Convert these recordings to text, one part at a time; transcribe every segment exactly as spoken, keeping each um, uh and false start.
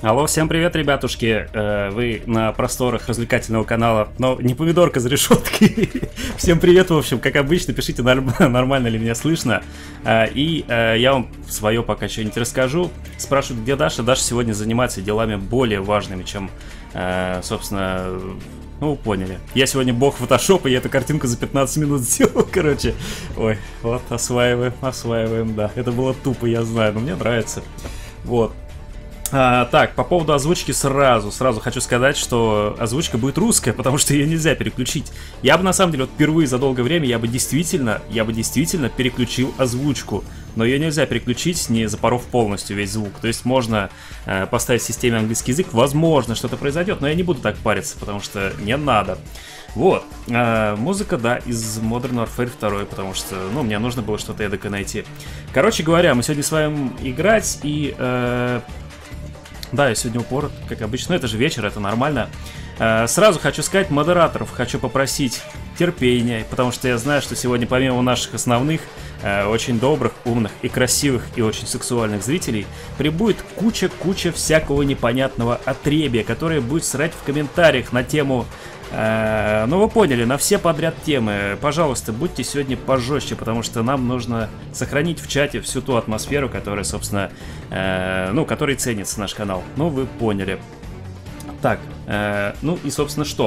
Алло, всем привет, ребятушки. Э, Вы на просторах развлекательного канала, но не помидорка за решеткой. Всем привет, в общем, как обычно, пишите, норм- нормально ли меня слышно. Э, И э, я вам свое пока что-нибудь расскажу. Спрашивают, где Даша. Даша сегодня занимается делами более важными, чем, э, собственно... Ну, вы поняли. Я сегодня бог фотошопа, и я эту картинку за пятнадцать минут сделал, короче. Ой, вот, осваиваем, осваиваем, да. Это было тупо, я знаю, но мне нравится. Вот. А, так, по поводу озвучки сразу, сразу хочу сказать, что озвучка будет русская, потому что ее нельзя переключить. Я бы, на самом деле, вот впервые за долгое время, я бы действительно, я бы действительно переключил озвучку. Но ее нельзя переключить, не запоров полностью весь звук. То есть можно э, поставить в системе английский язык, возможно, что-то произойдет, но я не буду так париться, потому что не надо. Вот, э, музыка, да, из Modern Warfare два, потому что, ну, мне нужно было что-то эдакое найти. Короче говоря, мы сегодня с вами играть, и... Э, Да, я сегодня упор, как обычно, это же вечер, это нормально. э, Сразу хочу сказать, модераторов хочу попросить терпения, потому что я знаю, что сегодня помимо наших основных, э, очень добрых, умных и красивых и очень сексуальных зрителей, прибудет куча-куча всякого непонятного отребия, которое будет срать в комментариях на тему... Э, ну вы поняли, на все подряд темы. Пожалуйста, будьте сегодня пожестче, потому что нам нужно сохранить в чате всю ту атмосферу, которая, собственно, э, ну, которой ценится наш канал. Ну, вы поняли. Так, э, ну и, собственно, что?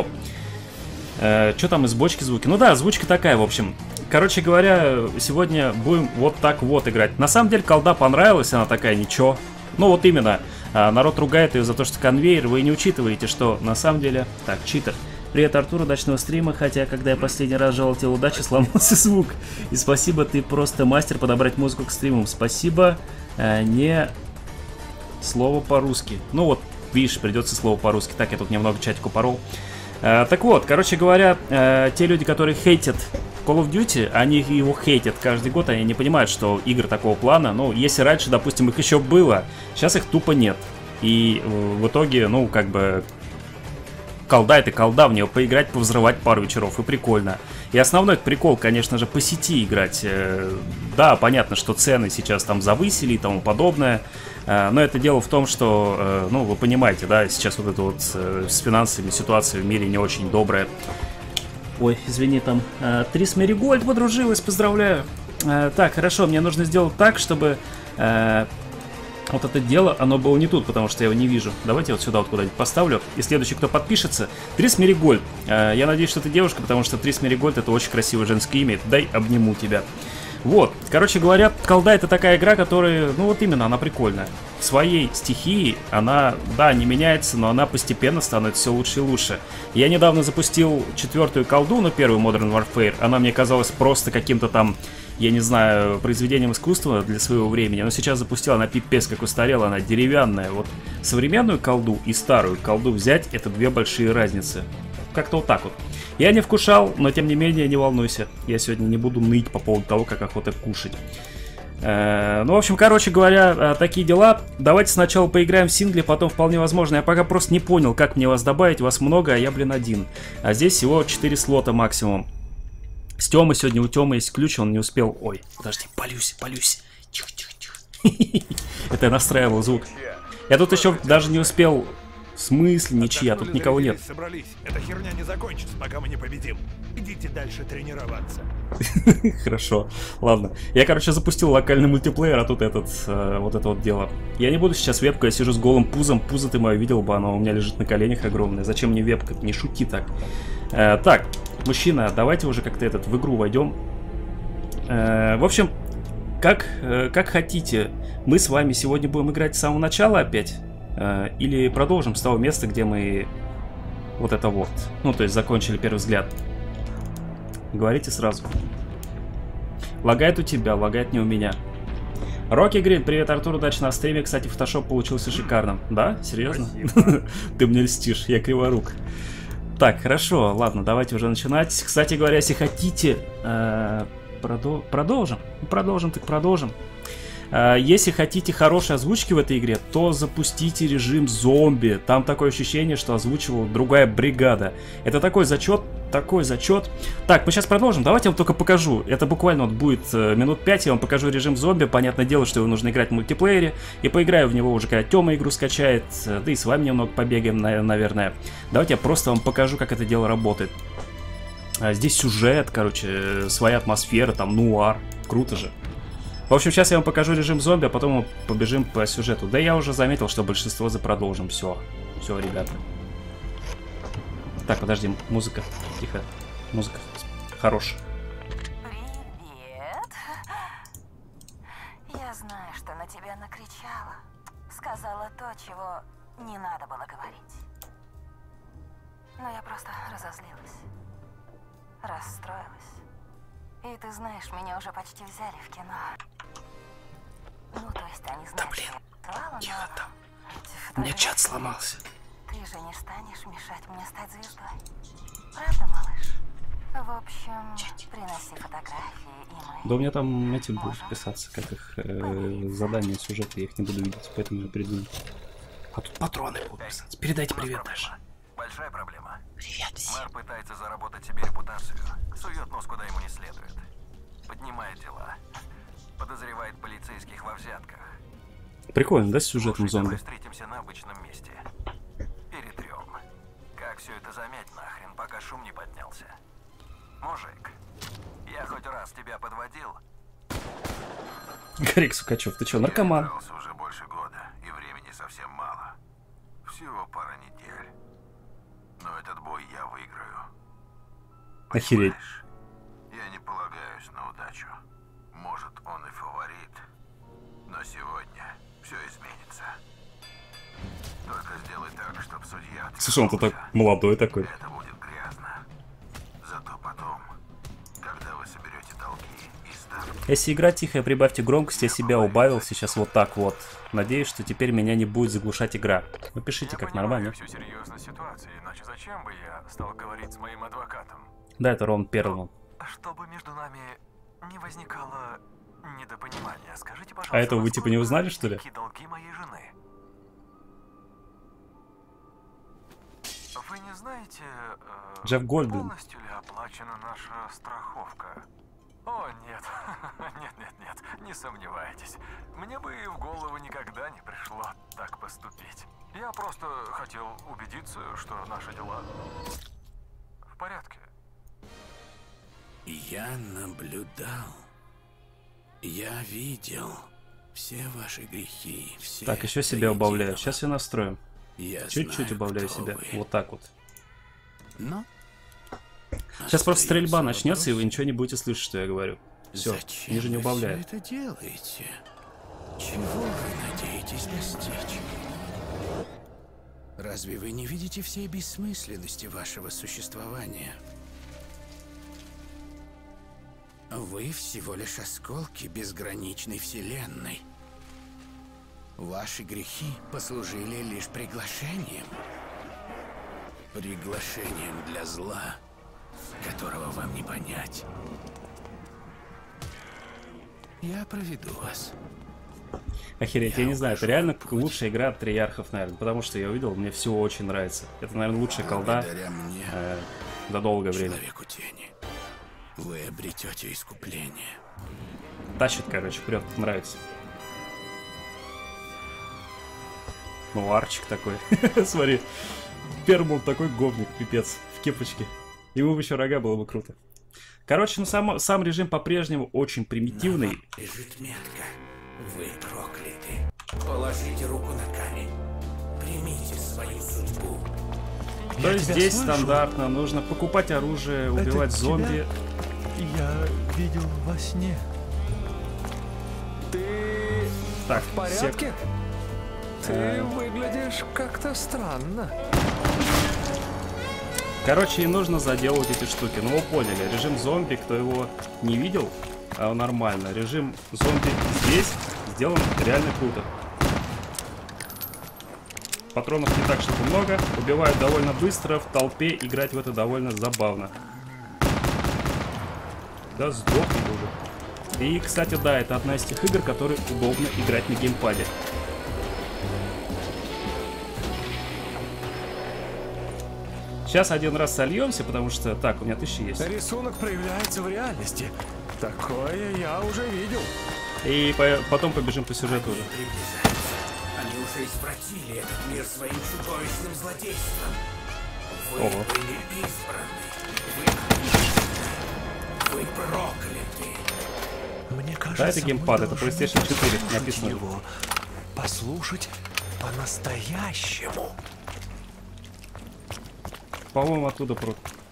Э, что там из бочки звуки? Ну да, озвучка такая, в общем. Короче говоря, сегодня будем вот так вот играть. На самом деле, колда понравилась, она такая, ничего. Ну вот именно, народ ругает ее за то, что конвейер, вы не учитываете, что на самом деле... Так, читер. Привет, Артур, удачного стрима, хотя, когда я последний раз желал удачи, сломался звук. И спасибо, ты просто мастер подобрать музыку к стримам. Спасибо, э, не слово по-русски. Ну вот, видишь, придется слово по-русски. Так, я тут немного чатику порол. Э, так вот, короче говоря, э, те люди, которые хейтят Call of Duty, они его хейтят каждый год, они не понимают, что игр такого плана, ну, если раньше, допустим, их еще было, сейчас их тупо нет. И в итоге, ну, как бы... Колда это колда, в нее поиграть, повзрывать пару вечеров, и прикольно. И основной прикол, конечно же, по сети играть. Да, понятно, что цены сейчас там завысили и тому подобное. Но это дело в том, что, ну, вы понимаете, да, сейчас вот это вот с финансовыми ситуация в мире не очень добрая. Ой, извини, там Трис Меригольд подружилась, поздравляю. Так, хорошо, мне нужно сделать так, чтобы... Вот это дело, оно было не тут, потому что я его не вижу. Давайте вот сюда вот куда-нибудь поставлю. И следующий, кто подпишется, Трис Меригольд. э, Я надеюсь, что ты девушка, потому что Трис Меригольд это очень красивое женское имя. Дай обниму тебя. Вот, короче говоря, колда это такая игра, которая, ну вот именно, она прикольная. В своей стихии она, да, не меняется, но она постепенно становится все лучше и лучше. Я недавно запустил четвертую колду, ну первую Modern Warfare. Она мне казалась просто каким-то там, я не знаю, произведением искусства для своего времени. Но сейчас запустила, она пипец как устарела, она деревянная. Вот современную колду и старую колду взять, это две большие разницы. Как-то вот так вот. Я не вкушал, но тем не менее, не волнуйся. Я сегодня не буду ныть по поводу того, как охота кушать. Э, ну, в общем, короче говоря, такие дела. Давайте сначала поиграем в сингле, потом вполне возможно. Я пока просто не понял, как мне вас добавить. Вас много, а я, блин, один. А здесь всего четыре слота максимум. С Тёмой сегодня, у Тёмы есть ключ, он не успел... Ой, подожди, полюсь, полюсь. Тихо, тихо, тихо. Это я настраивал звук. Я тут еще даже не успел... В смысле ничья? Тут никого нет. Собрались. Эта херня не закончится, пока мы не победим. Идите дальше тренироваться. Хорошо, ладно. Я, короче, запустил локальный мультиплеер, а тут этот, э, вот это вот дело. Я не буду сейчас вебку, я сижу с голым пузом. Пузо ты мое видел бы, оно у меня лежит на коленях огромное. Зачем мне вебка? Не шути так. Э, так, мужчина, давайте уже как-то этот в игру войдем. Э, в общем, как, э, как хотите. Мы с вами сегодня будем играть с самого начала опять. Или продолжим с того места, где мы вот это вот, ну то есть закончили первый взгляд. Говорите сразу. Лагает у тебя, лагает не у меня. Рокки Грин, привет, Артур, удачи на стриме. Кстати, фотошоп получился шикарным. Да? Серьезно? Ты мне льстишь, я криворук. Так, хорошо, ладно, давайте уже начинать. Кстати говоря, если хотите, продолжим. Продолжим, так продолжим. Если хотите хорошей озвучки в этой игре, то запустите режим зомби. Там такое ощущение, что озвучивала другая бригада. Это такой зачет, такой зачет. Так, мы сейчас продолжим. Давайте я вам только покажу. Это буквально вот будет минут пять. Я вам покажу режим зомби. Понятное дело, что его нужно играть в мультиплеере. И поиграю в него уже, когда Тёма игру скачает. Да и с вами немного побегаем, наверное. Давайте я просто вам покажу, как это дело работает. Здесь сюжет, короче, своя атмосфера, там нуар. Круто же. В общем, сейчас я вам покажу режим зомби, а потом мы побежим по сюжету. Да я уже заметил, что большинство за продолжим. Все. Все, ребята. Так, подожди, музыка. Тихо. Музыка хорошая. Привет. Я знаю, что на тебя накричала. Сказала то, чего не надо было говорить. Но я просто разозлилась. Расстроилась. И ты знаешь, меня уже почти взяли в кино. Ну, то есть они знают, да, блин, что тихо там. У меня чат сломался. Ты же не станешь мешать мне стать звездой. Правда, малыш? В общем, приноси фотографии, и мы... Да у меня там эти будут писаться, как их э, задания, сюжеты, я их не буду видеть, поэтому я приду. А тут патроны будут писаться. Передайте привет даже. Большая проблема. Привет всем. Мэр пытается заработать себе репутацию. Сует нос куда ему не следует. Поднимает дела. Подозревает полицейских во взятках. Прикольно, да, с сюжетом зомби? Давай встретимся на обычном месте. Перетрем. Как все это замять нахрен, пока шум не поднялся? Мужик, я хоть раз тебя подводил? Гарик Сукачев, ты чё, наркоман? Я дрался уже больше года, и времени совсем мало. Всего пара недель. Но этот бой я выиграю. Охереть. Понимаешь? Я не полагаюсь на удачу. Может, он и фаворит. Но сегодня все изменится. Только сделай так, чтобы судья... Слушай, он-то так молодой такой. Это будет грязно. Зато потом, когда вы соберете долги и ставки... Если игра тихая, прибавьте громкость, я себя убавил сейчас вот так вот. Надеюсь, что теперь меня не будет заглушать игра. Напишите, Я как понимаю нормально. всю серьезность ситуации, иначе зачем бы я стал говорить с моим адвокатом? Да, это Рон Перлман. Чтобы между нами не возникало недопонимания, скажите, пожалуйста, А этого вы типа не узнали, что ли? какие долги моей жены? Вы не знаете, э, Джефф Гольдблюм. полностью ли оплачена наша страховка? О, нет, нет, нет, нет, не сомневайтесь. Мне бы и в голову никогда не пришло так поступить. Я просто хотел убедиться, что наши дела в порядке. Я наблюдал. Я видел все ваши грехи, все. Так, еще себя убавляю. Сейчас все настроим. Чуть-чуть убавляю себя. Вы. Вот так вот. Но Сейчас просто стрельба остается начнется, и вы вопрос, ничего не будете слышать, что я говорю. Все, зачем ниже не вы убавляю. всё это делаете? Чего вы надеетесь достичь? Разве вы не видите всей бессмысленности вашего существования? Вы всего лишь осколки безграничной вселенной. Ваши грехи послужили лишь приглашением. Приглашением для зла, которого вам не понять. Я проведу вас. Охереть, я Я не знаю, это укажу реально путь. лучшая игра от Триархов, наверное. Потому что я увидел, мне все очень нравится. Это, наверное, лучшая колда Благодаря мне, э, за долгое время. человеку тени, вы обретете искупление. Тащит, короче, вперед, нравится. Ну, арчик такой. Смотри. Пермул такой говник, пипец, в кепочке. Ему бы еще рога, было бы круто. Короче, ну сам, сам режим по-прежнему очень примитивный. Лежит метка. Вы прокляты. Положите руку на камень. Примите свою судьбу. То есть здесь стандартно нужно покупать оружие, убивать Это зомби. Я видел во сне. Ты Так, в порядке? Ты Э. выглядишь как-то странно. Короче, и нужно заделывать эти штуки. Ну, вы поняли, режим зомби, кто его не видел, а, нормально. Режим зомби здесь сделан реально круто. Патронов не так, чтобы много. Убивают довольно быстро, в толпе играть в это довольно забавно. Да сдохни уже. И, кстати, да, это одна из тех игр, которые удобно играть на геймпаде. Сейчас один раз сольемся, потому что... Так, у меня тысяча есть. Рисунок проявляется в реальности. Такое я уже видел. И по потом побежим по сюжету уже. Они уже извратили этот мир своим чудовищным злодейством. Вы Ого. были избраны. Вы, вы прокляты. Мне кажется, Да, это геймпад, мы это должны PlayStation четыре, послушать написано. его. Послушать по-настоящему. По-моему, оттуда прут.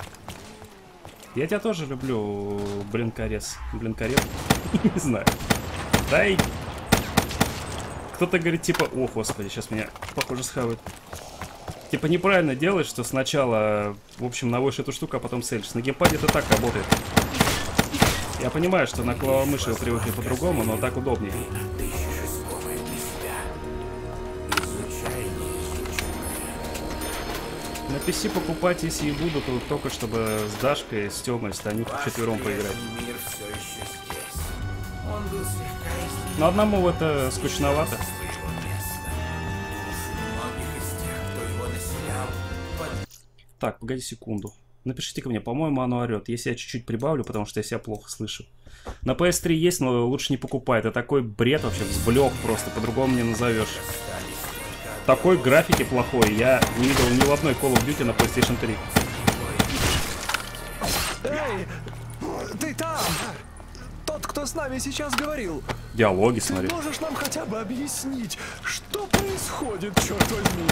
Я тебя тоже люблю, блинкорез. Блинкорез? Не знаю. Дай. Кто-то говорит, типа... О, господи, сейчас меня, похоже, схавают. Типа неправильно делать, что сначала, в общем, наводишь эту штуку, а потом целишь. На геймпаде это так работает. Я понимаю, что на клавомыши вы привыкли по-другому, но так удобнее. На пи си покупать, если и буду, то только чтобы с Дашкой, с Тёмой, с Танюхой вчетвером поиграть. Но одному это скучновато. Так, погоди секунду. Напишите ко мне, по-моему, оно орет. Если я чуть-чуть прибавлю, потому что я себя плохо слышу. На пи эс три есть, но лучше не покупай. Это такой бред вообще, взблёк просто, по-другому не назовешь. Такой графики плохой я не видел ни в одной Call of Duty на PlayStation три. Эй, ты там! Тот, кто с нами сейчас говорил. Диалоги, Ты смотри. можешь нам хотя бы объяснить, что происходит, черт возьми?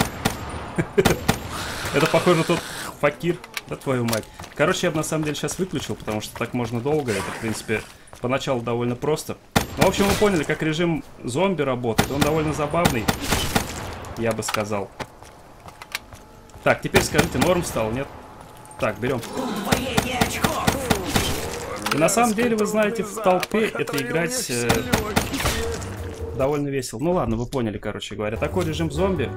Это похоже на тот факир. Да твою мать. Короче, я бы на самом деле сейчас выключил, потому что так можно долго. Это, в принципе, поначалу довольно просто. Ну, в общем, вы поняли, как режим зомби работает. Он довольно забавный, я бы сказал. Так, теперь скажите, норм стал, нет? Так, берем. И на самом деле, вы знаете, в толпе это играть э, довольно весело. Ну ладно, вы поняли, короче говоря. Такой режим зомби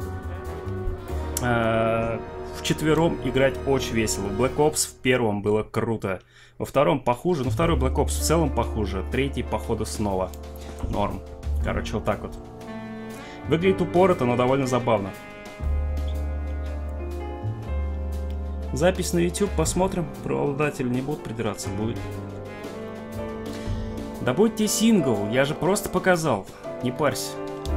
э, вчетвером играть очень весело. В Black Ops в первом было круто. Во втором похуже. Ну, второй Black Ops в целом похуже. Третий, походу, снова норм. Короче, вот так вот. Выглядит упорото, но довольно забавно. Запись на YouTube посмотрим. Правообладатели не будут придираться, будет. Да будьте сингл, я же просто показал. Не парься.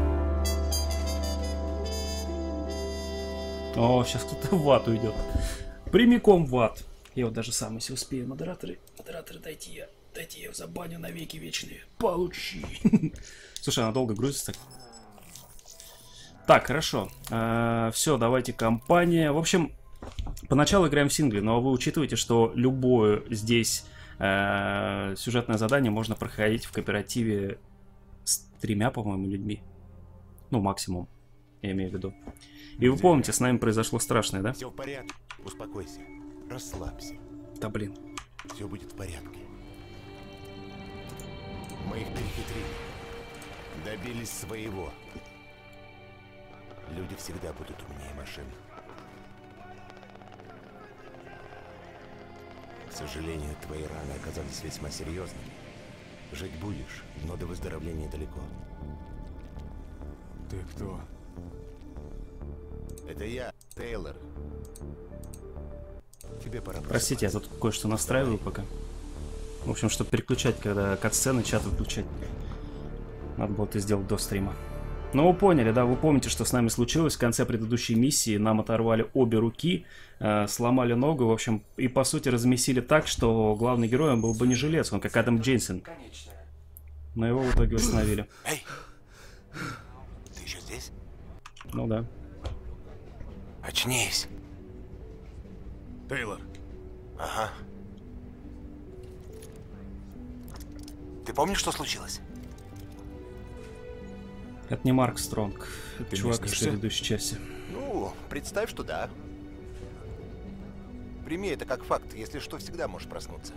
О, сейчас кто-то в ад уйдет. Прямиком в ад. Я вот даже сам, если успею, модераторы. Модераторы, дайте я. Дайте я забаню навеки вечные. Получи. Слушай, она долго грузится так. Так, хорошо. А, все, давайте компания. В общем, поначалу играем в сингле, но вы учитываете, что любое здесь а, сюжетное задание можно проходить в кооперативе с тремя, по-моему, людьми. Ну, максимум, я имею в виду. И вы помните, с нами произошло страшное, да? Все в порядке. Успокойся. Расслабься. Да блин. Все будет в порядке. Мы их перехитрили. Добились своего. Люди всегда будут умнее машин. К сожалению, твои раны оказались весьма серьезными. Жить будешь, но до выздоровления далеко. Ты кто? Это я, Тейлор. Тебе пора. Простите, я тут кое-что настраиваю пока. В общем, чтобы переключать, когда катсцены, чат выключать. Надо было это сделать до стрима. Ну, вы поняли, да, вы помните, что с нами случилось в конце предыдущей миссии. Нам оторвали обе руки, э, сломали ногу, в общем, и по сути размесили так, что главный герой он был бронежилец, он как Адам Дженсен. Но его в итоге восстановили. Эй! Ты еще здесь? Ну да. Очнись. Тейлор, Ага. Ты помнишь, что случилось? Это не Марк Стронг, это Ты чувак не из снишься? предыдущей части. Ну, представь, что да. Прими это как факт, если что, всегда можешь проснуться.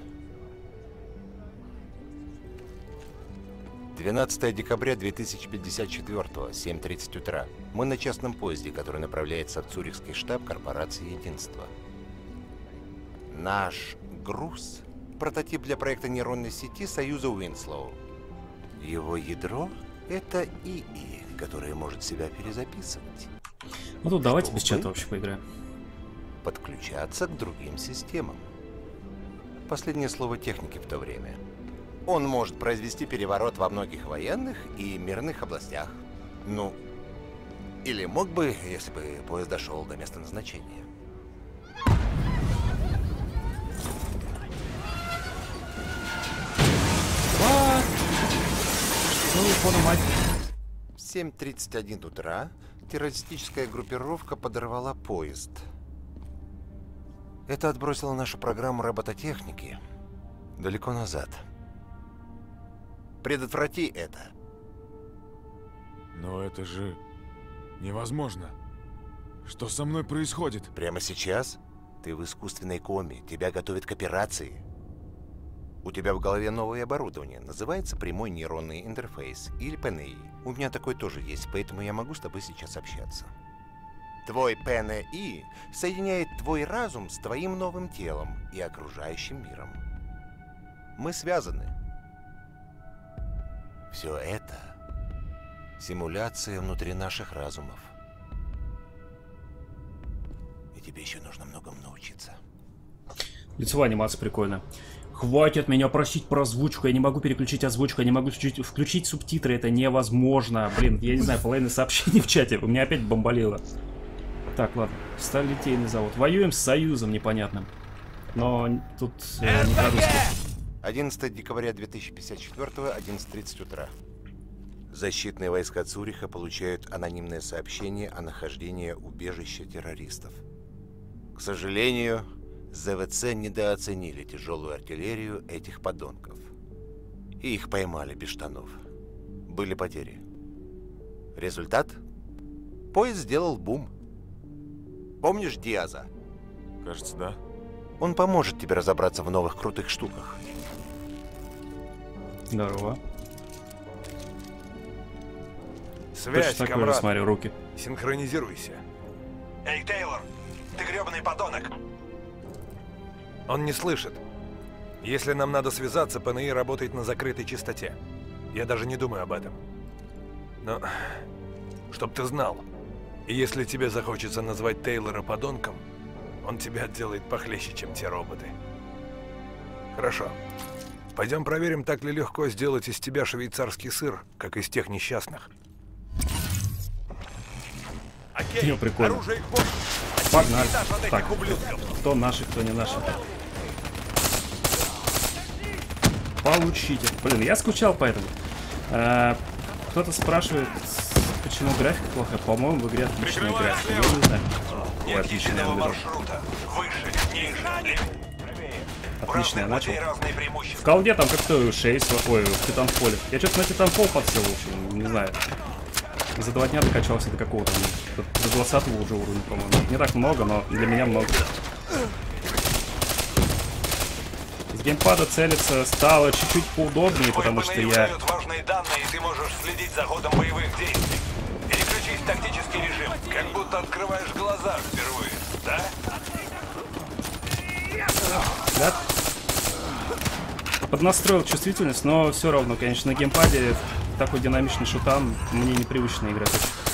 двенадцатое декабря две тысячи пятьдесят четвёртого, семь тридцать утра. Мы на частном поезде, который направляется в Цюрихский штаб корпорации Единства. Наш груз прототип для проекта нейронной сети Союза Уинслоу. Его ядро — это ИИ, которое может себя перезаписывать. Ну тут давайте Чтобы без чата вообще поиграем. Подключаться к другим системам. Последнее слово техники в то время. Он может произвести переворот во многих военных и мирных областях. Ну, или мог бы, если бы поезд дошел до места назначения. В семь тридцать один утра террористическая группировка подорвала поезд. Это отбросило нашу программу робототехники далеко назад. Предотврати это. Но это же невозможно. Что со мной происходит? Прямо сейчас ты в искусственной коме, тебя готовят к операции. У тебя в голове новое оборудование, называется прямой нейронный интерфейс, или пэ эн и. У меня такой тоже есть, поэтому я могу с тобой сейчас общаться. Твой пэ эн и соединяет твой разум с твоим новым телом и окружающим миром. Мы связаны. Все это симуляция внутри наших разумов. И тебе еще нужно многому научиться. Лицевая анимация прикольная. Хватит меня просить про озвучку, я не могу переключить озвучку, я не могу включить, включить субтитры, это невозможно. Блин, я не знаю, половина сообщений в чате, у меня опять бомболело. Так, ладно, Сталелитейный завод. Воюем с Союзом непонятным. Но тут э, не по-русски. одиннадцатое декабря две тысячи пятьдесят четвёртого, одиннадцать тридцать утра. Защитные войска Цюриха получают анонимное сообщение о нахождении убежища террористов. К сожалению, зэ вэ цэ недооценили тяжелую артиллерию этих подонков. И их поймали без штанов. Были потери. Результат? Поезд сделал бум. Помнишь Диаза? Кажется, да. Он поможет тебе разобраться в новых крутых штуках. Здорово. Связь, такое, комрад. смотрю, руки. Синхронизируйся. Эй, Тейлор, ты гребаный подонок. Он не слышит. Если нам надо связаться, пэ эн и работает на закрытой частоте. Я даже не думаю об этом. Но, чтоб ты знал, и если тебе захочется назвать Тейлора подонком, он тебя отделает похлеще, чем те роботы. Хорошо. Пойдем проверим, так ли легко сделать из тебя швейцарский сыр, как из тех несчастных. Окей, Не, прикольно. оружие к бою. Погнали. Вот Так, ублюдков. кто наши, кто не наши. Получите. Блин, я скучал по этому. А, кто-то спрашивает, почему графика плохая. По-моему, в игре отличная графика. Я не знаю. Ой, Нет отличная, я единого выбрал. маршрута. Выше, ниже, левее. Отлично, я начал. Разные В преимущества. колде там как-то шесть, ой, в Титанфоле. Я что-то на Титанфол подсел, в общем, не знаю. За два дня докачался до какого-то, до двадцатого уже уровня, по-моему. Не так много, но для меня много. С геймпада целиться стало чуть-чуть поудобнее, потому что я... важные данные, и ты можешь следить за ходом боевых действий. Переключись в тактический режим, как будто открываешь глаза впервые, да? Да? Поднастроил чувствительность, но все равно, конечно, на геймпаде такой динамичный шутан мне непривычно играть.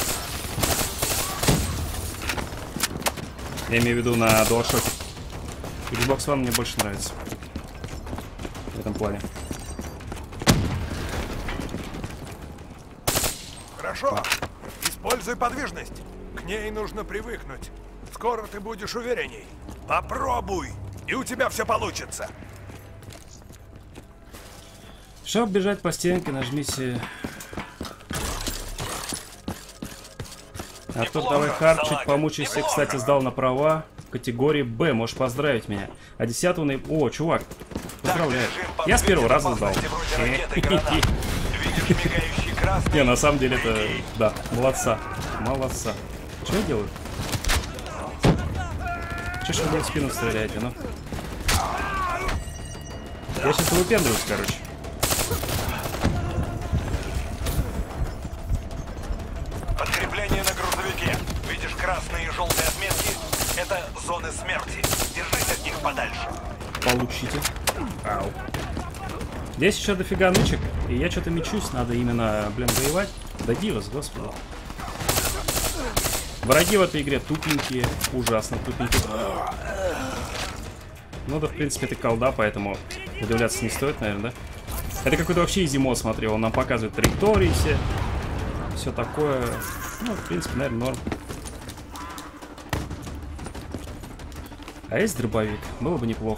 Я имею в виду на DualShock. Xbox One мне больше нравится. В этом плане. Хорошо. Используй подвижность. К ней нужно привыкнуть. Скоро ты будешь уверенней. Попробуй, и у тебя все получится. Чтобы бежать по стенке, нажмите... Артур, давай хард, чуть помучайся. Кстати, сдал на права в категории Б. Можешь поздравить меня. А десятого ноября... О, чувак, поздравляю. Я с первого раза сдал. Не, на самом деле это... Да, молодца. Молодца. Что я делаю? Че ж вы в спину стреляете, ну? Я сейчас выпендриваюсь, короче. Подкрепление на грузовике. Видишь красные и желтые отметки? Это зоны смерти. Держись от них подальше. Получите. Ау. Здесь еще дофига нычек, и я что-то мечусь, надо именно, блин, воевать. Да дивос, господи. Враги в этой игре тупенькие, ужасно тупенькие. Ну да, в принципе, это колда, поэтому удивляться не стоит, наверное, да? Это какой-то вообще изимод, смотри, он нам показывает траектории все. Все такое. Ну, в принципе, наверное, норм. А есть дробовик? Было бы неплохо.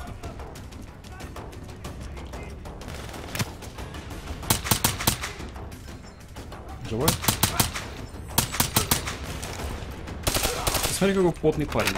Живой? Смотри, какой потный парень.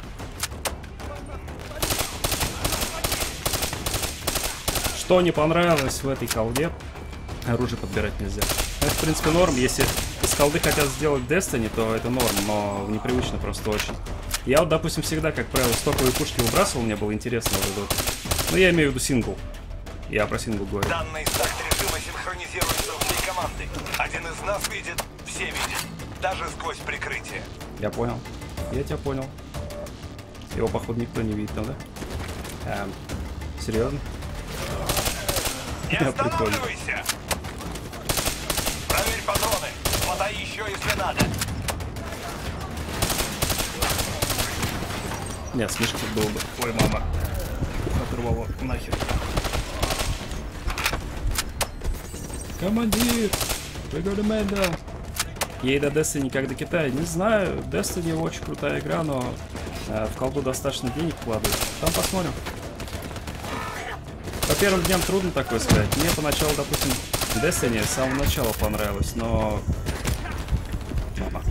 Что не понравилось в этой колде? Оружие подбирать нельзя. Это, в принципе, норм. Если из колды хотят сделать Destiny, то это норм, но непривычно просто очень. Я вот, допустим, всегда, как правило, стоковые пушки выбрасывал, мне было интересно вот это вот. Ну, я имею в виду сингл. Я про сингл говорю. Данный старт режима синхронизируется у всей команды. Один из нас видит, все видят. Даже сквозь прикрытие. Я понял. Я тебя понял. Его, походу, никто не видит там, да? Эм, серьезно? Не останавливайся! Проверь патроны. Хватай еще, если надо. Нет, смешки было бы. Ой, мама. Оторвало нахер. Командир! We got a man down. Ей до Destiny как до Китая. Не знаю. Destiny очень крутая игра, но э, в колду достаточно денег вкладывают. Там посмотрим. По первым дням трудно такое сказать. Мне поначалу, допустим, Destiny с самого начала понравилось, но... Мама.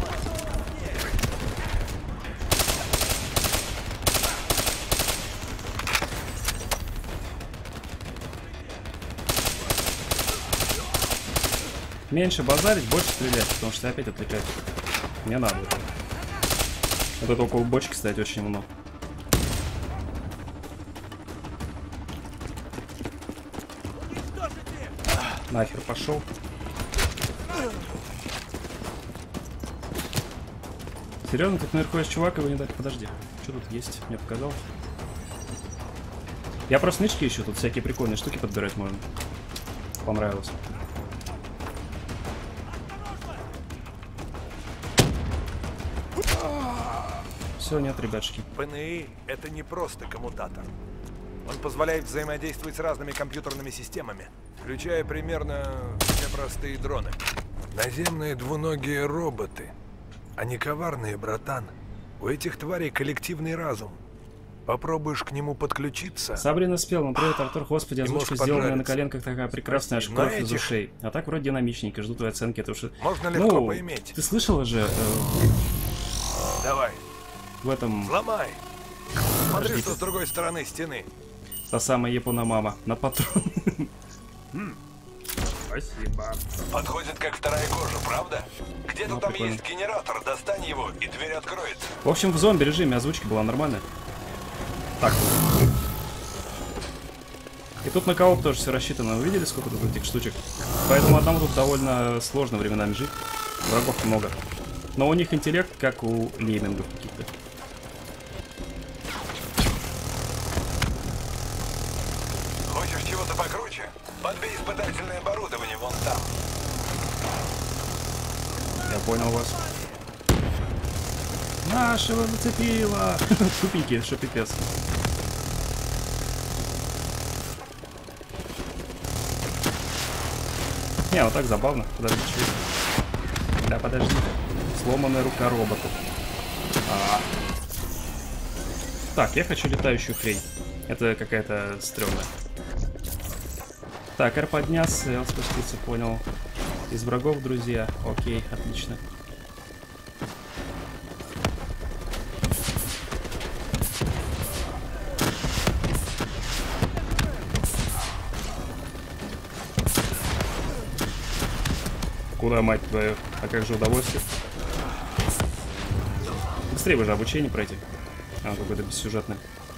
Меньше базарить, больше стрелять, потому что опять отвлекать. Не надо. Вот это около бочки, кстати, очень много. Нахер пошел. Серьезно, тут наверху есть чувак, его не дать. Подожди. Что тут есть? Мне показалось. Я просто нычки ищу, тут всякие прикольные штуки подбирать можно. Понравилось. Все, нет, ребятушки. ПНИ — это не просто коммутатор. Он позволяет взаимодействовать с разными компьютерными системами, включая примерно все простые дроны. Наземные двуногие роботы. Они коварные, братан. У этих тварей коллективный разум. Попробуешь к нему подключиться. Сабрина спел, но привет, Артур, господи, озвучка сделанная на коленках, такая прекрасная, аж кровь из ушей. А так вроде динамичненько, жду твоей оценки. Это уж... Можно легко ну, поиметь. Ты слышала же? Э... Давай. В этом... Сломай. Смотри, что с другой стороны стены. Та самая япономама. На патрон. Спасибо. Подходит как вторая кожа, правда? Где-то Ну, там прикольно. есть генератор, достань его, и дверь откроется. В общем, в зомби режиме озвучка была нормальная. Так. И тут на кого тоже все рассчитано. Вы видели, сколько тут этих штучек? Поэтому одному тут довольно сложно временами жить. Врагов много. Но у них интеллект, как у леммингов каких-то. Хочешь чего-то покруче? Подбей испытательное оборудование вон там. Я понял вас. Нашего зацепило! Тупенькие, что пипец. Не, вот так забавно. Подожди, чуть. Да, подожди. Сломанная рука роботу. А. Так, я хочу летающую хрень. Это какая-то стрёмная. Так, эр подняться, эл спуститься, понял. Из врагов, друзья. Окей, отлично. Куда, мать твою? А как же удовольствие? Быстрее бы же обучение пройти. А, какой-то бессюжетный.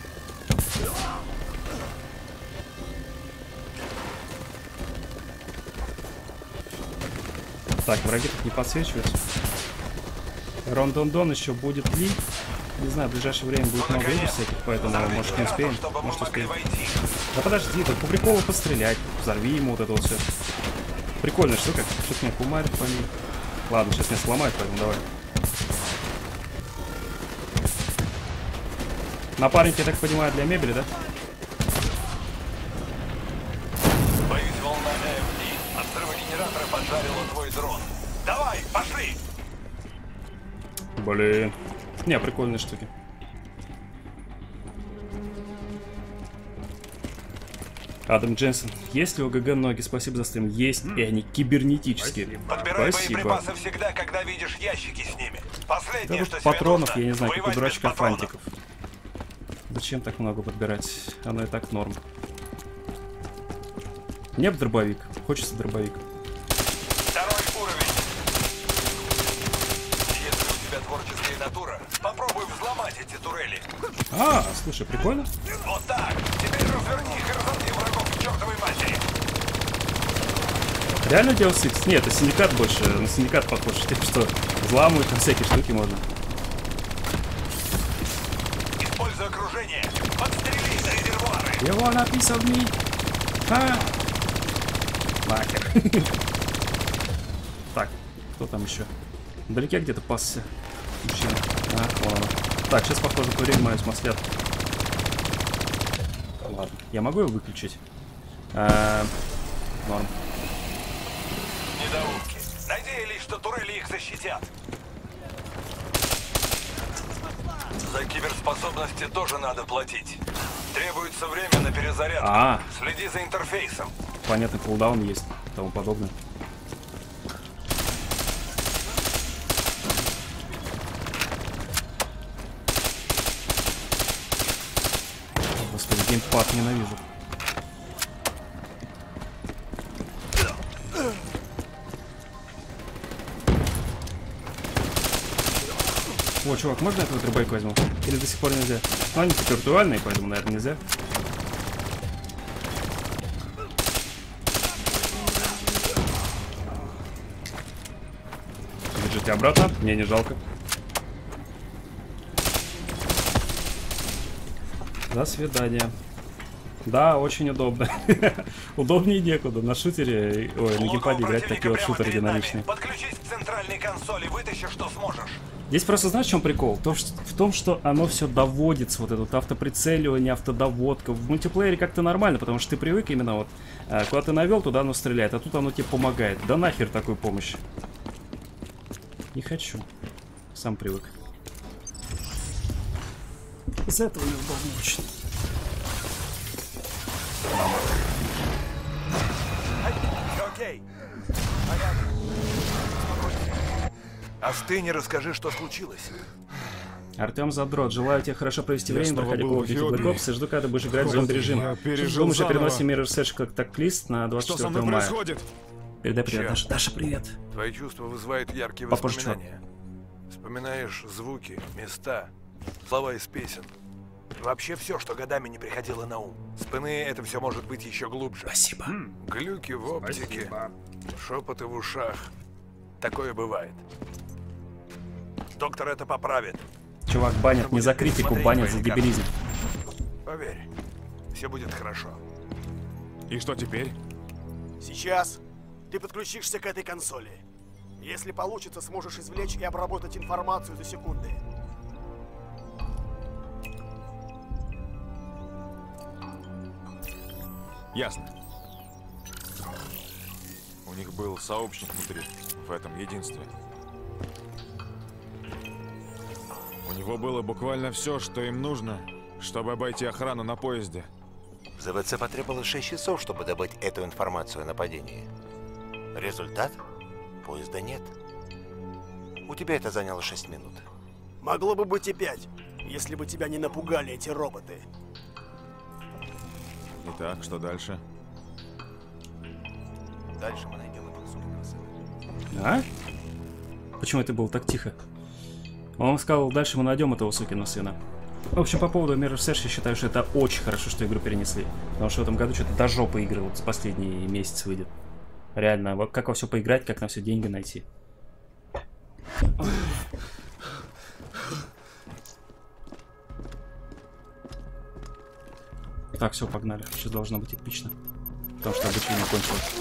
Так, враги тут не подсвечиваются. Рондондон еще будет ли? Не знаю, в ближайшее время будет много игр всяких, поэтому может не успеем, может успеем. Да подожди, так по приколу пострелять. Взорви ему вот это вот все. Прикольная штука. Сейчас меня кумарит по ней. Ладно, сейчас меня сломают, поэтому давай. Напарники, я так понимаю, для мебели, да? Боюсь, волна эф ди от взрыва генератора поджарила твой дрон. Давай, пошли! Блин. Не, прикольные штуки. Адам Дженсен. Есть ли у ГГ ноги? Спасибо за стрим. Есть, и они кибернетические. Подбирай Спасибо. боеприпасы всегда, когда видишь ящики с ними. Последнее, Да что вот тебе патронов, нужно, я не знаю, как у воевать без дурачка патронов. фантиков. Зачем так много подбирать? Оно и так норм. Мне бы дробовик. Хочется дробовик. Второй уровень. Если у тебя творческая натура, попробуй взломать эти турели. А, слушай, прикольно. Вот так. Теперь разверни их и разомни врагов к чертовой матери. Реально Deus Ex? Нет, это синдикат больше. На синдикат похож. Типа что, взламывать там всякие штуки можно. Используй окружение. Подстрели за резервуары. You wanna piece of me? А? Нахер. Так, кто там еще? Вдалеке где-то пасся. Мужчина. А, ладно. Так, сейчас, похоже, по времени мою смослят. Ладно. Я могу его выключить? А, норм. Недоумки. Надеялись, что турели их защитят. За киберспособности тоже надо платить. Требуется время на перезарядку. А. Следи за интерфейсом. Понятно, кулдаун есть и тому подобное. Господи, геймпад ненавижу. О, чувак, можно я твой дробайк возьму? Или до сих пор нельзя? Ну, они типа виртуальные, поэтому, наверное, нельзя. Держите обратно, мне не жалко. До свидания. Да, очень удобно. Удобнее некуда. На шутере, ой, на геймпаде играть такие вот шутеры динамичные. Подключись к центральной консоли, вытащи, что сможешь. Здесь просто знаешь, в чем прикол? То, что, в том, что оно все доводится, вот это вот автоприцеливание, автодоводка. В мультиплеере как-то нормально, потому что ты привык именно вот, куда ты навел, туда оно стреляет, а тут оно тебе помогает. Да нахер такую помощь. Не хочу. Сам привык. Из-за этого неудобно очень. Окей. Остынь и расскажи, что случилось. Артем Задрот, желаю тебе хорошо провести Я время, снова проходя был Call в of Duty Black Эфиопии. Ops, и жду, когда будешь играть в Вот, зомби-режим. я Что пережил думаешь о заново. переносе Mirror's Edge как так-лист на двадцать Что со четвёртое мной мая? происходит? Передай привет, Чё? Даша. Даша, привет. Твои чувства вызывают яркие Попозже воспоминания. Вспоминаешь звуки, места, слова из песен. Вообще все, что годами не приходило на ум. С ПН это все может быть еще глубже. Спасибо. Глюки в оптике, Спасибо. шепоты в ушах. Такое бывает. Доктор это поправит. Чувак банят не за критику, банят за дебилизм. Поверь, все будет хорошо. И что теперь? Сейчас ты подключишься к этой консоли. Если получится, сможешь извлечь и обработать информацию за секунды. Ясно. У них был сообщник внутри, в этом единстве. У него было буквально все, что им нужно, чтобы обойти охрану на поезде. ЗВЦ потребовалось шесть часов, чтобы добыть эту информацию о нападении. Результат? Поезда нет. У тебя это заняло шесть минут. Могло бы быть и пять, если бы тебя не напугали эти роботы. Итак, что дальше? Дальше мы найдем этого сукиного сына. А? Почему это было так тихо? Он сказал, дальше мы найдем этого сукиного сына. В общем, по поводу Mirror's Edge, я считаю, что это очень хорошо, что игру перенесли. Потому что в этом году что-то до жопы игры вот с последний месяц выйдет. Реально, вот как во все поиграть, как на все деньги найти. Так, все, погнали. Сейчас должно быть эпично. Потому что обучение кончилось.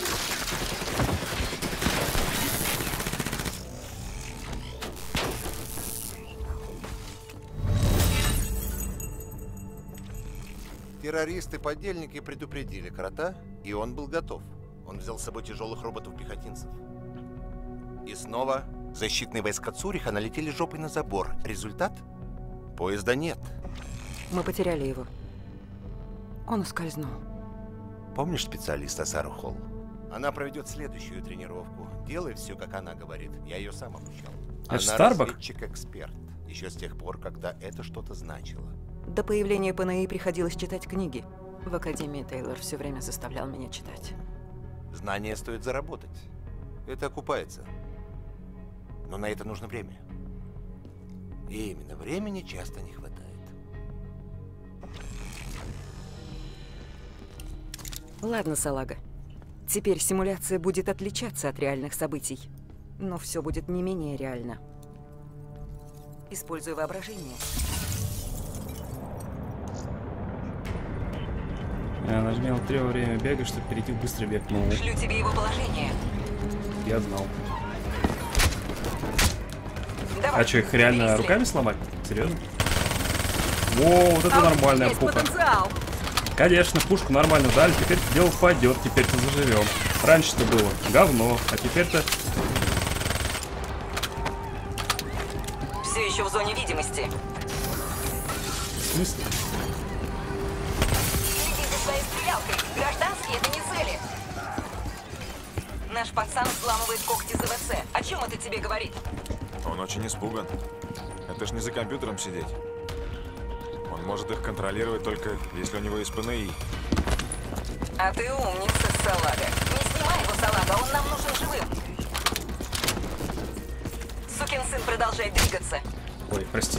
Террористы-подельники предупредили Крота, и он был готов. Он взял с собой тяжелых роботов-пехотинцев. И снова защитные войска Цюриха налетели жопой на забор. Результат? Поезда нет. Мы потеряли его. Он ускользнул. Помнишь специалиста Сару Холл? Она проведет следующую тренировку. Делай все, как она говорит. Я ее сам обучал. Это она Старбак? разведчик-эксперт. Еще с тех пор, когда это что-то значило. До появления ПНИ приходилось читать книги. В Академии Тейлор все время заставлял меня читать. Знания стоит заработать. Это окупается. Но на это нужно время. И именно времени часто не хватает. Ладно, салага. Теперь симуляция будет отличаться от реальных событий. Но все будет не менее реально. Используй воображение. Я нажмел три во время бега, чтобы перейти в быстрый бег. Ну, Шлю тебе его положение. я знал. Давай, А что, их реально пересли. руками сломать? Серьезно? Воу, вот это А у нормальная есть пуха. потенциал. Конечно, пушку нормально дали, теперь дело пойдет, теперь-то заживем. Раньше-то было говно, а теперь-то... Все еще в зоне видимости. В смысле? Следи за своей стрелялкой. Гражданские — это не цели. Наш пацан взламывает когти ЗВЦ. О чем это тебе говорит? Он очень испуган. Это ж не за компьютером сидеть. Он может их контролировать только, если у него есть ПНИ. А ты умница, салага. Не снимай его, салага, он нам нужен живым. Сукин сын продолжает двигаться. Ой, прости.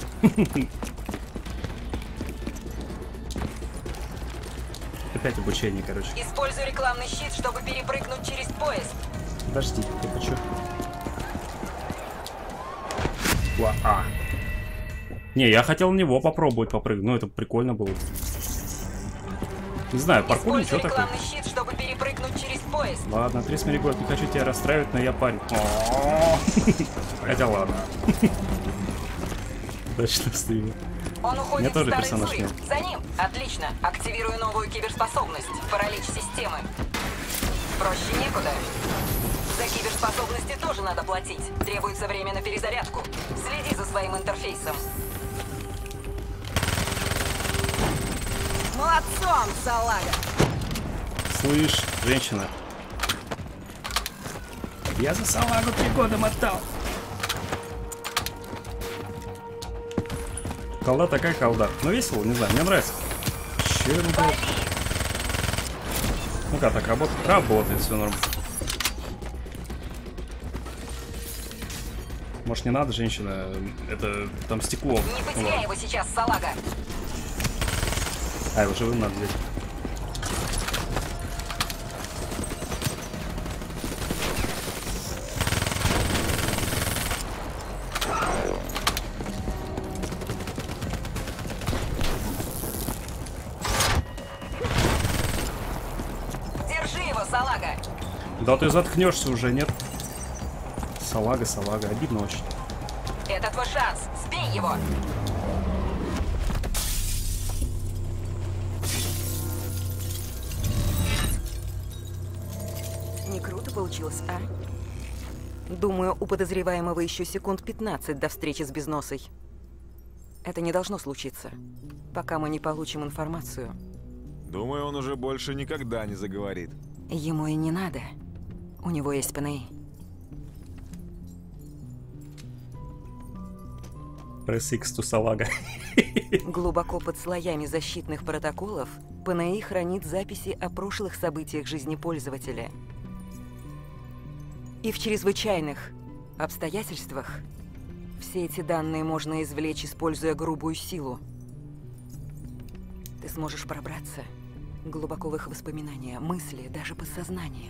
Опять обучение, короче. Используй рекламный щит, чтобы перепрыгнуть через поезд. Подожди, ты хочу. А. Не, я хотел на него попробовать попрыгнуть. Ну, это прикольно было. Не знаю, паркур ничего Используй такое. рекламный щит, чтобы перепрыгнуть через поезд. Ладно, Трис Меригольд, не хочу тебя расстраивать, но я парень. Хотя ладно. Точно стыдно. Он уходит Мне тоже в старый персонаж Цюрих. нет. За ним. Отлично. Активирую новую киберспособность. Паралич системы. Проще некуда. За киберспособности тоже надо платить. Требуется время на перезарядку. Следи за своим интерфейсом. Молодцом, салага! Слышь, женщина. Я за салагу три года мотал. Колда такая колда. Ну весело, не знаю, мне нравится. Че это было? Ну как так работает? Работает, все норм. Может не надо, женщина? Это там стекло. Не потеряй его сейчас, салага! А, его живым надо взять. Держи его, салага! Да ты заткнешься уже, нет? Салага, салага, обидно очень. Это твой шанс! Сбей его! Не круто получилось, а? Думаю, у подозреваемого еще секунд пятнадцать до встречи с Безносой. Это не должно случиться, пока мы не получим информацию. Думаю, он уже больше никогда не заговорит. Ему и не надо. У него есть ПНИ. Пресс Икс ту салага. Глубоко под слоями защитных протоколов ПНИ хранит записи о прошлых событиях жизни пользователя. И в чрезвычайных обстоятельствах все эти данные можно извлечь, используя грубую силу. Ты сможешь пробраться глубоко в их воспоминания, мысли, даже подсознание.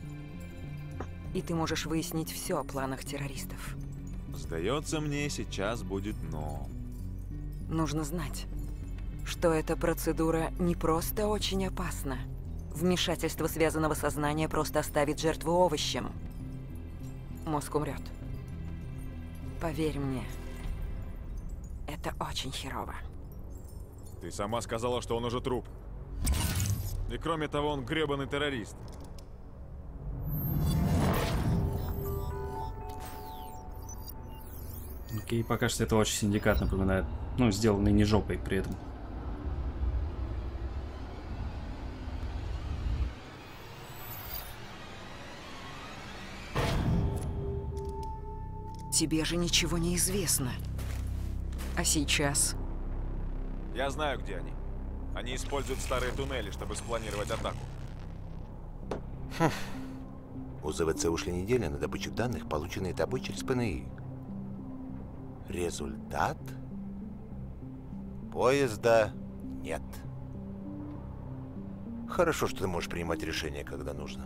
И ты можешь выяснить все о планах террористов. Сдается мне, сейчас будет но. Нужно знать, что эта процедура не просто очень опасна. Вмешательство связанного сознания просто оставит жертву овощем. Мозг умрет. Поверь мне, это очень херово. Ты сама сказала, что он уже труп. И кроме того, он гребаный террорист. Окей, пока что это очень синдикат напоминает. Ну, сделанный не жопой при этом. Тебе же ничего не известно. А сейчас? Я знаю, где они. Они используют старые туннели, чтобы спланировать атаку. Хм. У ЗВЦ ушли недели на добычу данных, полученные тобой через ПНИ. Результат? Поезда нет. Хорошо, что ты можешь принимать решения, когда нужно.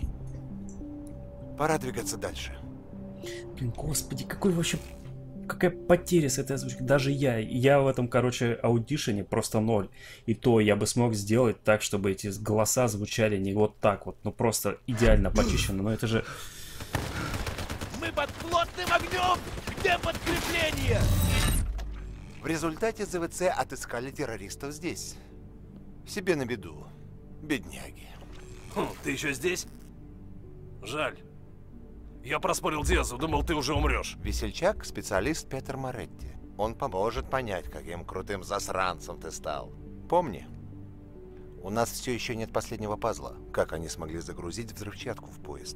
Пора двигаться дальше. Блин, господи, какой вообще... Какая потеря с этой озвучкой. Даже я. Я в этом, короче, аудишене просто ноль. И то я бы смог сделать так, чтобы эти голоса звучали не вот так вот. Ну просто идеально почищено. Но это же... Мы под плотным огнем! Где подкрепление? В результате ЗВЦ отыскали террористов здесь. Себе на беду. Бедняги. Хм, ты еще здесь? Жаль. Я проспорил Диазу, думал, ты уже умрешь. Весельчак — специалист Петер Моретти. Он поможет понять, каким крутым засранцем ты стал. Помни, у нас все еще нет последнего пазла. Как они смогли загрузить взрывчатку в поезд?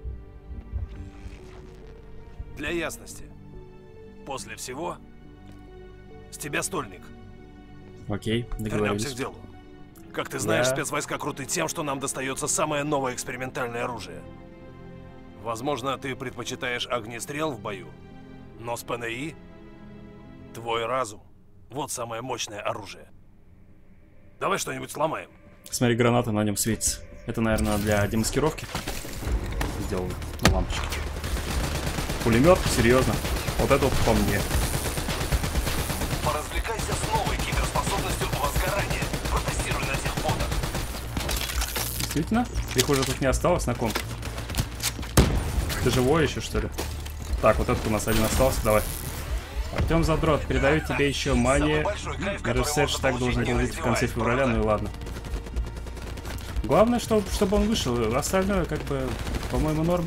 Для ясности. После всего, с тебя стольник. Окей, договорились. Вернемся к делу. Как ты знаешь, Я... спецвойска круты тем, что нам достается самое новое экспериментальное оружие. Возможно, ты предпочитаешь огнестрел в бою, но с ПНИ твой разум — вот самое мощное оружие. Давай что-нибудь сломаем. Смотри, граната на нем светится. Это, наверное, для демаскировки. Сделал на лампочке. Пулемет, серьезно. Вот это вот по мне. Поразвлекайся с новой киберспособностью возгорания. Протестируй на тех ботах. Действительно? Их уже тут не осталось на ком. Ты живой еще, что ли? Так, вот этот у нас один остался, давай. Артем Задрот, передаю тебе еще мания. Ресерч так должен был выйти в конце февраля, ну и ладно. Главное, чтобы, чтобы он вышел, остальное, как бы, по-моему, норм.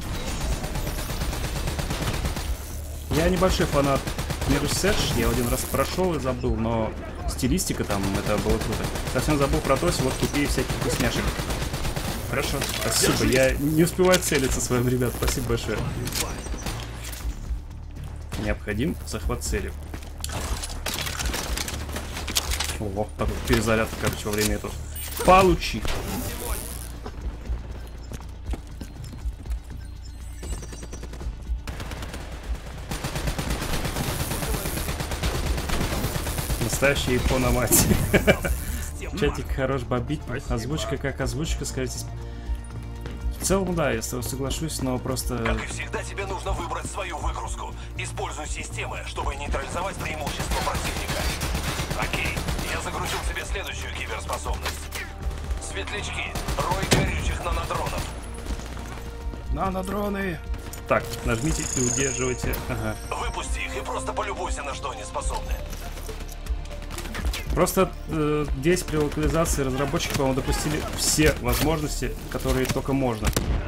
Я небольшой фанат Mirror's Edge, я один раз прошел и забыл, но стилистика там, это было круто. Совсем забыл про то, вот купи всяких вкусняшек. Хорошо, спасибо. Я не успеваю целиться с вами, ребят. Спасибо большое. Необходим захват цели. О, такой перезаряд, короче, во время этого. Получи. Настоящая икона-мать. Чатик хорош бомбить, озвучка как озвучка, скажите. В целом, да, я с тобой соглашусь, но просто... Как и всегда, тебе нужно выбрать свою выгрузку. Используй системы, чтобы нейтрализовать преимущество противника. Окей, я загрузил себе следующую киберспособность. Светлячки, рой горючих нанодронов. Нанодроны! Так, нажмите и удерживайте. Ага. Выпусти их и просто полюбуйся, на что они способны. Просто э, здесь при локализации разработчики, по-моему, допустили все возможности, которые только можно.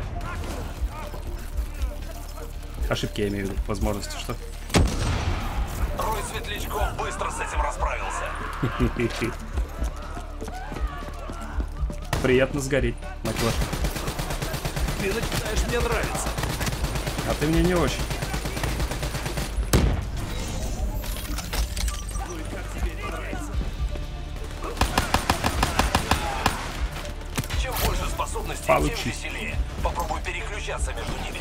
Ошибки, я имею в виду, возможности, что? Рой светлячков быстро с этим расправился. Приятно сгореть, Маклаш. Ты начинаешь мне нравиться. А ты мне не очень. Получи. Тем веселее. Попробуй переключаться между ними.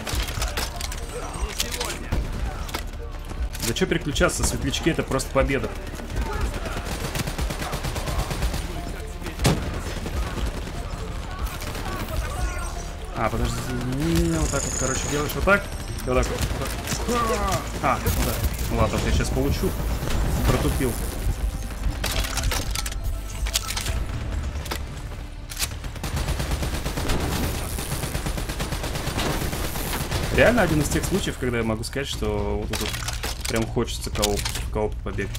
Да что переключаться, светлячки — это просто победа. А, подожди, вот так вот, короче, делаешь вот так, и вот так вот. Вот так. А, ну да. Ну ладно, я сейчас получу. Протупил. Реально один из тех случаев, когда я могу сказать, что вот тут прям хочется кооп, кооп побегать.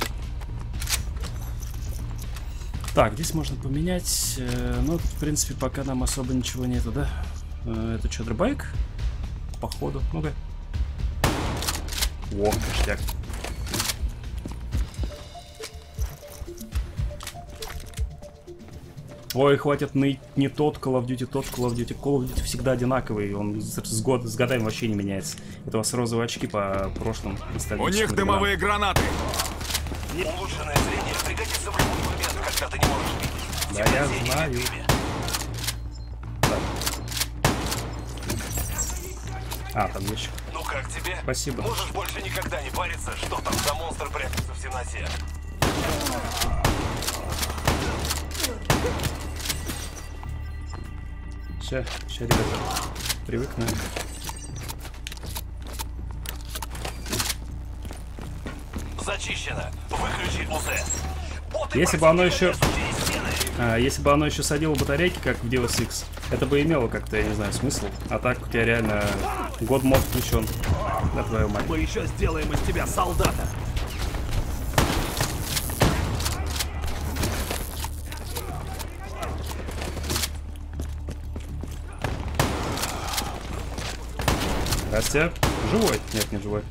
Так, здесь можно поменять. Ну, в принципе, пока нам особо ничего нету, да? Это что, дробайк? Походу. Ну-ка. О, ништяк. Ой, хватит ныть, не тот Call of Duty, тот Call of Duty. Call of Duty всегда одинаковый, он с, с, год, с годами вообще не меняется. Это у вас розовые очки по прошлым инсталляциям. У них дымовые гранаты. Улучшенное зрение пригодится в любой момент, когда ты не можешь видеть. Да, я знаю. Так. А, там ящик. Ну как тебе? Спасибо. Можешь больше никогда не париться, что там за монстр прячется в темноте. Ща, ща, ребята, привыкну. Зачищено. Выключи УЗ. Если бы оно еще, а, если бы оно еще садило батарейки, как в Deus Ex, это бы имело как-то, я не знаю, смысл. А так у тебя реально год мод включен. Да, твою мать. Мы еще сделаем из тебя солдата. Костя, живой? Нет, не живой.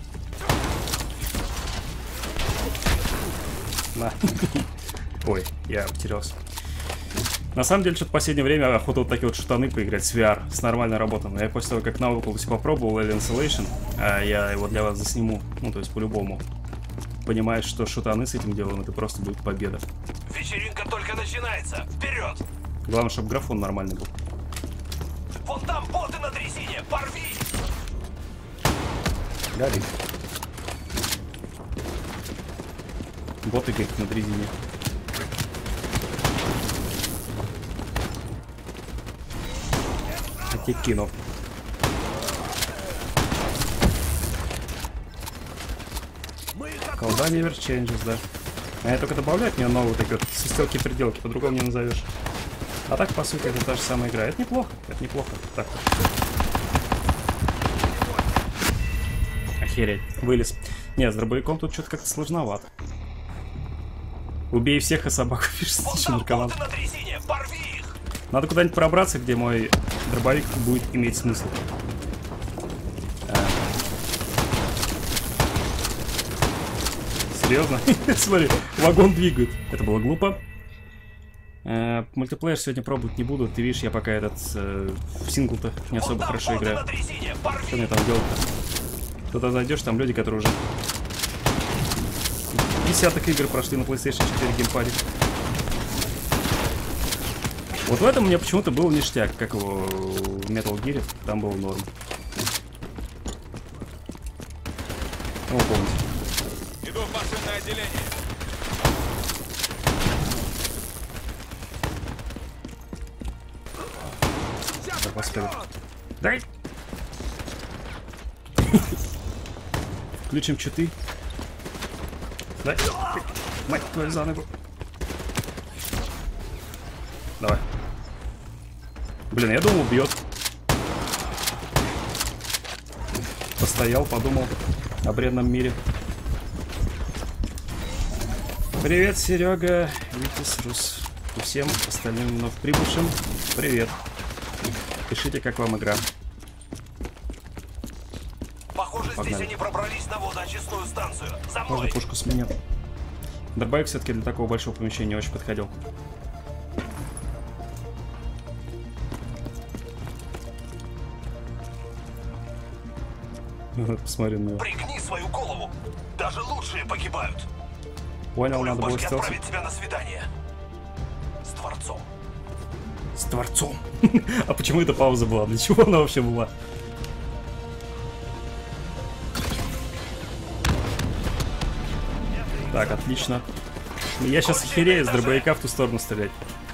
На. Ой, я потерялся. На самом деле, что-то в последнее время охота вот такие вот штаны поиграть с ви ар, с нормальной работой. Но я после того, как на Oculus попробовал Alien Isolation, а я его для вас засниму, ну то есть по-любому. Понимаешь, что шутаны с этим делом, это просто будет победа. Вечеринка только начинается. Вперед! Главное, чтобы графон нормальный был. Вон там боты на дрезине, порви! Гори. Боты как на дрезине. Я тебе кину. Колда never changes, да. А я только добавляю в нее новые такие вот свистелки приделки, по-другому не назовешь. А так, по сути, это та же самая игра. Это неплохо, это неплохо. Так. Охереть, вылез. Не, с дробовиком тут что-то как-то сложновато. Убей всех, а собаку пишет, еще наркоман. Надо куда-нибудь пробраться, где мой дробовик будет иметь смысл. А. Серьезно? Смотри, вагон двигают. Это было глупо. А, мультиплеер сегодня пробовать не буду. Ты видишь, я пока этот э, в сингл-то не особо хорошо играю. Что мне там делать-то? Туда зайдешь, там люди, которые уже десяток игр прошли на PlayStation четыре геймпаде. Вот в этом мне почему-то был ништяк, как его в Metal Gear, там был норм. Ну, помните. Иду в машинное отделение. Да, господи. Дай! Включим читы. Дай. Мать твою за ногу. Давай. Блин, я думал, убьет. Постоял, подумал о бредном мире. Привет, Серега, Витис, Рус. И всем остальным вновь прибывшим. Привет. Пишите, как вам игра. Похоже, Погнали. Здесь они пробрались на водоочистную станцию. За мной. Можно пушку сменил. Дробовик все-таки для такого большого помещения не очень подходил. Посмотри на него. Пригни свою голову. Даже лучшие погибают. Понял, надо было стелсить. Отправить тебя на свидание. С Творцом. С Творцом. А почему эта пауза была? Для чего она вообще была? Так, отлично. Я сейчас охерею с дробовика в ту сторону стрелять.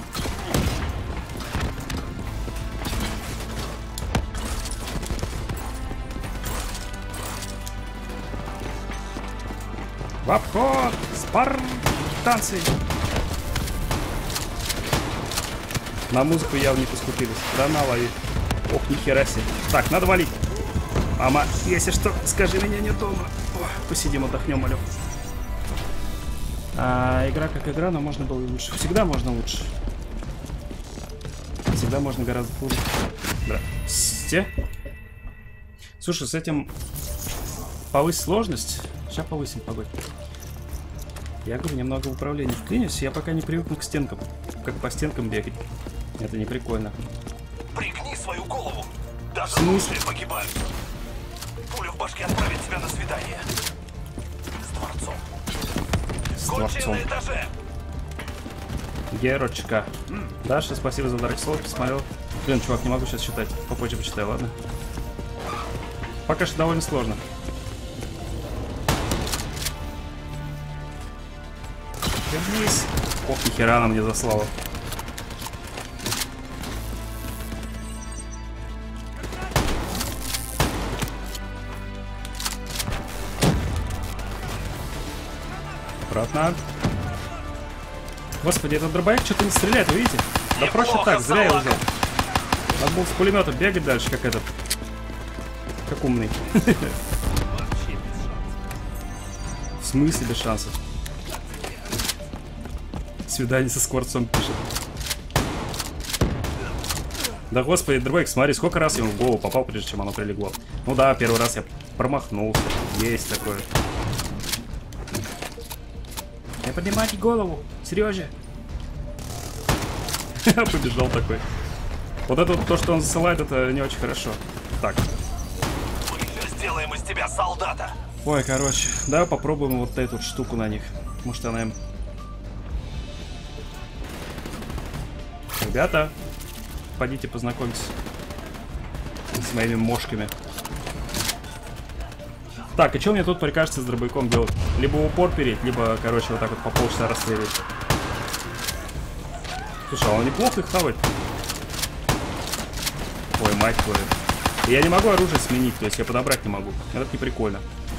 В обход! Спартанцы! На музыку явно не поскупились. Да на лови. Ох, нихера себе. Так, надо валить. Мама, если что, скажи, меня нет дома. О, посидим, отдохнем, молю. А, игра как игра, но можно было лучше. Всегда можно лучше. Всегда можно гораздо хуже. Здрасте. Слушай, с этим повысь сложность. Сейчас повысим, погодь. Я говорю, немного управления вклинюсь, я пока не привыкну к стенкам. Как по стенкам бегать. Это не прикольно. Пригни свою голову. Даже В смысле? лучшие погибают. Пуля в башке отправит тебя на свидание. С дворцом. С Кончи дворцом. на этаже. Герочка. Даша, спасибо за Dark Souls, посмотрел. Блин, чувак, не могу сейчас читать. Попозже почитаю, ладно? Пока что довольно сложно. Вернись. Ох, нихера она мне заслала. Обратно. Господи, этот дробовик что-то не стреляет, вы видите? Да проще так, зря я его взял. Надо было с пулемета бегать дальше, как этот. Как умный. В смысле без шансов? Свидание со Скворцом пишет. Да господи, дробовик, смотри, сколько раз ему в голову попал, прежде чем оно прилегло. Ну да, первый раз я промахнулся. Есть такое. Не поднимайте голову, Сережа. Побежал такой. Вот это вот то, что он засылает, это не очень хорошо. Так. Мы еще сделаем из тебя солдата. Ой, короче, давай попробуем вот эту вот штуку на них. Может, она им... Ребята, пойдите познакомьтесь с моими мошками. Так, и что мне тут прикажется с дробовиком делать? Либо упор переть, либо, короче, вот так вот по полчаса расстреливать. Слушай, а он неплохо их хавает. Ой, мать твою. И я не могу оружие сменить, то есть я подобрать не могу. Это не прикольно.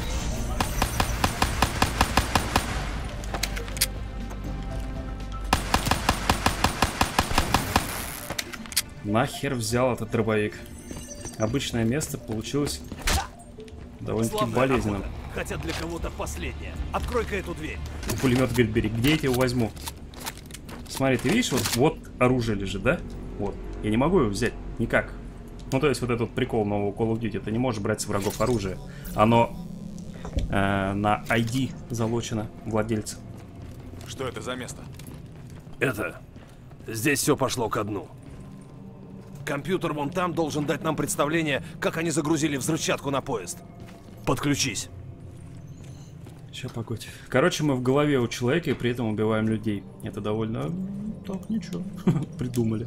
Нахер взял этот дробовик. Обычное место получилось довольно-таки болезненным. Хотя для кого-то последнее. Открой-ка эту дверь. Пулемет говорит, бери. Где я его возьму? Смотри, ты видишь, вот, вот оружие лежит, да? Вот. Я не могу его взять никак. Ну, то есть вот этот прикол нового Call of Duty. Ты не можешь брать с врагов оружие. Оно э, на ай ди залочено владельца. Что это за место? Это... Здесь все пошло ко дну. Компьютер вон там должен дать нам представление, как они загрузили взрывчатку на поезд. Подключись. Сейчас, погодь. Короче, мы в голове у человека и при этом убиваем людей. Это довольно... Так, ничего. Придумали.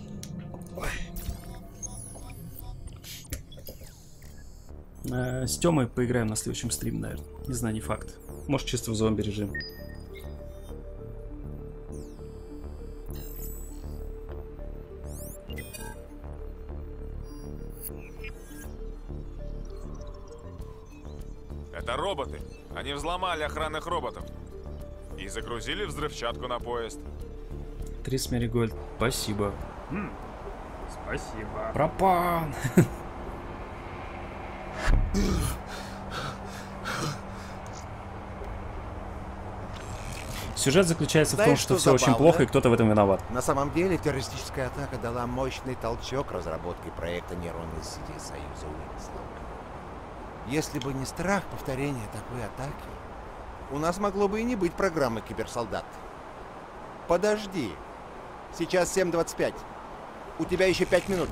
Э, с Тёмой поиграем на следующем стриме, наверное. Не знаю, не факт. Может, чисто в зомби режим. Это роботы. Они взломали охранных роботов. И загрузили взрывчатку на поезд. тридцать Меригольд. Спасибо. М, спасибо. Пропан. Сюжет заключается в том, что все очень плохо, и кто-то в этом виноват. На самом деле, террористическая атака дала мощный толчок разработке проекта нейронной сети Союза Уинслоу. Если бы не страх повторения такой атаки, у нас могло бы и не быть программы киберсолдат. Подожди. Сейчас семь двадцать пять. У тебя еще пять минут.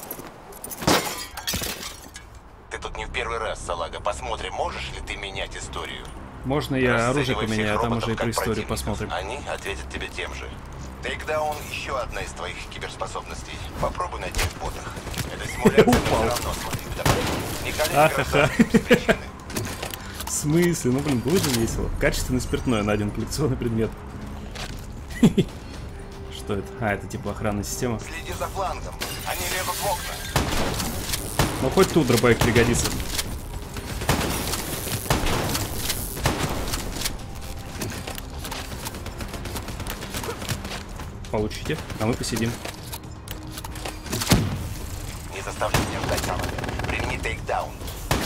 Ты тут не в первый раз, салага. Посмотрим, можешь ли ты менять историю. Можно я оружие Расценивай поменяю, а всех там роботов уже и как про историю противников. посмотрим. Они ответят тебе тем же. Тейкдаун — еще одна из твоих киберспособностей. Попробуй найти в ботах. Это симуляция, но все равно смотри вдобавок. Не колись Ахаха. гражданским. В смысле? Ну, блин, было же весело. Качественное спиртное на один коллекционный предмет. Что это? А, это типа охранная система. Следи за флангом. Они лезут в окна. Ну, хоть тут дробовик пригодится. Получите, а мы посидим. Не заставляй меня ждать, салага. Примени тейкдаун.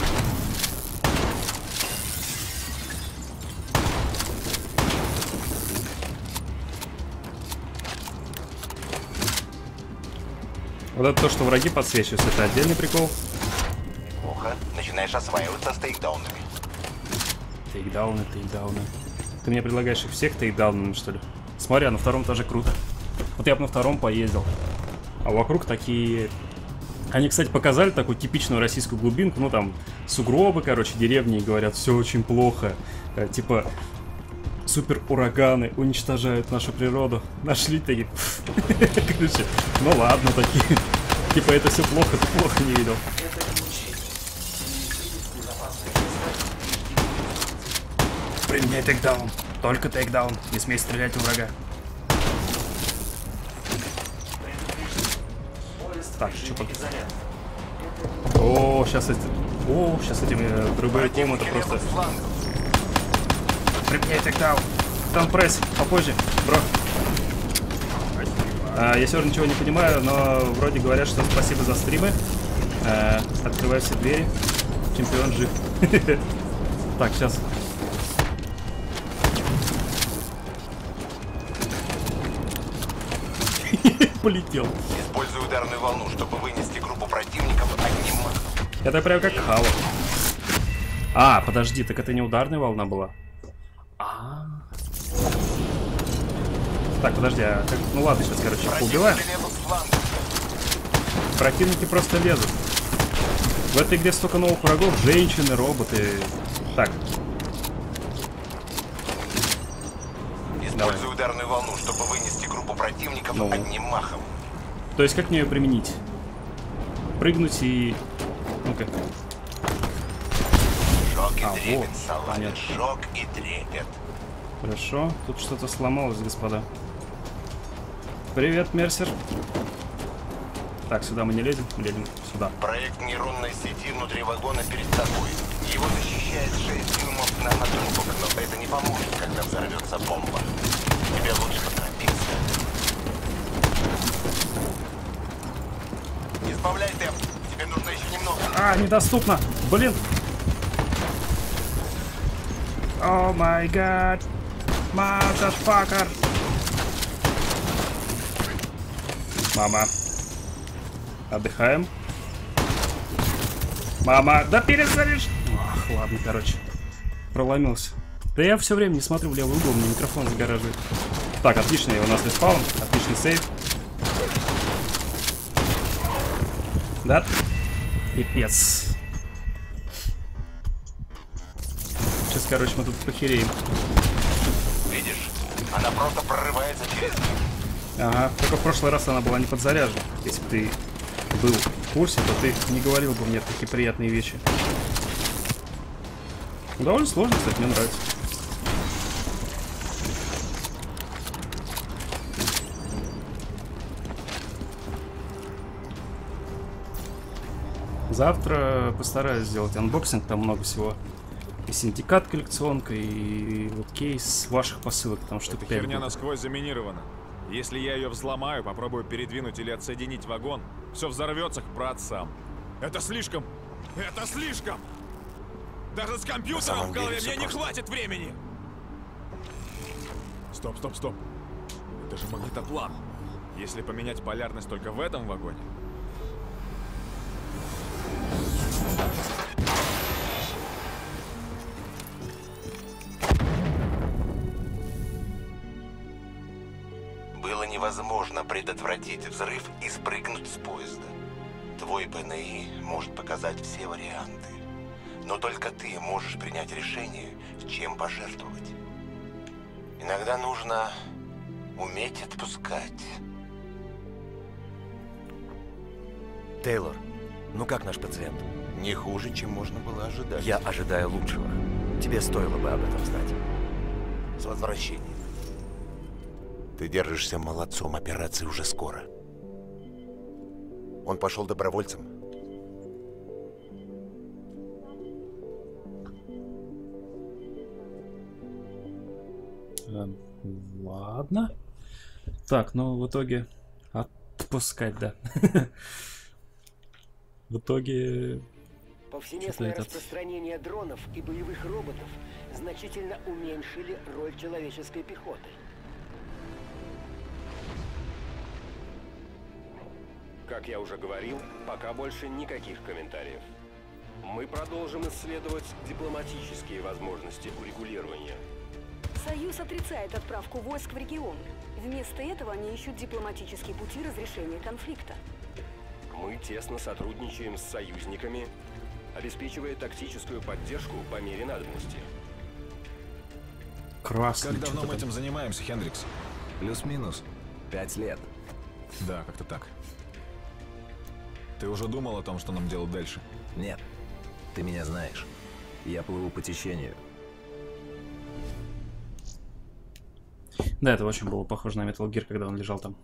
Вот это то, что враги подсвечиваются, это отдельный прикол. Неплохо. Начинаешь осваиваться с тейкдаунами. Тейкдауны, тейкдауны. Ты мне предлагаешь их всех тейкдаунами, что ли? Смотри, а на втором тоже круто. Вот я бы на втором поездил. А вокруг такие... Они, кстати, показали такую типичную российскую глубинку. Ну, там, сугробы, короче, деревни, говорят, все очень плохо. Э, типа, супер ураганы уничтожают нашу природу. Нашли такие... Короче, ну ладно, такие. Типа, это все плохо, ты плохо не видел. Применяй тейкдаун. Только тейкдаун. Не смей стрелять в врага. Так, что под... О, сейчас эти... О, сейчас этими дробовиком это просто... Применяй тейкдаун. Таунпресс, попозже, бро. А, я все равно ничего не понимаю, но вроде говорят, что спасибо за стримы. А, открывай все двери. Чемпион жив. Так, сейчас... Полетел. Используй ударную волну, чтобы вынести группу противников одним махом. Это прям как Хало. А, подожди, так это не ударная волна была? А. Так, подожди, а как... Ну ладно, сейчас, короче, убиваем. Противники просто лезут. В этой игре столько новых врагов, женщины, роботы. Так. Используй ударную волну, чтобы вынести группу противников ну. одним махом. То есть как мне ее применить? Прыгнуть и... Ну-ка. Шок и а, трепет, вот. салат. Шок и трепет. Хорошо. Тут что-то сломалось, господа. Привет, Мерсер. Так, сюда мы не лезем. Мы лезем сюда. Проект нейронной сети внутри вагона перед тобой. Его защищает шесть дюймов нанотрубок, но это не поможет, когда взорвется бомба. Тебе лучше поторопиться. Избавляй темп. Тебе нужно еще немного. А, недоступно. Блин. О май гад. Motherfucker. Мама. Отдыхаем. Мама, да перезаришь. Ах, ладно, короче. Проломился. Да я все время не смотрю в левый угол, мне микрофон загораживает. Так, отлично, у нас респаун. Отличный сейв. Да? Пипец. Сейчас, короче, мы тут похереем. Видишь? Она просто прорывается через... Ага, только в прошлый раз она была не подзаряжена. Если бы ты был в курсе, то ты не говорил бы мне такие приятные вещи. Довольно сложно, кстати, мне нравится. Завтра постараюсь сделать анбоксинг, там много всего. И синдикат коллекционка, и вот кейс ваших посылок, там штук пять. Херня насквозь заминирована. Если я ее взломаю, попробую передвинуть или отсоединить вагон, все взорвется к праотцам. Это слишком! Это слишком! Даже с компьютером в голове мне не хватит времени! Стоп, стоп, стоп. Это же магнитоплан. Если поменять полярность только в этом вагоне... Было невозможно предотвратить взрыв и спрыгнуть с поезда. Твой ПНИ может показать все варианты. Но только ты можешь принять решение, чем пожертвовать. Иногда нужно уметь отпускать. Тейлор, ну как наш пациент? Не хуже, чем можно было ожидать. Я ожидаю лучшего. Тебе стоило бы об этом знать. С возвращением. Ты держишься молодцом, операция уже скоро. Он пошел добровольцем. Эм, ладно. Так, ну в итоге отпускать, да. В итоге... Повсеместное распространение дронов и боевых роботов значительно уменьшили роль человеческой пехоты. Как я уже говорил, пока больше никаких комментариев. Мы продолжим исследовать дипломатические возможности урегулирования. Союз отрицает отправку войск в регион. Вместо этого они ищут дипломатические пути разрешения конфликта. Мы тесно сотрудничаем с союзниками, обеспечивая тактическую поддержку по мере надобности. Красный. Как давно мы этим занимаемся, Хендрикс? Плюс-минус. Пять лет. Да, как-то так. Ты уже думал о том, что нам делать дальше? Нет. Ты меня знаешь. Я плыву по течению. Да, это очень было похоже на Metal Gear, когда он лежал там.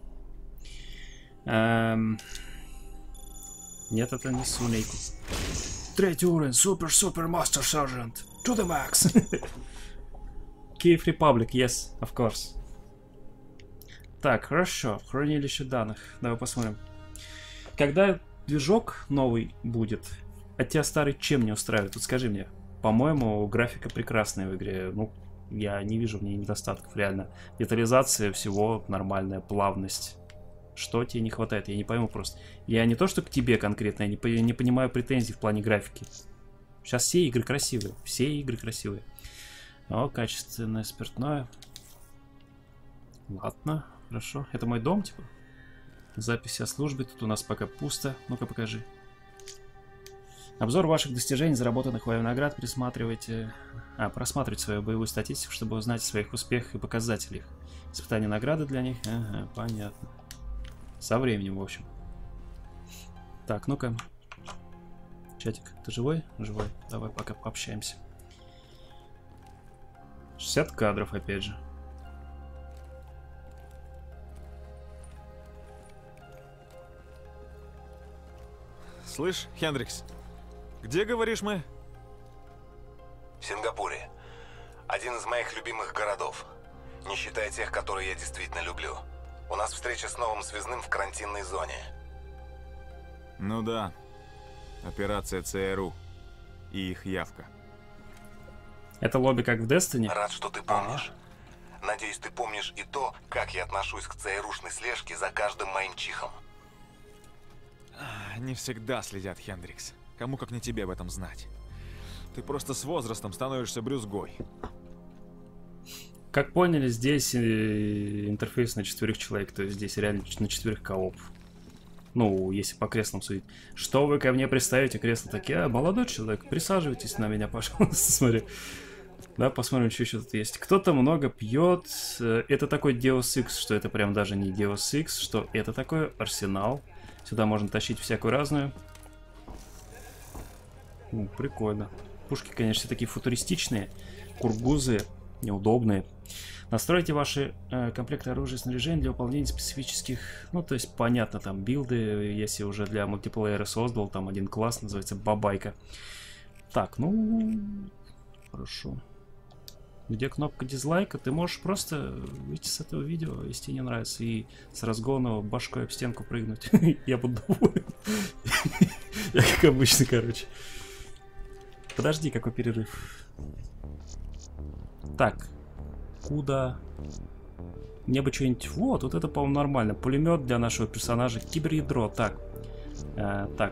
Эм... Нет, это не Сунейку. Третий уровень, Супер Супер Мастер Сержант. To the max. Kiev Republic, yes, of course. Так, хорошо. Хранилище данных. Давай посмотрим. Когда движок новый будет, а тебя старый чем не устраивает? Тут скажи мне. По-моему, графика прекрасная в игре. Ну, я не вижу в ней недостатков, реально. Детализация всего нормальная, плавность. Что тебе не хватает? Я не пойму просто. Я не то, что к тебе конкретно, я не, по не понимаю претензий в плане графики. Сейчас все игры красивые. Все игры красивые. О, качественное спиртное. Ладно, хорошо. Это мой дом, типа? Записи о службе. Тут у нас пока пусто. Ну-ка, покажи. Обзор ваших достижений, заработанных вами наград. Присматривайте... А, просматривайте свою боевую статистику, чтобы узнать о своих успехах и показателях. Испытания награды для них. Ага, понятно. Со временем, в общем. Так, ну-ка. Чатик, ты живой? Живой. Давай пока пообщаемся. шестьдесят кадров, опять же. Слышь, Хендрикс, где, говоришь, мы? В Сингапуре. Один из моих любимых городов. Не считая тех, которые я действительно люблю. У нас встреча с новым связным в карантинной зоне. Ну да. Операция ЦРУ. И их явка. Это лобби как в Destiny? Рад, что ты помнишь. Ага. Надеюсь, ты помнишь и то, как я отношусь к ЦРУшной слежке за каждым моим чихом. Не всегда следят, Хендрикс. Кому как не тебе об этом знать. Ты просто с возрастом становишься брюзгой. Как поняли, здесь интерфейс на четверых человек, то есть здесь реально на четверых кооп. Ну, если по креслам судить. Что вы ко мне приставите кресла такие? А, молодой человек, присаживайтесь на меня, пожалуйста, смотри. Да, посмотрим, что еще тут есть. Кто-то много пьет. Это такой Deus Ex, что это прям даже не Deus Ex, что это такой арсенал. Сюда можно тащить всякую разную. Ну, прикольно. Пушки, конечно, такие футуристичные. Кургузы неудобные. Настройте ваши э, комплекты оружия и снаряжения для выполнения специфических... Ну, то есть, понятно, там, билды. Если уже для мультиплеера создал, там один класс, называется Бабайка. Так, ну... Хорошо. Где кнопка дизлайка? Ты можешь просто выйти с этого видео, если тебе не нравится, и с разгона башкой об стенку прыгнуть. Я буду доволен. Я как обычно, короче. Подожди, какой перерыв. Так. Куда? Мне бы что-нибудь... Вот, вот это, по-моему, нормально. Пулемет для нашего персонажа. Киберядро. Так. Э, так.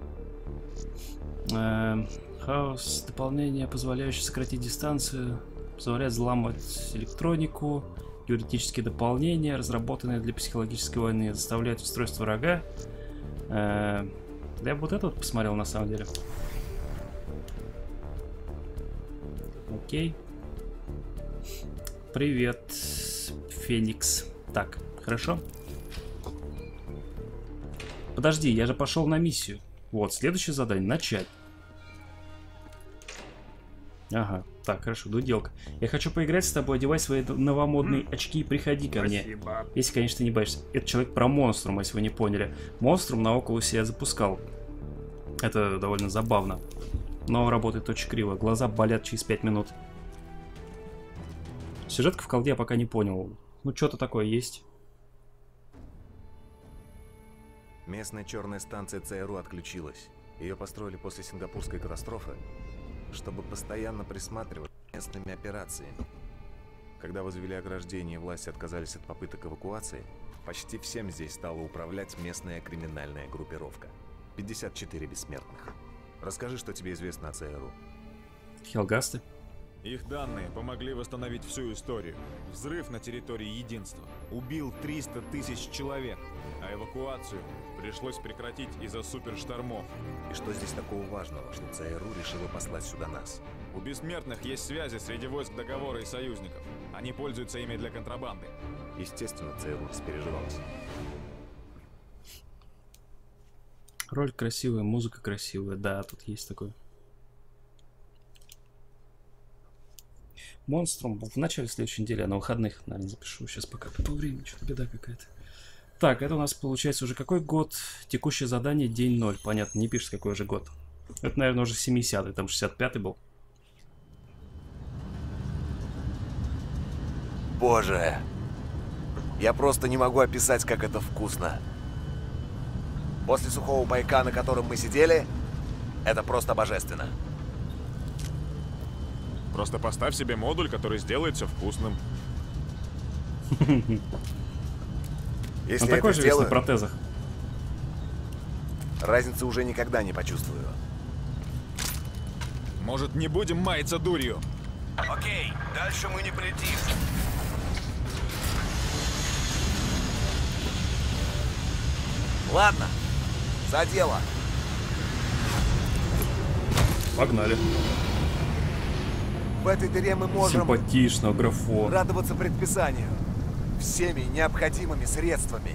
Э, хаос. Дополнение, позволяющее сократить дистанцию. Позволяет взламывать электронику. Теоретические дополнения, разработанные для психологической войны. Заставляют устройство врага. Э, я бы вот это вот посмотрел, на самом деле. Окей. Привет, Феникс. Так, хорошо. Подожди, я же пошел на миссию. Вот, следующее задание. Начать. Ага, так, хорошо, дуделка. Я хочу поиграть с тобой, одевай свои новомодные очки и приходи ко Спасибо. мне. Если, конечно, ты не боишься. Это человек про Монструм, если вы не поняли. Монструм на Окулусе я запускал. Это довольно забавно. Но работает очень криво. Глаза болят через пять минут. Сюжетка в колде я пока не понял. Ну, что-то такое есть. Местная черная станция ЦРУ отключилась. Ее построили после сингапурской катастрофы, чтобы постоянно присматривать за местными операциями. Когда возвели ограждение и власти отказались от попыток эвакуации, Почти всем здесь стала управлять местная криминальная группировка. пятьдесят четыре бессмертных. Расскажи, что тебе известно о ЦРУ. Хелгасты. Их данные помогли восстановить всю историю. Взрыв на территории Единства убил триста тысяч человек, а эвакуацию пришлось прекратить из-за суперштормов. И что здесь такого важного, что ЦРУ решила послать сюда нас? У бессмертных есть связи среди войск договора и союзников. Они пользуются ими для контрабанды. Естественно, ЦРУ распереживалась. Роль красивая, музыка красивая. Да, тут есть такое. Монструм в начале следующей недели, а на выходных, наверное, запишу. Сейчас пока по времени, что-то беда какая-то. Так, это у нас получается уже какой год? Текущее задание день ноль. Понятно, не пишет, какой уже год. Это, наверное, уже семидесятый, там шестьдесят пятый был. Боже, я просто не могу описать, как это вкусно. После сухого пайка, на котором мы сидели, это просто божественно. Просто поставь себе модуль, который сделает все вкусным. Если он такой же весь на протезах. Разницы уже никогда не почувствую. Может, не будем маяться дурью? Окей, дальше мы не полетим. Ладно, за дело. Погнали. В этой дыре мы можем симпатично, графон. радоваться предписанию всеми необходимыми средствами.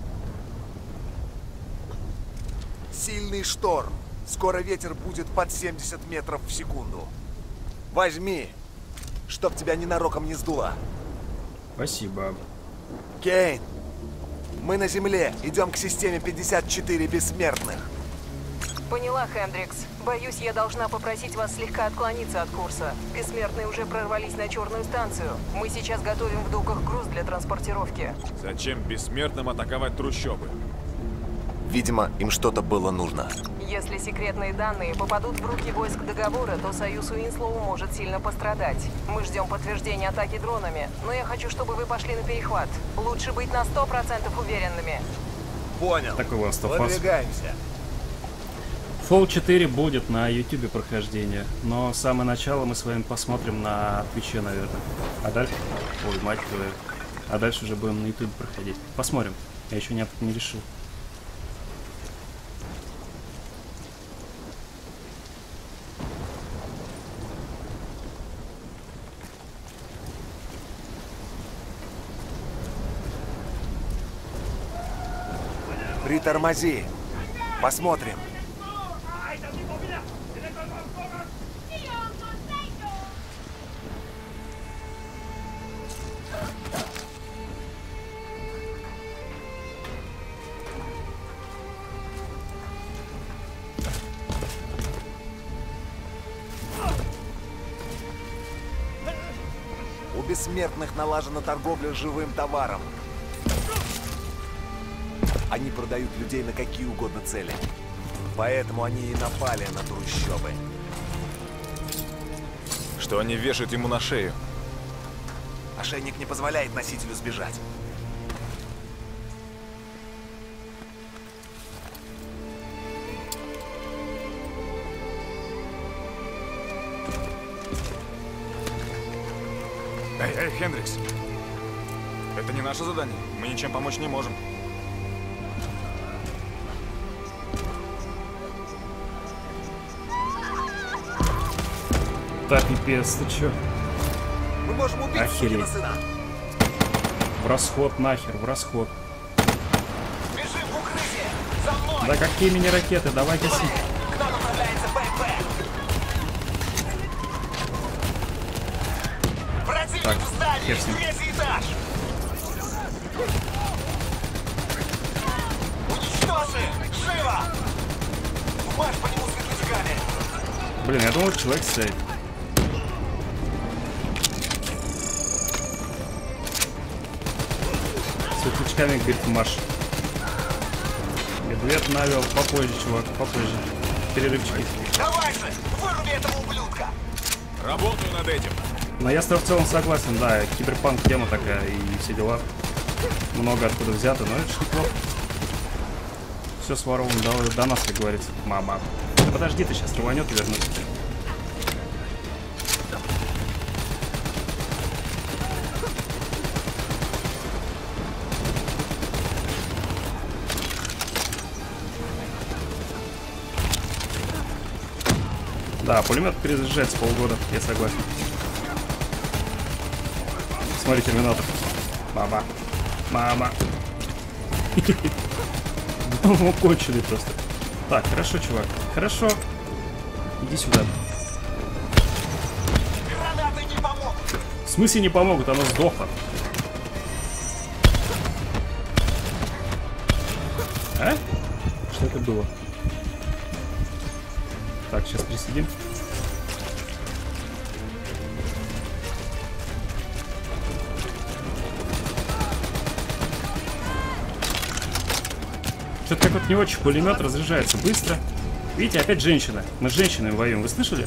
Сильный шторм. Скоро ветер будет под семьдесят метров в секунду. Возьми, чтоб тебя ненароком не сдуло. Спасибо. Кейн, мы на земле. Идем к системе пятьдесят четыре бессмертных. Поняла, Хендрикс. Боюсь, я должна попросить вас слегка отклониться от курса. Бессмертные уже прорвались на черную станцию. Мы сейчас готовим в доках груз для транспортировки. Зачем бессмертным атаковать трущобы? Видимо, им что-то было нужно. Если секретные данные попадут в руки войск договора, то союз Уинслоу может сильно пострадать. Мы ждем подтверждения атаки дронами, но я хочу, чтобы вы пошли на перехват. Лучше быть на сто процентов уверенными. Понял. Такой Last of Us. Выдвигаемся. Фолл четыре будет на ютубе прохождение, но самое начало мы с вами посмотрим на Твиче, наверное. А дальше... Ой, мать твою. А дальше уже будем на ютубе проходить. Посмотрим. Я еще не, не решил. Притормози. Посмотрим. У бессмертных налажена торговля живым товаром. Они продают людей на какие угодно цели. Поэтому они и напали на трущобы. Что они вешают ему на шею? Ошейник не позволяет носителю сбежать. Эй, эй, Хендрикс! Это не наше задание. Мы ничем помочь не можем. Так, пипец, ты чё? Мы можем убить охереть. Сына. В расход нахер, в расход. Бежим в укрытие! За мной! Да какие мини-ракеты, давай гаси. К нам направляется БМП! Противник так, в здании! Третий этаж! Уничтожи! Живо! Марш по нему светлячками! Блин, я думал, человек стоит. Светлячками, говорит, марш. Медведь навел попозже, чувак, попозже. Перерывчики. Давай же! Выруби этого ублюдка! Работаю над этим. Но я с тобой в целом согласен, да, киберпанк тема такая и все дела. много откуда взято, но это ж неплохо. Все своровано до, до нас, как говорится. Мама. Да подожди, ты сейчас рванет и вернется. Да, пулемет перезаряжается полгода, я согласен. Смотри, терминатор. Мама. Мама. Ну, конченый просто. Так, хорошо, чувак. Хорошо. Иди сюда. В смысле не помогут? Оно сдохло. А? Что это было? Так, сейчас присидим. Что-то как вот не очень пулемет разряжается быстро. Видите, опять женщина. Мы с женщинами воюем. Вы слышали?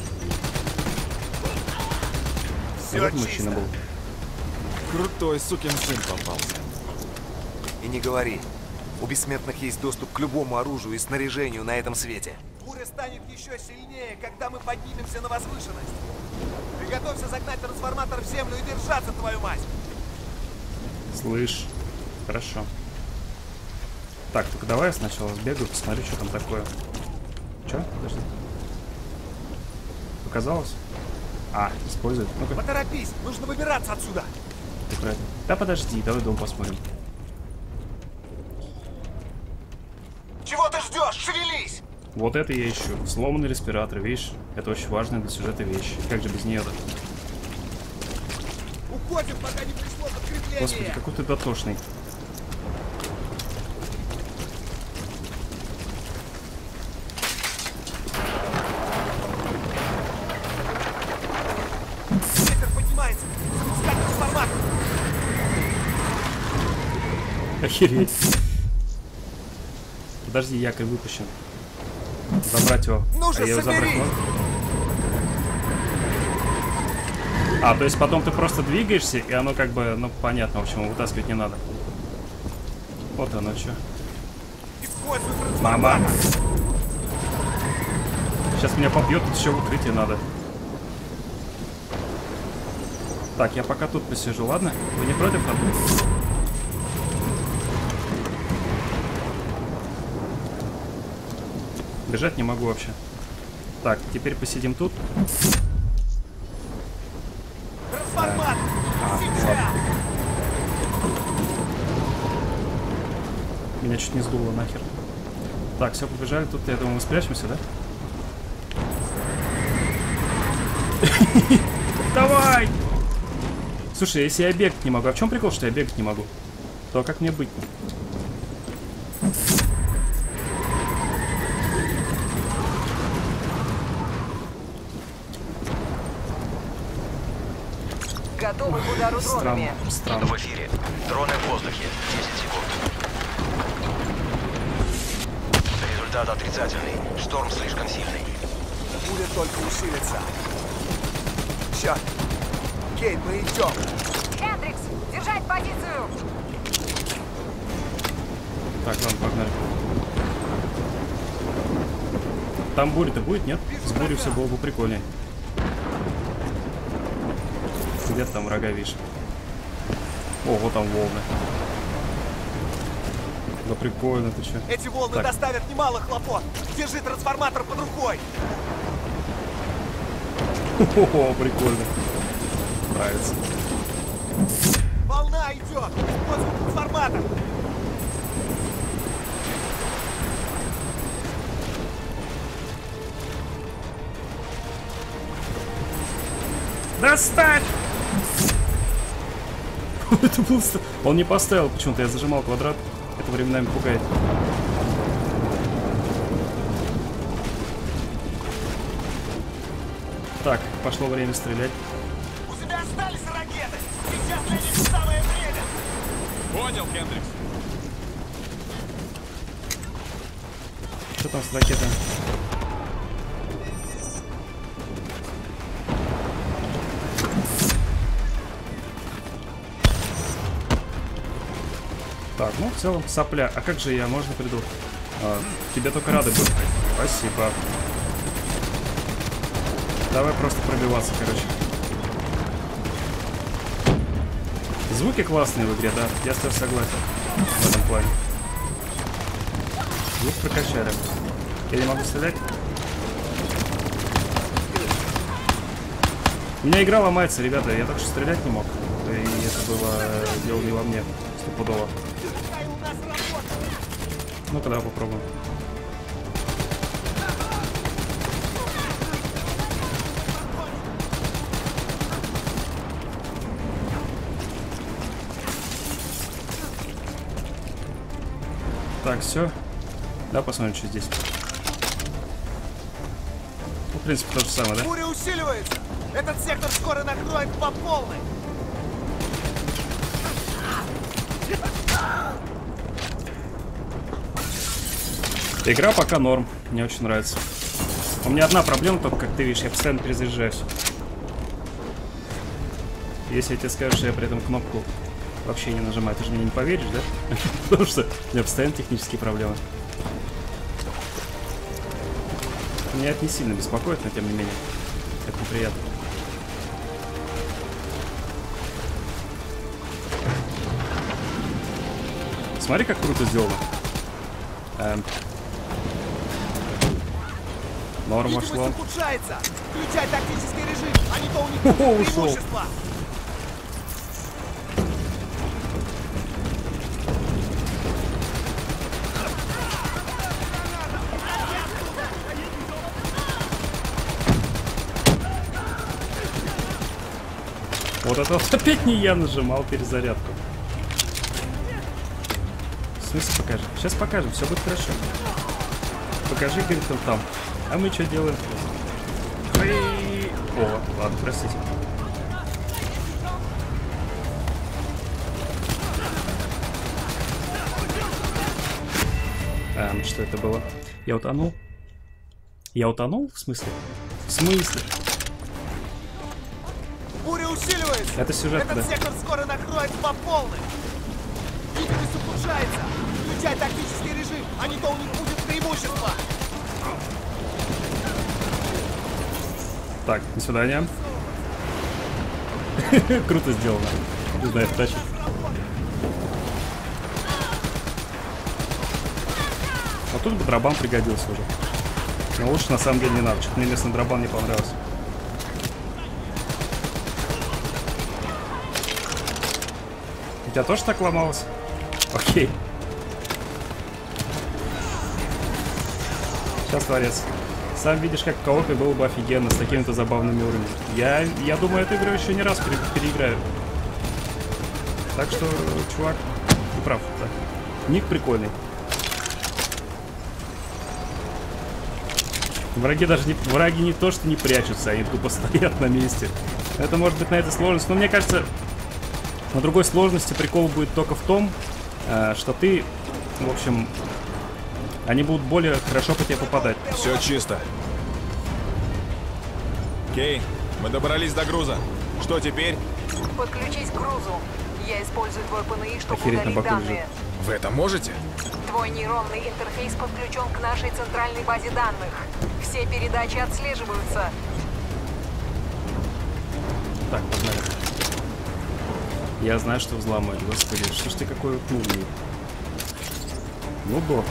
Вот мужчина был. Крутой сукин сын попался. И не говори. У бессмертных есть доступ к любому оружию и снаряжению на этом свете. Буря станет еще сильнее, когда мы поднимемся на возвышенность. Приготовься загнать трансформатор в землю и держаться, твою мать! Слышь. Хорошо. Так, только давай я сначала сбегаю, посмотрю, что там такое. Че? Подожди. Показалось? А, использует. Ну-ка. Поторопись, нужно выбираться отсюда. Ты правильно. Да подожди, давай дом посмотрим. Чего ты ждешь? Шевелись! Вот это я ищу. Сломанный респиратор, видишь? Это очень важная для сюжета вещь. Как же без нее-то? Уходим, пока не пришло подкрепление. Господи, какой ты дотошный. Охереть. Подожди, якорь выпущен. Забрать его. Ну а я его забрать могу? А, то есть потом ты просто двигаешься, и оно как бы, ну понятно, в общем, вытаскивать не надо. Вот оно что. Мама. Сейчас меня побьет, тут еще в укрытие надо. Так, я пока тут посижу, ладно? Вы не против там? Бежать не могу вообще. Так, теперь посидим тут. Трансформатор! А, ладно. Меня чуть не сдуло нахер. Так, все, побежали. Тут, я думаю, мы спрячемся, да? Давай! Слушай, если я бегать не могу, а в чем прикол, что я бегать не могу? То как мне быть? Готовы к удару дронами. Странно. В эфире. Дроны в воздухе. десять секунд. Результат отрицательный. Шторм слишком сильный. Буря только усилится. Черт. Кейт, мы идем. Хендрикс, держать позицию. Так, ладно, погнали. Там буря-то будет, нет? С бурей все было бы прикольнее. Где-то там врага видишь. О, вот там волны. Да прикольно, ты че? Эти волны так. доставят немало хлопот. Держи трансформатор под рукой. О, прикольно. Нравится. Волна идет. Используй трансформатор. Достать! Это был... Он не поставил почему-то, я зажимал квадрат. Это временами пугает. Так, пошло время стрелять. У тебя остались ракеты! Сейчас для них самое время! Понял, Хендрикс. Что там с ракетами? Так, ну в целом сопля. А как же я, можно приду? А, тебе только рады будут. Спасибо. Давай просто пробиваться, короче. Звуки классные в игре, да, я с тобой согласен в этом плане. Звук прокачали. Я не могу стрелять. У меня игра ломается, ребята, я только что стрелять не мог. И это было дело не во мне, стопудово. Ну-ка, давай попробуем. Так, все. Да, посмотрим, что здесь. Ну, в принципе, то же самое, да? Буря усиливается! Этот сектор скоро накроет по полной! Игра пока норм. Мне очень нравится. У меня одна проблема, только, как ты видишь, я постоянно перезаряжаюсь. Если я тебе скажу, что я при этом кнопку вообще не нажимаю, ты же мне не поверишь, да? Потому что у меня постоянно технические проблемы. Меня это не сильно беспокоит, но тем не менее. Это неприятно. Смотри, как круто сделано. Эм. Норм вошло. Ухудшается. Включай тактический режим, а не то у них будет преимущество. Вот это вот опять не я нажимал перезарядку. В смысле покажи? Сейчас покажем, все будет хорошо. Покажи, говорит он там. А мы что делаем? О, ладно, простите. А, ну что это было? Я утонул? Я утонул? В смысле? В смысле? Буря усиливается! Это сюжет, Этот да. сектор скоро накроет по полной! Видимость ухудшается! Включай тактический режим, а не то у них будет преимущество! Так, до свидания. Круто сделано. Не знаю, тащит. А тут бы дробан пригодился уже. Но лучше на самом деле не надо. Что-то мне местный дробан не понравился. У тебя тоже так ломалось? Окей. Сейчас, творец. Сам видишь, как в коопе было бы офигенно с такими-то забавными уровнями. Я, я думаю, эту игру еще не раз пере переиграю. Так что, чувак, ты прав. Да. Ник прикольный. Враги даже не, враги не то, что не прячутся, они тупо стоят на месте. Это может быть на этой сложности, но мне кажется, на другой сложности прикол будет только в том, что ты, в общем, они будут более хорошо по тебе попадать. Все чисто. Кейн, мы добрались до груза. Что теперь? Подключись к грузу. Я использую твой ПНИ, чтобы Охереть, удалить данные. Вы это можете? Твой нейронный интерфейс подключен к нашей центральной базе данных. Все передачи отслеживаются. Так, погнали. Я знаю, что взломать. Господи, что ж ты какой вот умный. Ну, да.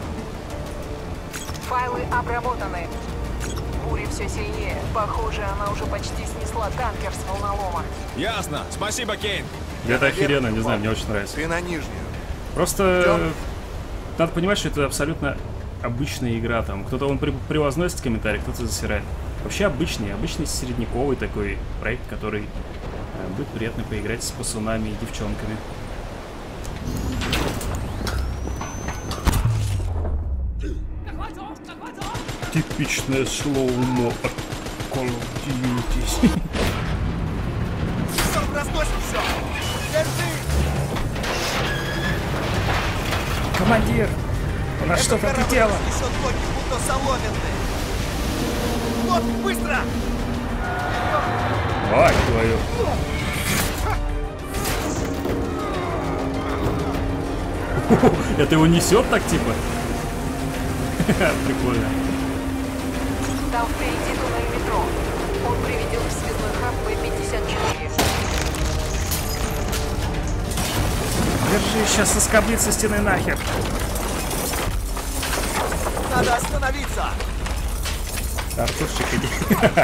Файлы обработаны. Буря все сильнее. Похоже, она уже почти снесла танкер с волнолома. Ясно. Спасибо, Кейн. Это охеренно, не знаю, мне очень нравится. Ты на нижнюю. Просто Идем. надо понимать, что это абсолютно обычная игра. Там кто-то он превозносит комментарий, кто-то засирает. Вообще обычный, обычный середняковый такой проект, который э, будет приятно поиграть с пацанами и девчонками. Типичное слоумо от Call of Duty. Разносим все! Держи! Командир, у нас что-то отлетело. Несет ноги, будто соломенные. Вот, быстро! Ай, твою. Это его несет так, типа? Прикольно. Там впереди туннель метро. Он приведет в связной хаб Б пятьдесят четыре. Держи, сейчас соскоблит со стены нахер. Надо остановиться! Артурчик, иди.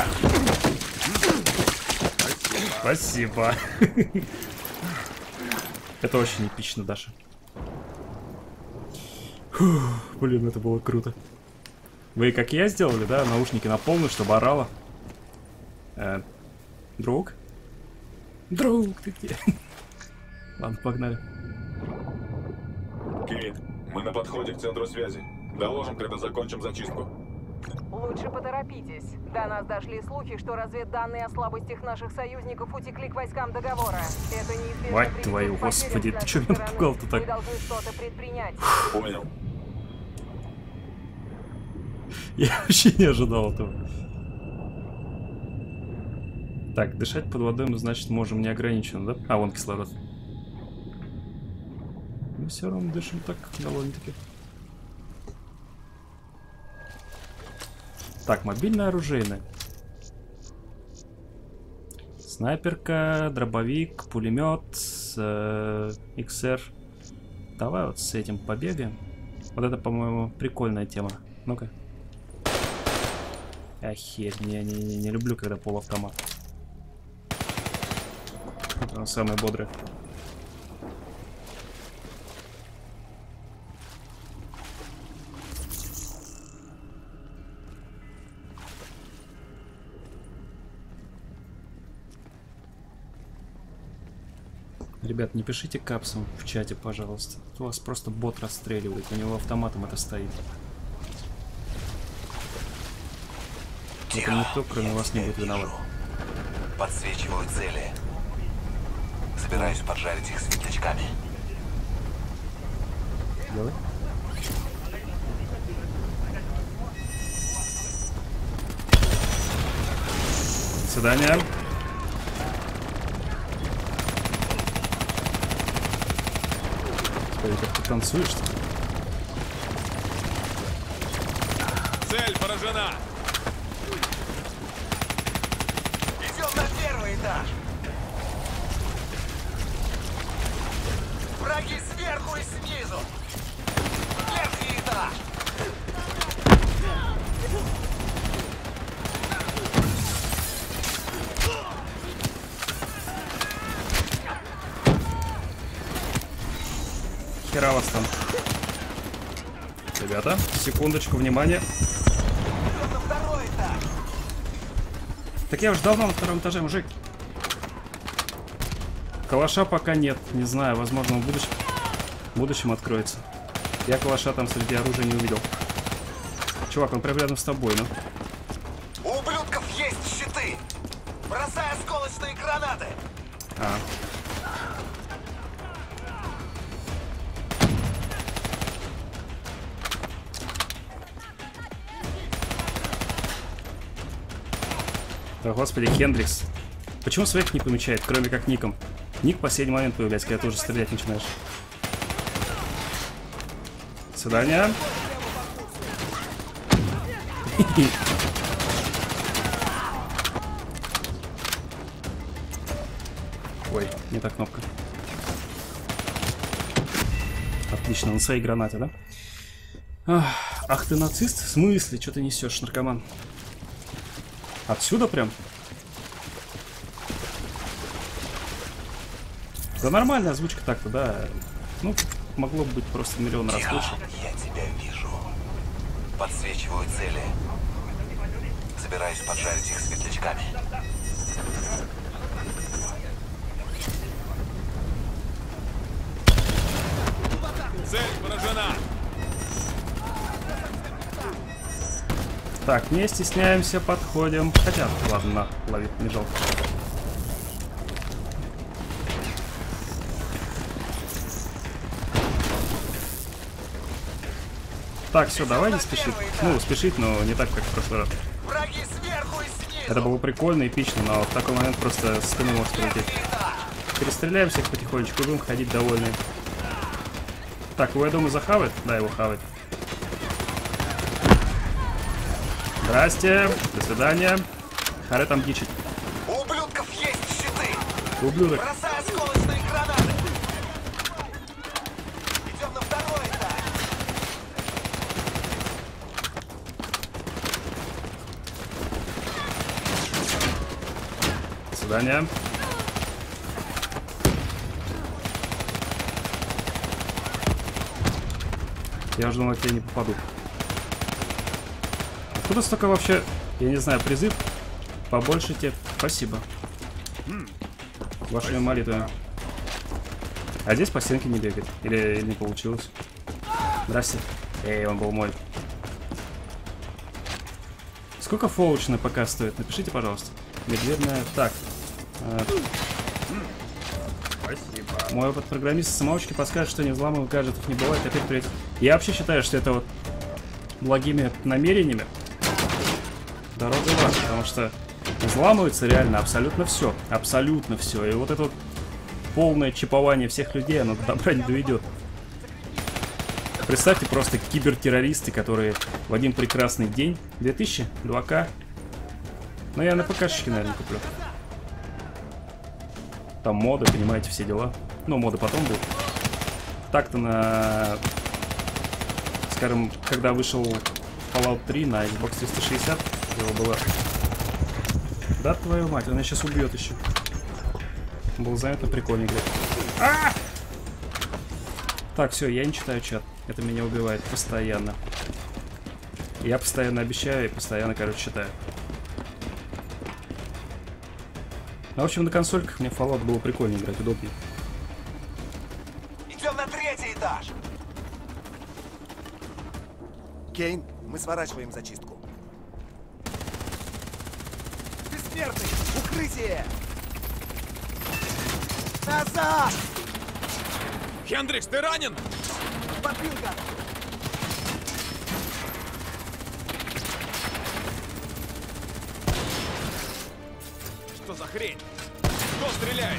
Спасибо. Это очень эпично, Даша. Фух, блин, это было круто. Вы как я сделали, да? Наушники на полную, чтобы орало. Э, друг? Друг, ты где? Ладно, погнали. Кейт, мы на подходе к центру связи. Доложим, когда закончим зачистку. Лучше поторопитесь. До нас дошли слухи, что разведданные о слабостях наших союзников утекли к войскам договора. Это неизбежно. Мать твою, господи, ты что меня напугал-то так? Мы должны что-то предпринять. Понял. Я вообще не ожидал этого. Так, дышать под водой мы, значит, можем неограниченно, да? А, вон кислород. Мы все равно дышим так довольно-таки. Так, мобильное оружейное. Снайперка, дробовик, пулемет, э, икс эр. Давай вот с этим побегаем. Вот это, по-моему, прикольная тема. Ну-ка. Охерь, не, не, не, не люблю, когда полуавтомат. Это самое бодрое. Ребят, не пишите капсом в чате, пожалуйста. У вас просто бот расстреливает, у него автоматом это стоит. Тихо, это никто, кроме вас, не будет виноват. Подсвечиваю цели. Собираюсь поджарить их светлячками. Давай. До свидания. Как ты танцуешь-то? Цель поражена! Идем на первый этаж! Враги сверху и снизу! Верхний этаж! Хера вас там. Ребята, секундочку, внимание. Так я уже давно на втором этаже, мужик. Калаша пока нет, не знаю, возможно, в будущем, в будущем откроется. Я калаша там среди оружия не увидел. Чувак, он прям рядом с тобой, ну. У ублюдков есть щиты! Бросай осколочные гранаты! А. Да, господи, Хендрикс. Почему своих не помечает, кроме как ником? Ник в последний момент появляется, когда ты уже стрелять начинаешь. До свидания. Ой, не та кнопка. Отлично, на своей гранате, да? Ах, ах ты нацист? В смысле? Что ты несешь, наркоман? Отсюда прям? Да нормальная озвучка так-то, да. Ну, могло бы быть просто миллион раз лучше. Я тебя вижу. Подсвечиваю цели. Собираюсь поджарить их светлячками. Цель поражена! Так, не стесняемся, подходим. Хотя, ладно, ловить не жалко. Так, все, давай не спешить. Ну, спешить, но не так, как в прошлый раз. Это было прикольно, эпично, но в такой момент просто с спины может прилететь. Перестреляем всех потихонечку, будем ходить довольны. Так, его, я думаю, захавает? Да, его хавает. Здрасте. До свидания. Харе там дичить. У ублюдков есть щиты! Ублюдок. Бросай осколочные гранаты! Идем на второй этаж! До свидания. Я уже думал, я к тебе не попаду. Откуда столько вообще, я не знаю, призыв? Побольше тебе. Спасибо. Вашими молитвами. А здесь по стенке не бегать. Или, или не получилось. Здрасте. Эй, он был мой. Сколько фоуч на ПК стоит? Напишите, пожалуйста. Медведная. Так. Спасибо. Мой опыт программиста-самоучки подскажет, что не взламываемых гаджетов не бывает. Опять привет. Я вообще считаю, что это вот благими намерениями дорога в ад, потому что взламывается реально абсолютно все. Абсолютно все. И вот это вот полное чипование всех людей, оно до добра не доведет. Представьте просто кибертеррористы, которые в один прекрасный день, две тысячи, два ка, ну я на ПКшечке, наверное, куплю. Там моды, понимаете, все дела. Ну, моды потом будут. Так-то на... Скажем, когда вышел Fallout три на Xbox триста шестьдесят, его было... Да твою мать, он меня сейчас убьет еще. Был заметно прикольный играть. А! Так, все, я не читаю чат. Это меня убивает постоянно. Я постоянно обещаю и постоянно, короче, читаю. Ну, в общем, на консольках мне в Fallout было прикольно играть, удобнее. Идем на третий этаж! Кейн, мы сворачиваем зачистку. Бессмертный! Укрытие! Назад! Хендрикс, ты ранен? Подпилка! Что за хрень? Кто стреляет?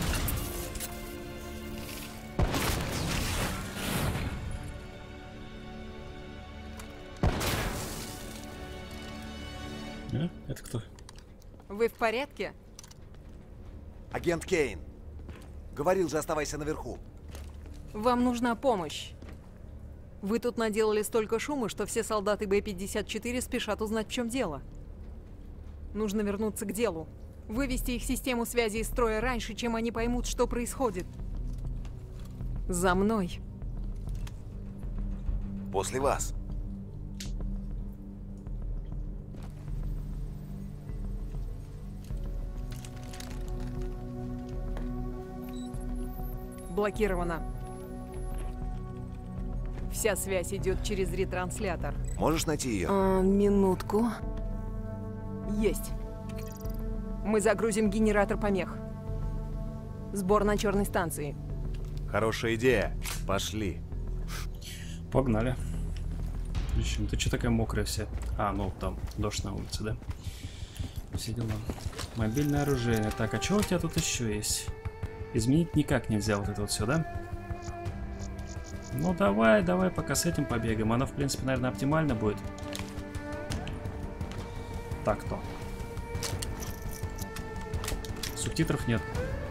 А? Это кто? Вы в порядке? Агент Кейн. Говорил же, оставайся наверху. Вам нужна помощь. Вы тут наделали столько шума, что все солдаты Б пятьдесят четыре спешат узнать, в чем дело. Нужно вернуться к делу. Вывести их систему связи из строя раньше, чем они поймут, что происходит. За мной. После вас. Блокировано. Вся связь идет через ретранслятор. Можешь найти ее? А, минутку. Есть. Мы загрузим генератор помех. Сбор на черной станции. Хорошая идея. Пошли. Погнали. Ищем. Ты что такая мокрая вся? А, ну там дождь на улице, да? Все дела. Мобильное оружие. Так, а что у тебя тут еще есть? Изменить никак нельзя вот это вот все, да? Ну давай, давай пока с этим побегаем. Она, в принципе, наверное, оптимально будет. Так-то. Субтитров нет.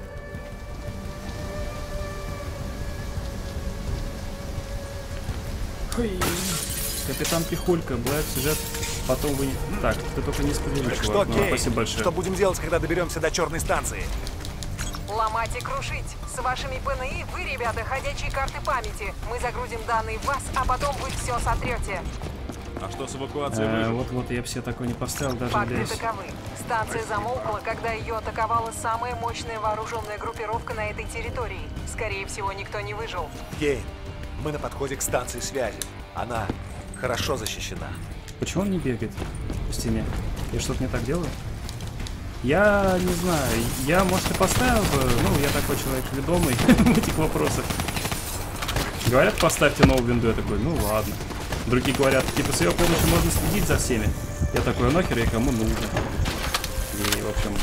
Ой. Капитан Пихулька, Блэк, сюжет. Потом вы не... Так, ты только не споделишь. Что, ну, Кейн? спасибо большое. Что будем делать, когда доберемся до черной станции? Ломать и крушить. С вашими ПНИ вы, ребята, ходячие карты памяти. Мы загрузим данные в вас, а потом вы все сотрете. А что с эвакуацией Э, выжил? вот-вот я все такое не поставил, даже Факты надеюсь. таковы. Станция замолкла, когда ее атаковала самая мощная вооруженная группировка на этой территории. Скорее всего, никто не выжил. Кейн, мы на подходе к станции связи. Она хорошо защищена. Почему он не бегает по стене? Я что-то не так делаю? Я не знаю. Я, может, и поставил бы... Ну, я такой человек ведомый в этих вопросах. Говорят, поставьте новую винду. Я такой, ну ладно. Другие говорят, типа, с ее помощью можно следить за всеми. Я такой, а нахер я кому нужен? И, в общем...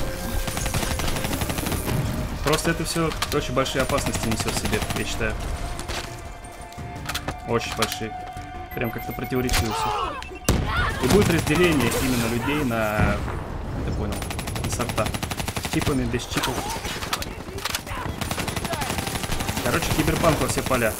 Просто это все очень большие опасности несет в себе, я считаю. Очень большие. Прям как-то противоречиво все. И будет разделение именно людей на... Ты понял. Сорта. С чипами, без чипов. Короче, киберпанк во все поля.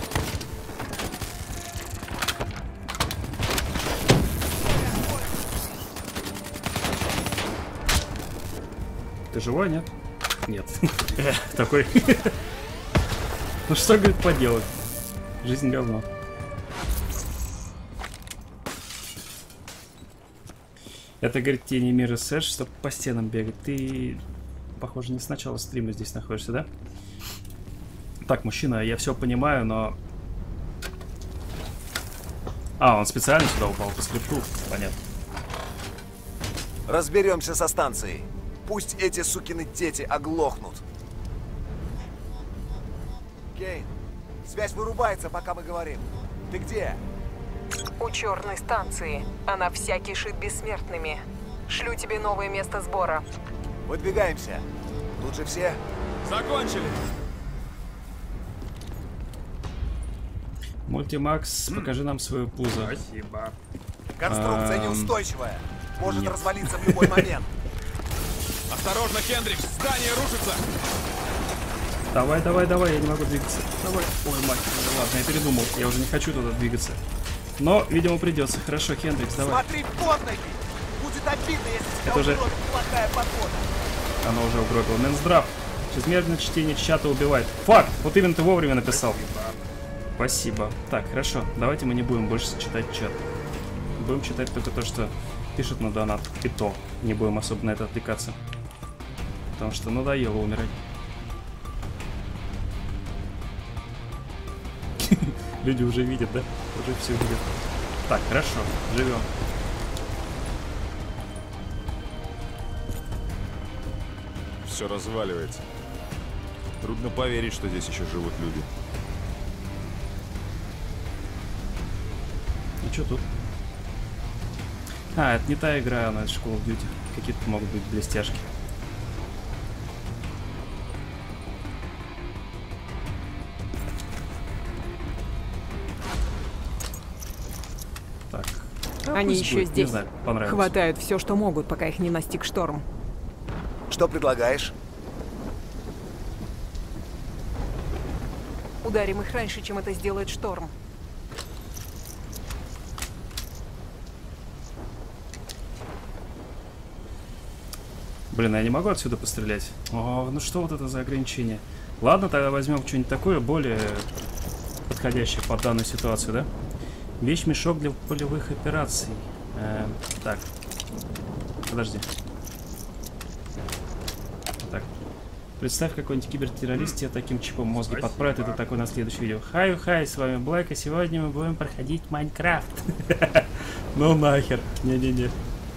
Ты живой, нет? Нет. Такой. Ну что, говорит, поделать? Жизнь говно. Это, говорит, тени мира Сэш, чтобы по стенам бегать. Ты, похоже, не с начала стрима здесь находишься, да? Так, мужчина, я все понимаю, но... А, он специально сюда упал по скрипту. Понятно. Разберемся со станцией. Пусть эти сукины дети оглохнут. Кейн, связь вырубается, пока мы говорим. Ты где? У черной станции. Она вся кишит бессмертными. Шлю тебе новое место сбора. Выдвигаемся. Тут же все? Закончили. Мультимакс, покажи нам свою пузо. Спасибо. Конструкция Эм, неустойчивая. Может нет. развалиться в любой момент. Осторожно, Хендрикс, здание рушится. Давай, давай, давай, я не могу двигаться. Давай. Ой, мать, ну ладно, я передумал. Я уже не хочу туда двигаться. Но, видимо, придется. Хорошо, Хендрикс, давай. Смотри под ноги! Будет обидно, если тебя Это уже- угробит плохая погода. Оно уже угробило. Минздрав. Чрезмерное чтение чата убивает. Факт! Вот именно ты вовремя написал. Спасибо. Так, хорошо. Давайте мы не будем больше читать чат. Будем читать только то, что пишет на донат. И то. Не будем особо на это отвлекаться. Потому что надоело умирать. Люди уже видят, да? Уже все видят. Так, хорошо. Живем. Все разваливается. Трудно поверить, что здесь еще живут люди. Ну что тут? А, это не та игра, но это Call of Duty. Какие-то могут быть блестяшки. Так. А Они пусть еще будет. здесь. Не знаю, понравилось. Хватают все, что могут, пока их не настиг шторм. Что предлагаешь? Ударим их раньше, чем это сделает шторм. Блин, я не могу отсюда пострелять. О, ну что вот это за ограничение? Ладно, тогда возьмем что-нибудь такое, более подходящее под данную ситуацию, да? Вещь-мешок для полевых операций. Э, так. Подожди. Так. Представь, какой-нибудь кибертеррорист тебе таким чипом мозги Спасибо. подправит. Это такое на следующее видео. Хай-хай, с вами Блэк, и сегодня мы будем проходить Майнкрафт. Ну нахер. Не-не-не.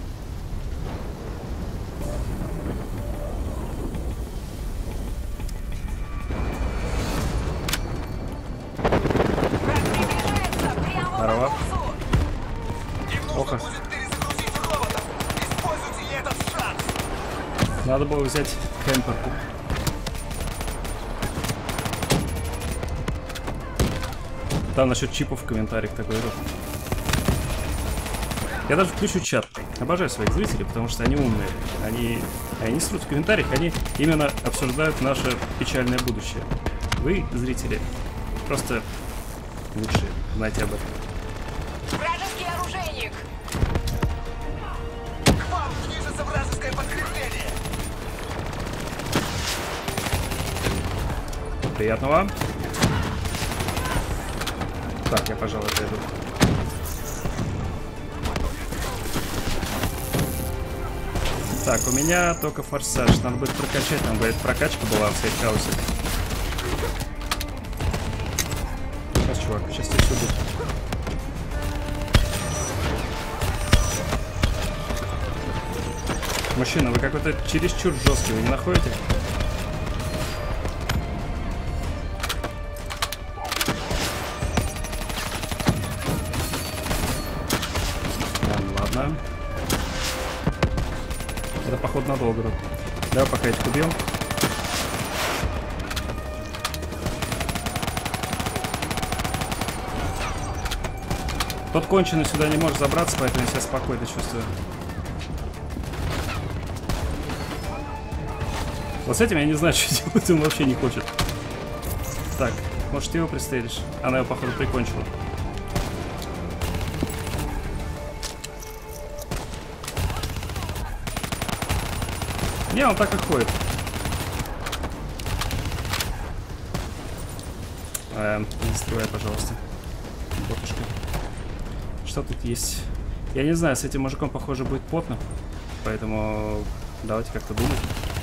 Здорово. Плохо. Надо было взять кемперку. Там насчет чипов в комментариях такой рот. Я даже включу чат. Обожаю своих зрителей, потому что они умные. Они, они не срут в комментариях, они именно обсуждают наше печальное будущее. Вы, зрители, просто лучшие. Знаете об этом. Вражеский оружейник! К вам движется вражеское подкрепление! Приятного. Так, я, пожалуй, отойду. Так, у меня только форсаж. Надо будет прокачать. Там, говорит, прокачка была в сейфхаусе. Сейчас, чувак, сейчас тебя все будет. Мужчина, вы какой-то чересчур жесткий, вы не находите? Ладно. Это, походу, надолго. Давай пока этих убьем. Тот конченый сюда не может забраться, поэтому я себя спокойно чувствую. Вот с этим я не знаю, что делать, он вообще не хочет. Так, может, ты его пристрелишь? Она его, походу, прикончила. Не, он так и ходит. Эм, не стреляй, пожалуйста. Ботушка. Что тут есть? Я не знаю, с этим мужиком, похоже, будет потно. Поэтому давайте как-то думать.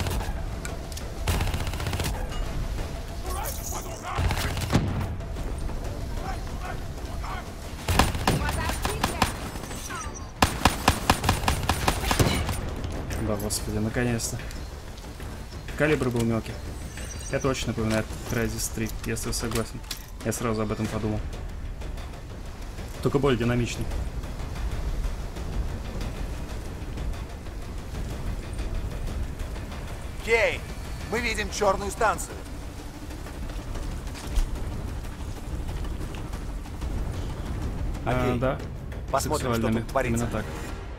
Да, господи, наконец-то. Калибр был мелкий. Это очень напоминает Crysis три, если вы согласен. Я сразу об этом подумал. Только более динамичный. Кей, мы видим черную станцию. А, да. Посмотрим, что тут творится. Именно так.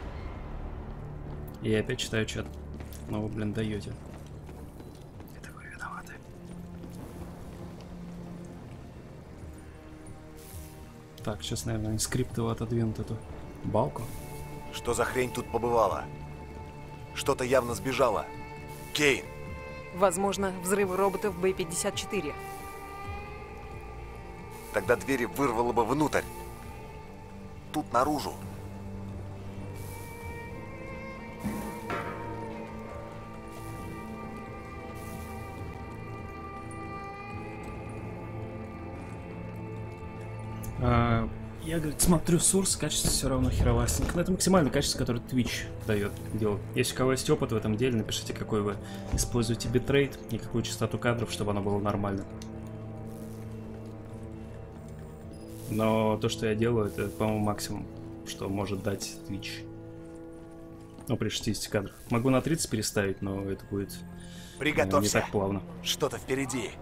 И я опять читаю чат. Ну вы, блин, даете. Это вы виноваты. Так, сейчас, наверное, скрипты отодвинут эту балку. Что за хрень тут побывала? Что-то явно сбежало. Кейн! Возможно, взрывы роботов Б пятьдесят четыре. Тогда двери вырвало бы внутрь. Тут наружу. А, я, говорит, смотрю сурс, качество все равно херовастенько. Но это максимальное качество, которое Twitch дает делать. Если у кого есть опыт в этом деле, напишите, какой вы используете битрейт и какую частоту кадров, чтобы оно было нормально. Но то, что я делаю, это, по-моему, максимум, что может дать Twitch. Ну, при шестидесяти кадрах. Могу на тридцать переставить, но это будет Приготовься. Ну, не так плавно. Что-то впереди.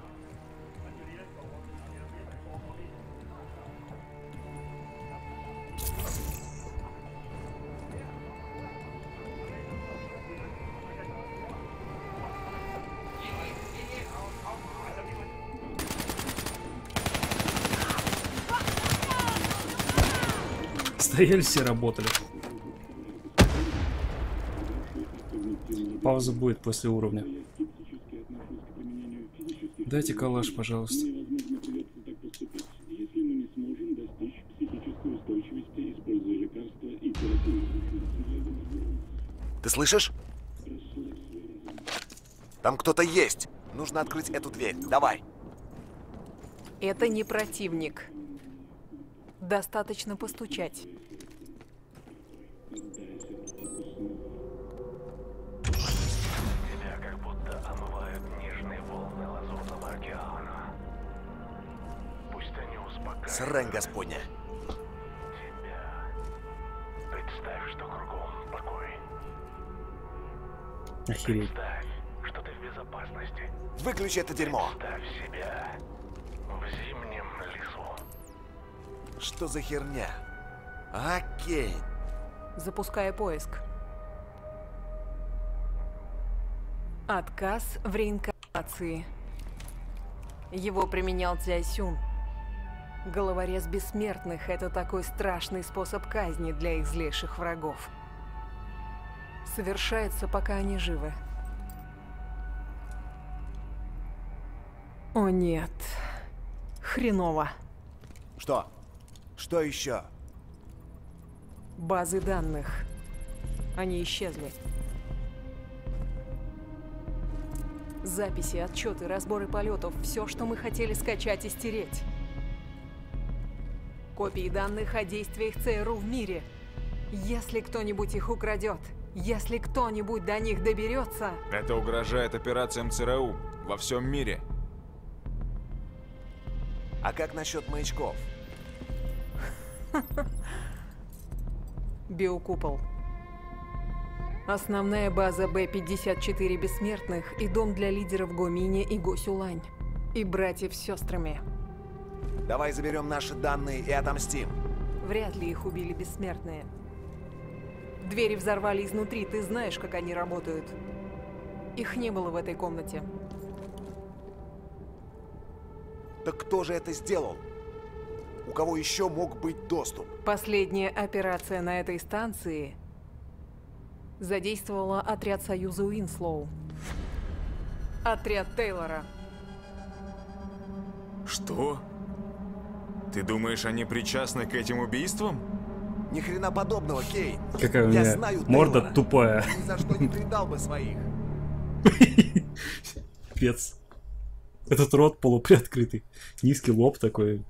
Стояли все, работали. Пауза будет после уровня. Дайте калаш, пожалуйста. Ты слышишь? Там кто-то есть. Нужно открыть эту дверь. Давай. Это не противник. Достаточно постучать. Тебя как будто омывают нежные волны Лазурного океана. Пусть они успокаивают. Срань Господня. Тебя. Представь, что кругом покой. Охереть. Представь, что ты в безопасности. Выключи это дерьмо. Представь себя в зимнем лесу. Что за херня? Окей. Запуская поиск. Отказ в реинкарнации. Его применял Цзясюн. Головорез бессмертных — это такой страшный способ казни для их злейших врагов. Совершается, пока они живы. О нет. Хреново. Что? Что еще? Базы данных. Они исчезли. Записи, отчеты, разборы полетов. Все, что мы хотели скачать и стереть. Копии данных о действиях ЦРУ в мире. Если кто-нибудь их украдет, если кто-нибудь до них доберется... Это угрожает операциям ЦРУ во всем мире. А как насчет маячков? Биокупол. Основная база Б пятьдесят четыре бессмертных и дом для лидеров Гоминя и Госюлань. И братьев с сестрами. Давай заберем наши данные и отомстим. Вряд ли их убили бессмертные. Двери взорвали изнутри, ты знаешь, как они работают. Их не было в этой комнате. Так кто же это сделал? У кого еще мог быть доступ? Последняя операция на этой станции задействовала отряд Союза Уинслоу. Отряд Тейлора. Что? Ты думаешь, они причастны к этим убийствам? Ни хрена подобного, Кейн. Какая у Я меня знаю морда Тейлора. тупая. Ни за что не предал бы своих. Пец. Этот рот полуприоткрытый. Низкий лоб такой.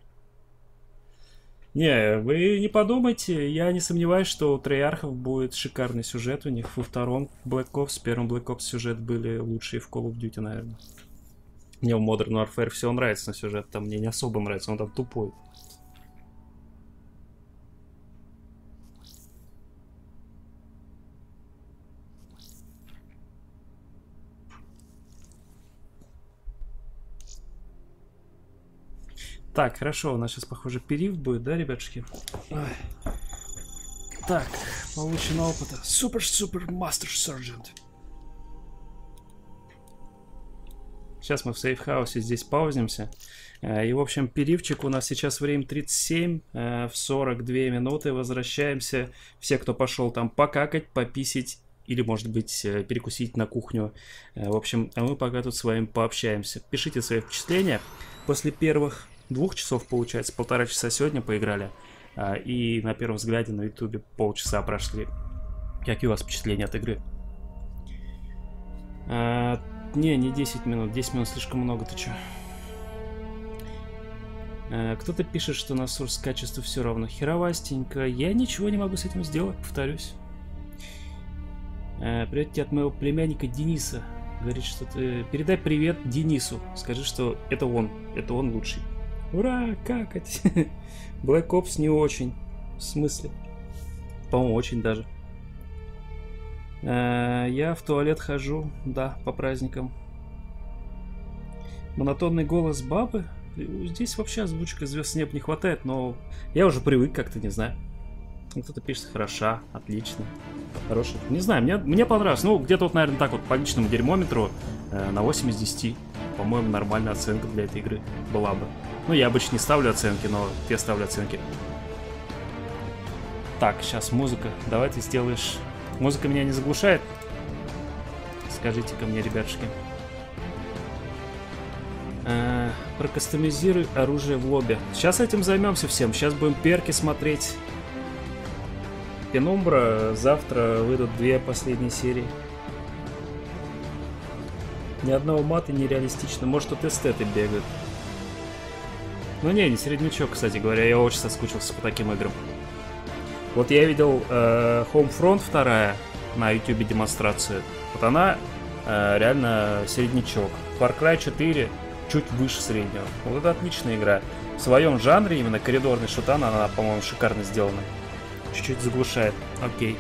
Не, вы не подумайте, я не сомневаюсь, что у Трейархов будет шикарный сюжет у них. Во втором Black Ops, в первом Black Ops сюжет были лучшие в Call of Duty, наверное. Мне в Modern Warfare все нравится, но сюжет там мне не особо нравится, он там тупой. Так, хорошо, у нас сейчас, похоже, перерыв будет, да, ребятушки? Ой. Так, получено опыта. Супер-супер мастер сержант. Сейчас мы в сейфхаусе здесь паузимся. И, в общем, перерывчик у нас сейчас время тридцать семь, в сорок две минуты возвращаемся. Все, кто пошел там покакать, пописить или, может быть, перекусить на кухню. В общем, а мы пока тут с вами пообщаемся. Пишите свои впечатления. После первых двух часов, получается, полтора часа сегодня поиграли. И на первом взгляде на ютубе полчаса прошли. Какие у вас впечатления от игры? А, не, не десять минут. десять минут слишком много, ты чё? А, кто-то пишет, что на source качество все равно херовастенько. Я ничего не могу с этим сделать, повторюсь. А, привет тебе от моего племянника Дениса. Говорит, что ты... Передай привет Денису. Скажи, что это он. Это он лучший. Ура, какать. Black Ops не очень. В смысле? По-моему, очень даже. А, я в туалет хожу, да, по праздникам. Монотонный голос бабы. Здесь вообще озвучка звезд с неба не хватает, но я уже привык как-то, не знаю. Кто-то пишет хороша, отлично, хороший. Не знаю, мне, мне понравилось. Ну, где-то вот, наверное, так вот по личному дерьмометру э, на восемь из десяти. По-моему, нормальная оценка для этой игры была бы. Ну, я обычно не ставлю оценки, но я ставлю оценки. Так, сейчас музыка. Давай ты сделаешь... Музыка меня не заглушает? Скажите-ка мне, ребятушки. А, прокастомизируй оружие в лобби. Сейчас этим займемся всем. Сейчас будем перки смотреть. Пенумбра. Завтра выйдут две последние серии. Ни одного мата нереалистично. Может, тут эстеты бегают. Ну не, не среднячок, кстати говоря. Я очень соскучился по таким играм. Вот я видел э, Homefront два на ютубе демонстрацию. Вот она э, реально среднячок. Far Cry четыре чуть выше среднего. Вот это отличная игра. В своем жанре, именно коридорный шутан, она, по-моему, шикарно сделана. Чуть-чуть заглушает. Окей.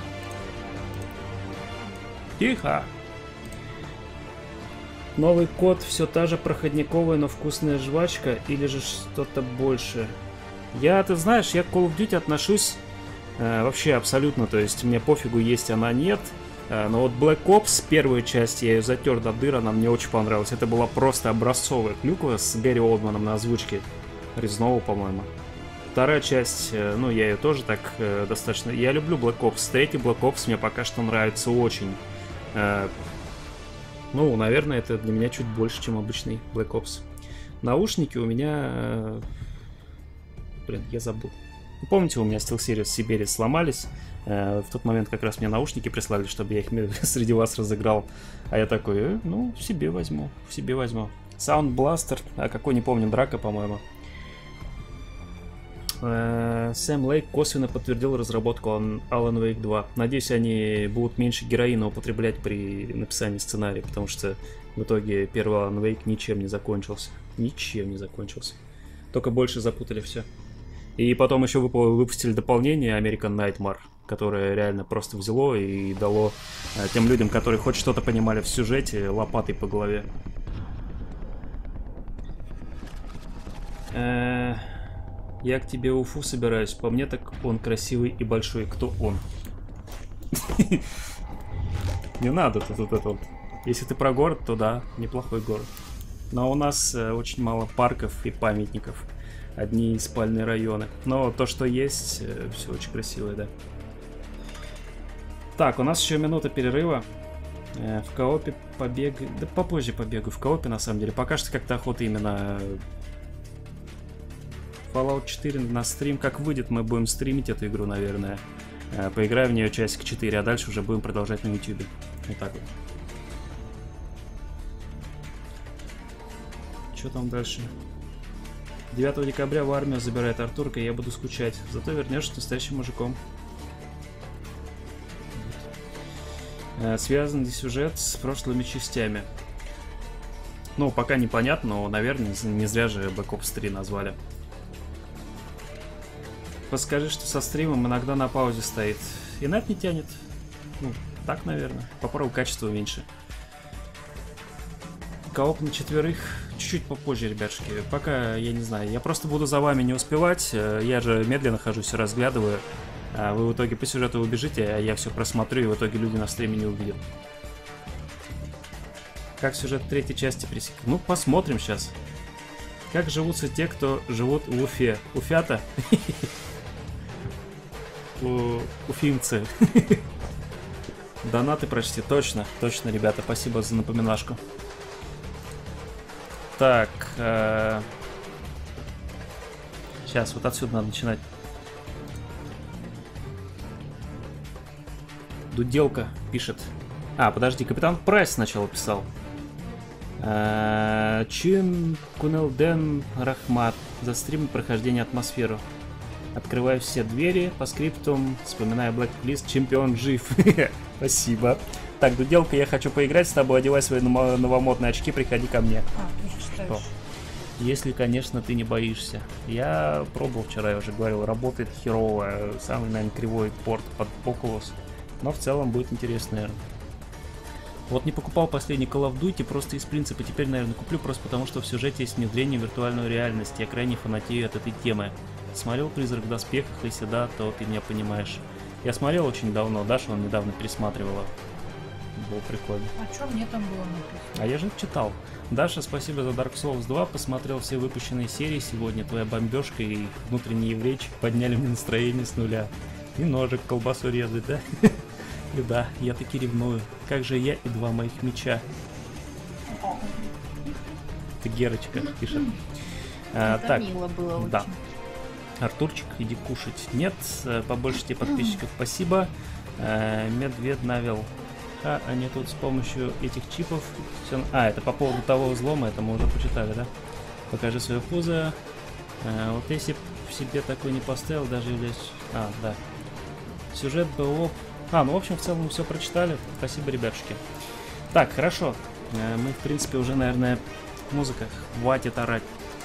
Тихо. Новый код все та же проходниковая, но вкусная жвачка или же что-то больше? Я, ты знаешь, я к Call of Duty отношусь э, вообще абсолютно, то есть мне пофигу, есть она, нет. Э, но вот Black Ops, первая часть, я ее затер до дыр, она мне очень понравилась. Это была просто образцовая клюква с Гэри Олдманом на озвучке Резного, по-моему. Вторая часть, э, ну я ее тоже так э, достаточно... Я люблю Black Ops, третий Black Ops мне пока что нравится очень. Э, Ну, наверное, это для меня чуть больше, чем обычный Black Ops. Наушники у меня... Блин, я забыл. Помните, у меня SteelSeries Сибири сломались. В тот момент как раз мне наушники прислали, чтобы я их среди вас разыграл. А я такой, э, ну, в себе возьму, в себе возьму. Sound Blaster, а какой, не помню, драка, по-моему. Сэм Лейк косвенно подтвердил разработку Alan Wake два. Надеюсь, они будут меньше героина употреблять при написании сценария, потому что в итоге первый Alan Wake ничем не закончился. Ничем не закончился. Только больше запутали все. И потом еще выпустили дополнение American Nightmare, которое реально просто взяло и дало тем людям, которые хоть что-то понимали в сюжете, лопатой по голове. Я к тебе в Уфу собираюсь. По мне так он красивый и большой. Кто он? Не надо тут вот это вот. Если ты про город, то да, неплохой город. Но у нас э, очень мало парков и памятников. Одни спальные районы. Но то, что есть, э, все очень красивое, да. Так, у нас еще минута перерыва. Э, в коопе побегаю. Да попозже побегаю в коопе, на самом деле. Пока что как-то охота именно... Fallout четыре на стрим. Как выйдет, мы будем стримить эту игру, наверное. Э, поиграем в нее часик четыре, а дальше уже будем продолжать на YouTube. Вот так вот. Что там дальше? девятого декабря в армию забирает Артурка, и я буду скучать. Зато вернешься настоящим мужиком. Э, связан ли сюжет с прошлыми частями? Ну, пока непонятно, но, наверное, не зря же Black Ops три назвали. Подскажи, что со стримом иногда на паузе стоит. И нет не тянет. Ну, так, наверное. Попробуй качество уменьши. Кооп на четверых чуть-чуть попозже, ребятушки. Пока, я не знаю, я просто буду за вами не успевать. Я же медленно хожу, все разглядываю. А вы в итоге по сюжету убежите, а я все просмотрю, и в итоге люди на стриме не увидят. Как сюжет третьей части пресек? Ну, посмотрим сейчас. Как живутся те, кто живут в Уфе? Уфята? Уфимцы. Донаты прочти. Точно, точно, ребята. Спасибо за напоминашку. Так. Э... Сейчас, вот отсюда надо начинать. Дуделка пишет. А, подожди, капитан Прайс сначала писал. Э... Чин Кунелден Рахмат. За стрим прохождения атмосферу. Открываю все двери по скриптам, вспоминаю Blacklist, чемпион жив. Спасибо. Так, Дуделка, я хочу поиграть с тобой, одевай свои новомодные очки, приходи ко мне. А, ты же читаешь. Если, конечно, ты не боишься. Я пробовал вчера, я уже говорил, работает херово. Самый, наверное, кривой порт под Oculus. Но в целом будет интересно, наверное. Вот не покупал последний Call of Duty просто из принципа. Теперь, наверное, куплю просто потому, что в сюжете есть внедрение в виртуальную реальность. Я крайне фанатею от этой темы. Смотрел «Призрак в доспехах», если да, то ты меня понимаешь. Я смотрел очень давно, Даша он недавно пересматривала. Было прикольно. А что мне там было написано? А я же читал. Даша, спасибо за Dark Souls два. Посмотрел все выпущенные серии сегодня. Твоя бомбежка и внутренний еврейчик подняли мне настроение с нуля. И ножик колбасу резать, да? И да, я таки ревную. Как же я и два моих меча. Это Герочка пишет. А, так, мило было да. очень. Артурчик, иди кушать. Нет, побольше тебе подписчиков, спасибо. Медведь навел. А они тут с помощью этих чипов... Все... А, это по поводу того взлома, это мы уже почитали, да? Покажи свое пузо. А, вот если б в себе такой не поставил, даже являюсь... А, да. Сюжет БО... А, ну, в общем, в целом все прочитали. Спасибо, ребятушки. Так, хорошо. Мы, в принципе, уже, наверное, музыка. Хватит орать.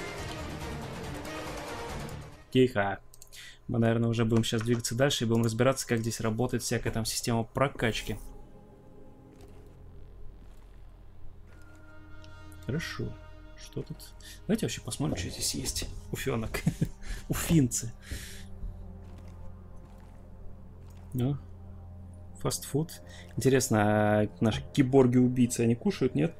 Тихо. Мы, наверное, уже будем сейчас двигаться дальше и будем разбираться, как здесь работает всякая там система прокачки. Хорошо. Что тут? Давайте вообще посмотрим, что здесь есть. Уфенок. Уфинцы. Ну. Фастфуд. Интересно, а наши киборги-убийцы, они кушают, нет?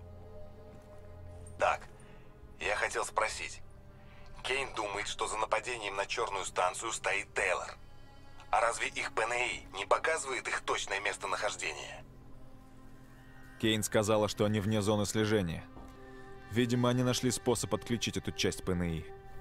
Так, я хотел спросить. Кейн думает, что за нападением на черную станцию стоит Тейлор. А разве их ПНИ не показывает их точное местонахождение? Кейн сказала, что они вне зоны слежения. Видимо, они нашли способ отключить эту часть ПНИ.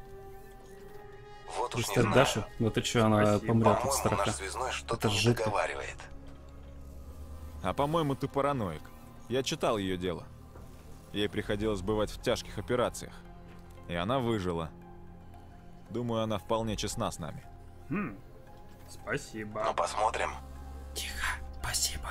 Вот уж не знаю. Дашу? Ну ты что, она Спасибо. помрет от страха. Наш связной что-то Это не жутко. договаривает. А по-моему, ты параноик. Я читал ее дело. Ей приходилось бывать в тяжких операциях. И она выжила. Думаю, она вполне честна с нами. Хм. Спасибо. Ну, посмотрим. Тихо, спасибо.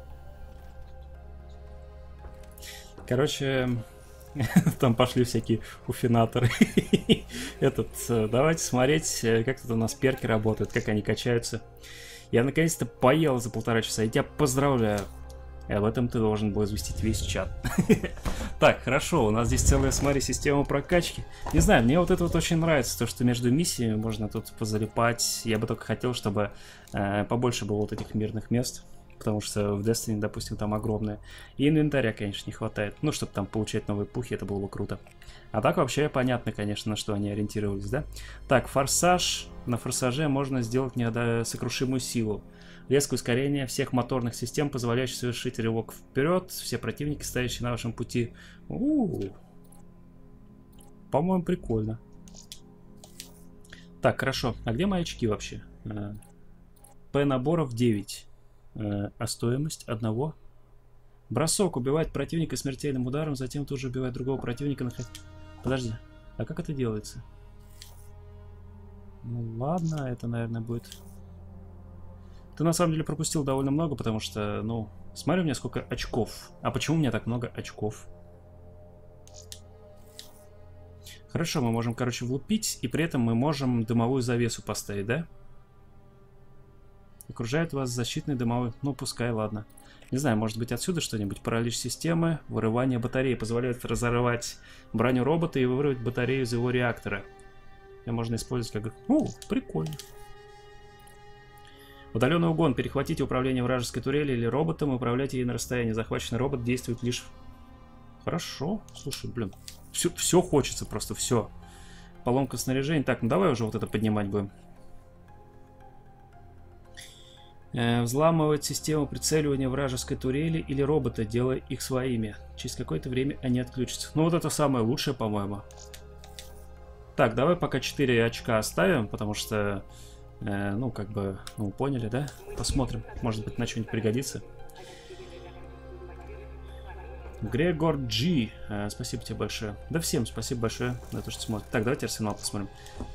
Короче, там пошли всякие уфинаторы. Этот, давайте смотреть, как тут у нас перки работают, как они качаются. Я наконец-то поел за полтора часа, и тебя поздравляю. И об этом ты должен был известить весь чат. Так, хорошо, у нас здесь целая, смотри, система прокачки. Не знаю, мне вот это вот очень нравится, то, что между миссиями можно тут позалипать. Я бы только хотел, чтобы э, побольше было вот этих мирных мест. Потому что в Destiny, допустим, там огромное. И инвентаря, конечно, не хватает. Ну, чтобы там получать новые пухи, это было бы круто. А так вообще понятно, конечно, на что они ориентировались, да? Так, форсаж. На форсаже можно сделать несокрушимую силу. Резкое ускорение всех моторных систем, позволяющее совершить рывок вперед. Все противники, стоящие на вашем пути. У-у-у. По-моему, прикольно. Так, хорошо. А где мои очки вообще? П наборов девять. А стоимость одного. Бросок. Убивать противника смертельным ударом, затем тоже убивать другого противника. Подожди. А как это делается? Ну ладно, это, наверное, будет... Ты на самом деле пропустил довольно много, потому что, ну, смотри у меня сколько очков. А почему у меня так много очков? Хорошо, мы можем, короче, влупить, и при этом мы можем дымовую завесу поставить, да? Окружает вас защитный дымовой... Ну, пускай, ладно. Не знаю, может быть отсюда что-нибудь? Паралич системы, вырывание батареи. Позволяет разорвать броню робота и вырвать батарею из его реактора. Ее можно использовать как... О, прикольно. Удаленный угон. Перехватите управление вражеской турели или роботом и управляйте ей на расстоянии. Захваченный робот действует лишь... Хорошо. Слушай, блин. Все, все хочется просто, все. Поломка снаряжения. Так, ну давай уже вот это поднимать будем. Э, взламывать систему прицеливания вражеской турели или робота, делая их своими. Через какое-то время они отключатся. Ну вот это самое лучшее, по-моему. Так, давай пока четыре очка оставим, потому что... Э, ну, как бы, ну, поняли, да? Посмотрим. Может быть, на что-нибудь пригодится. Грегор Джи. Э, спасибо тебе большое. Да всем спасибо большое за то, что смотрит. Так, давайте арсенал посмотрим.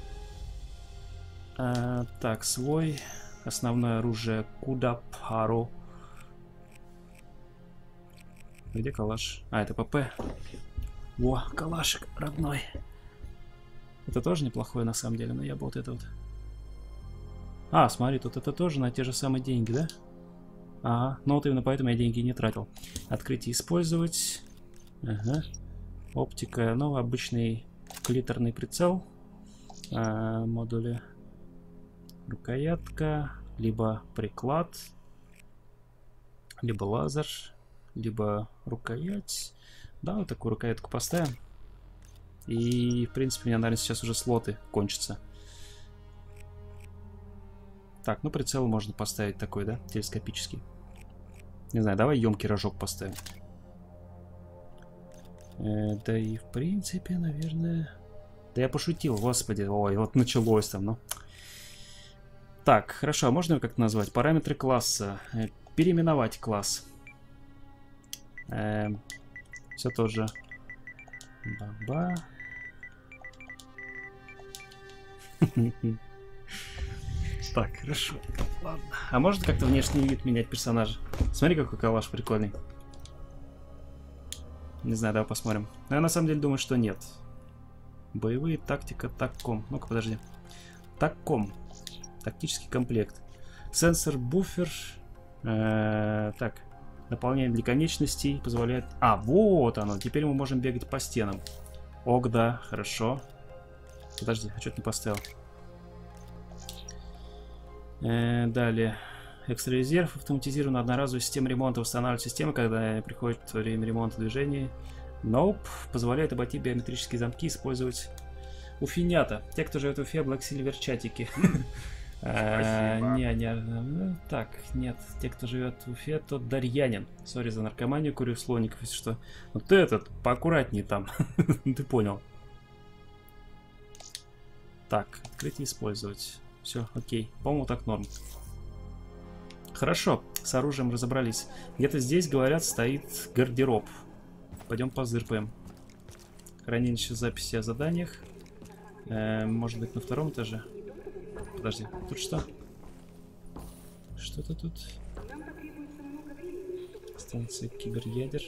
Э, так, свой. Основное оружие Кудапару. Где калаш? А, это ПП. Во, калашик родной. Это тоже неплохое на самом деле, но я бы вот это вот... А, смотри, тут это тоже на те же самые деньги, да? Ага, ну вот именно поэтому я деньги не тратил. Открыть и использовать. Ага. Оптика, ну, обычный клиторный прицел. А, модули. Рукоятка, либо приклад, либо лазер, либо рукоять. Да, вот такую рукоятку поставим. И, в принципе, у меня, наверное, сейчас уже слоты кончатся. Так, ну прицел можно поставить такой, да, телескопический. Не знаю, давай емкий рожок поставим. Э, да и, в принципе, наверное... Да я пошутил, господи, ой, вот началось там, ну... Так, хорошо, а можно его как-то назвать? Параметры класса. Э, переименовать класс. Э, все тот же. Баба. Так, хорошо. Ладно. А может как-то внешний вид менять персонажа? Смотри, какой калаш прикольный. Не знаю, давай посмотрим. Но я на самом деле думаю, что нет. Боевые, тактика, такком. Ну-ка, подожди. Такком. Тактический комплект. Сенсор, буфер. Э-э, так. Дополнение для конечностей позволяет... А, вот оно. Теперь мы можем бегать по стенам. Ок, да, хорошо. Подожди, а что ты не поставил? Э-э, далее. Экстра резерв. Автоматизированная одноразовая система ремонта. Восстанавливает систему, когда приходит время ремонта движений. Nope. Позволяет обойти биометрические замки, использовать уфинята. Те, кто живет в Уфе, Black Silver чатики. Не, не, так, нет. Те, кто живет в Уфе, тот дарьянин. Сори за наркоманию, курю слоников, если что. Вот этот, поаккуратнее там. Ты понял. Так, открыть и использовать. Все, окей. По-моему, так норм. Хорошо, с оружием разобрались. Где-то здесь, говорят, стоит гардероб. Пойдем позырпаем. Хранилище записи о заданиях. Э, может быть, на втором этаже? Подожди, тут что? Что-то тут. Станция киберядер.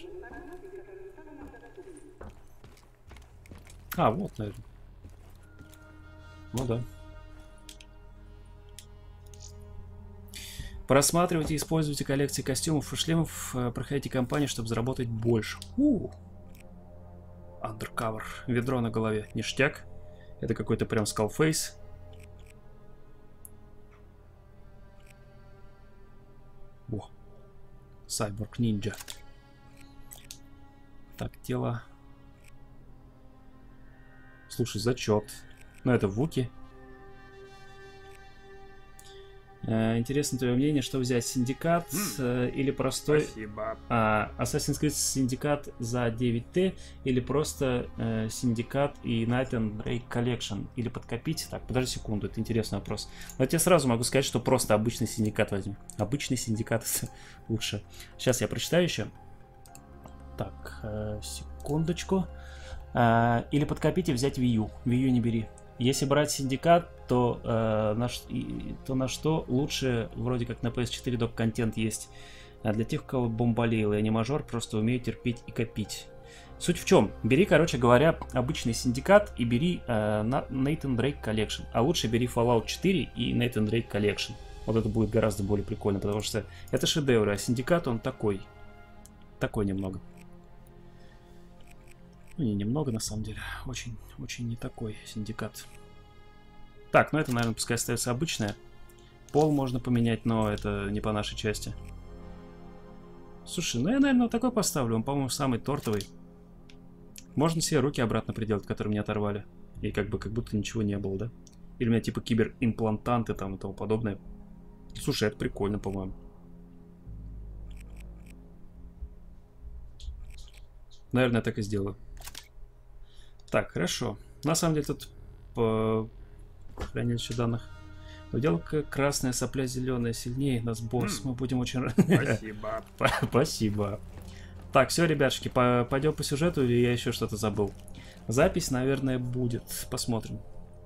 А, вот, наверное. Ну да. Просматривайте и используйте коллекции костюмов и шлемов. Проходите кампанию, чтобы заработать больше. У, Undercover. Ведро на голове. Ништяк. Это какой-то прям скалфейс. О. Сайборг ниндзя. Так, тело. Слушай, зачет. Ну, это Вуки. Э, интересно твое мнение, что взять, Синдикат э, или простой... Спасибо. А, Assassin's Creed Синдикат за девять тэ или просто э, Синдикат и Night and Drake Collection? Или подкопить? Так, подожди секунду, это интересный вопрос. Но я тебе сразу могу сказать, что просто обычный Синдикат возьми. Обычный Синдикат лучше. Сейчас я прочитаю еще. Так, э, секундочку. Э, или подкопить и взять Wii U. Wii U не бери. Если брать Синдикат, то, э, на, и, то на что лучше, вроде как на пи эс четыре доп-контент есть. А для тех, у кого бомболейл и анимажер, просто умеют терпеть и копить. Суть в чем? Бери, короче говоря, обычный Синдикат и бери э, Nathan Drake Collection. А лучше бери Fallout четыре и Nathan Drake Collection. Вот это будет гораздо более прикольно, потому что это шедевры, а Синдикат он такой. Такой немного. Ну, не немного, на самом деле. Очень, очень не такой Синдикат. Так, ну это, наверное, пускай остается обычное. Пол можно поменять, но это не по нашей части. Слушай, ну я, наверное, вот такой поставлю. Он, по-моему, самый тортовый. Можно себе руки обратно приделать, которые мне оторвали. И как бы, как будто ничего не было, да? Или у меня типа киберимплантанты там и тому подобное. Слушай, это прикольно, по-моему. Наверное, я так и сделаю. Так, хорошо. На самом деле тут по хранилищу данных. Уделка красная, сопля зеленая, сильнее нас босс. Мы будем очень рады. Спасибо. Спасибо. Так, все, ребятушки, пойдем по сюжету, или я еще что-то забыл? Запись, наверное, будет. Посмотрим.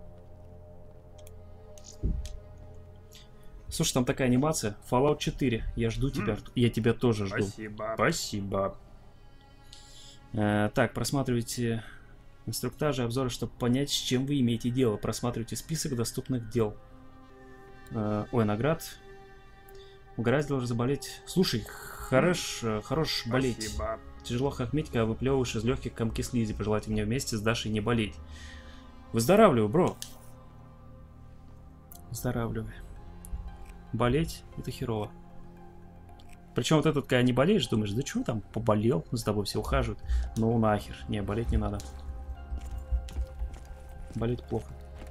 Слушай, там такая анимация. Fallout четыре. Я жду тебя. Я тебя тоже жду. Спасибо. Спасибо. Э, так, просматривайте инструктажи, обзоры, чтобы понять, с чем вы имеете дело. Просматривайте список доступных дел. Э, ой, наград. Угораздило заболеть. Слушай, хорош, хорош болеть. Спасибо. Тяжело хохметь, когда выплевываешь из легких комки слизи. Пожелайте мне вместе с Дашей не болеть. Выздоравливай, бро. Выздоравливай. Болеть — это херово. Причем вот этот, когда не болеешь, думаешь, да что там, поболел, с тобой все ухаживают. Ну нахер, не, болеть не надо. Болеть плохо.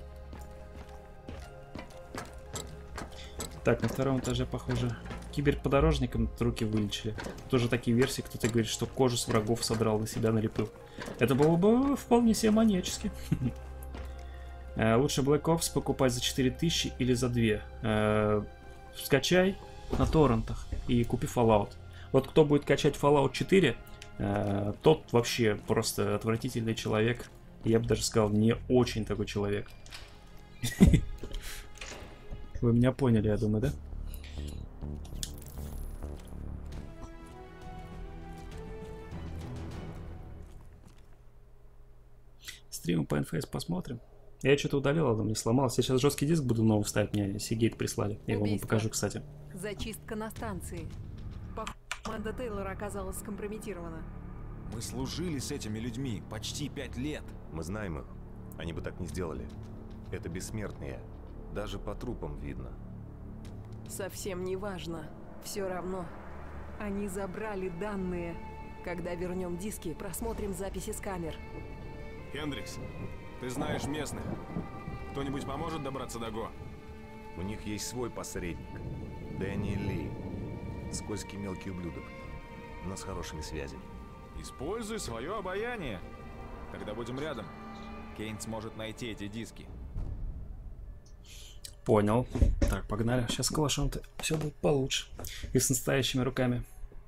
Так, на втором этаже, похоже, киберподорожникам руки вылечили. Тоже такие версии, кто-то говорит, что кожу с врагов содрал, на себя налепил. Это было бы вполне себе маньячески. Лучше Black Ops покупать за четыре тысячи или за две. Скачай на торрентах и купи Fallout. Вот кто будет качать Fallout четыре, тот вообще просто отвратительный человек. Я бы даже сказал, не очень такой человек. Вы меня поняли, я думаю, да? Стримы по эн эф эс посмотрим. Я что-то удалил, а не сломался. Я сейчас жесткий диск буду новый ставить. Мне Seagate прислали. Я вам покажу, кстати. Зачистка на станции. Команда Тейлора оказалась скомпрометирована. Мы служили с этими людьми почти пять лет. Мы знаем их. Они бы так не сделали. Это бессмертные. Даже по трупам видно. Совсем не важно. Все равно. Они забрали данные. Когда вернем диски, просмотрим записи с камер. Хендрикс, ты знаешь местных. Кто-нибудь поможет добраться до Го? У них есть свой посредник. Дэнни Ли. Скользкий мелкий ублюдок. Но с хорошими связями. Используй свое обаяние. Тогда будем рядом. Кейн сможет найти эти диски. Понял. Так, погнали. Сейчас с калашом-то все будет получше. И с настоящими руками.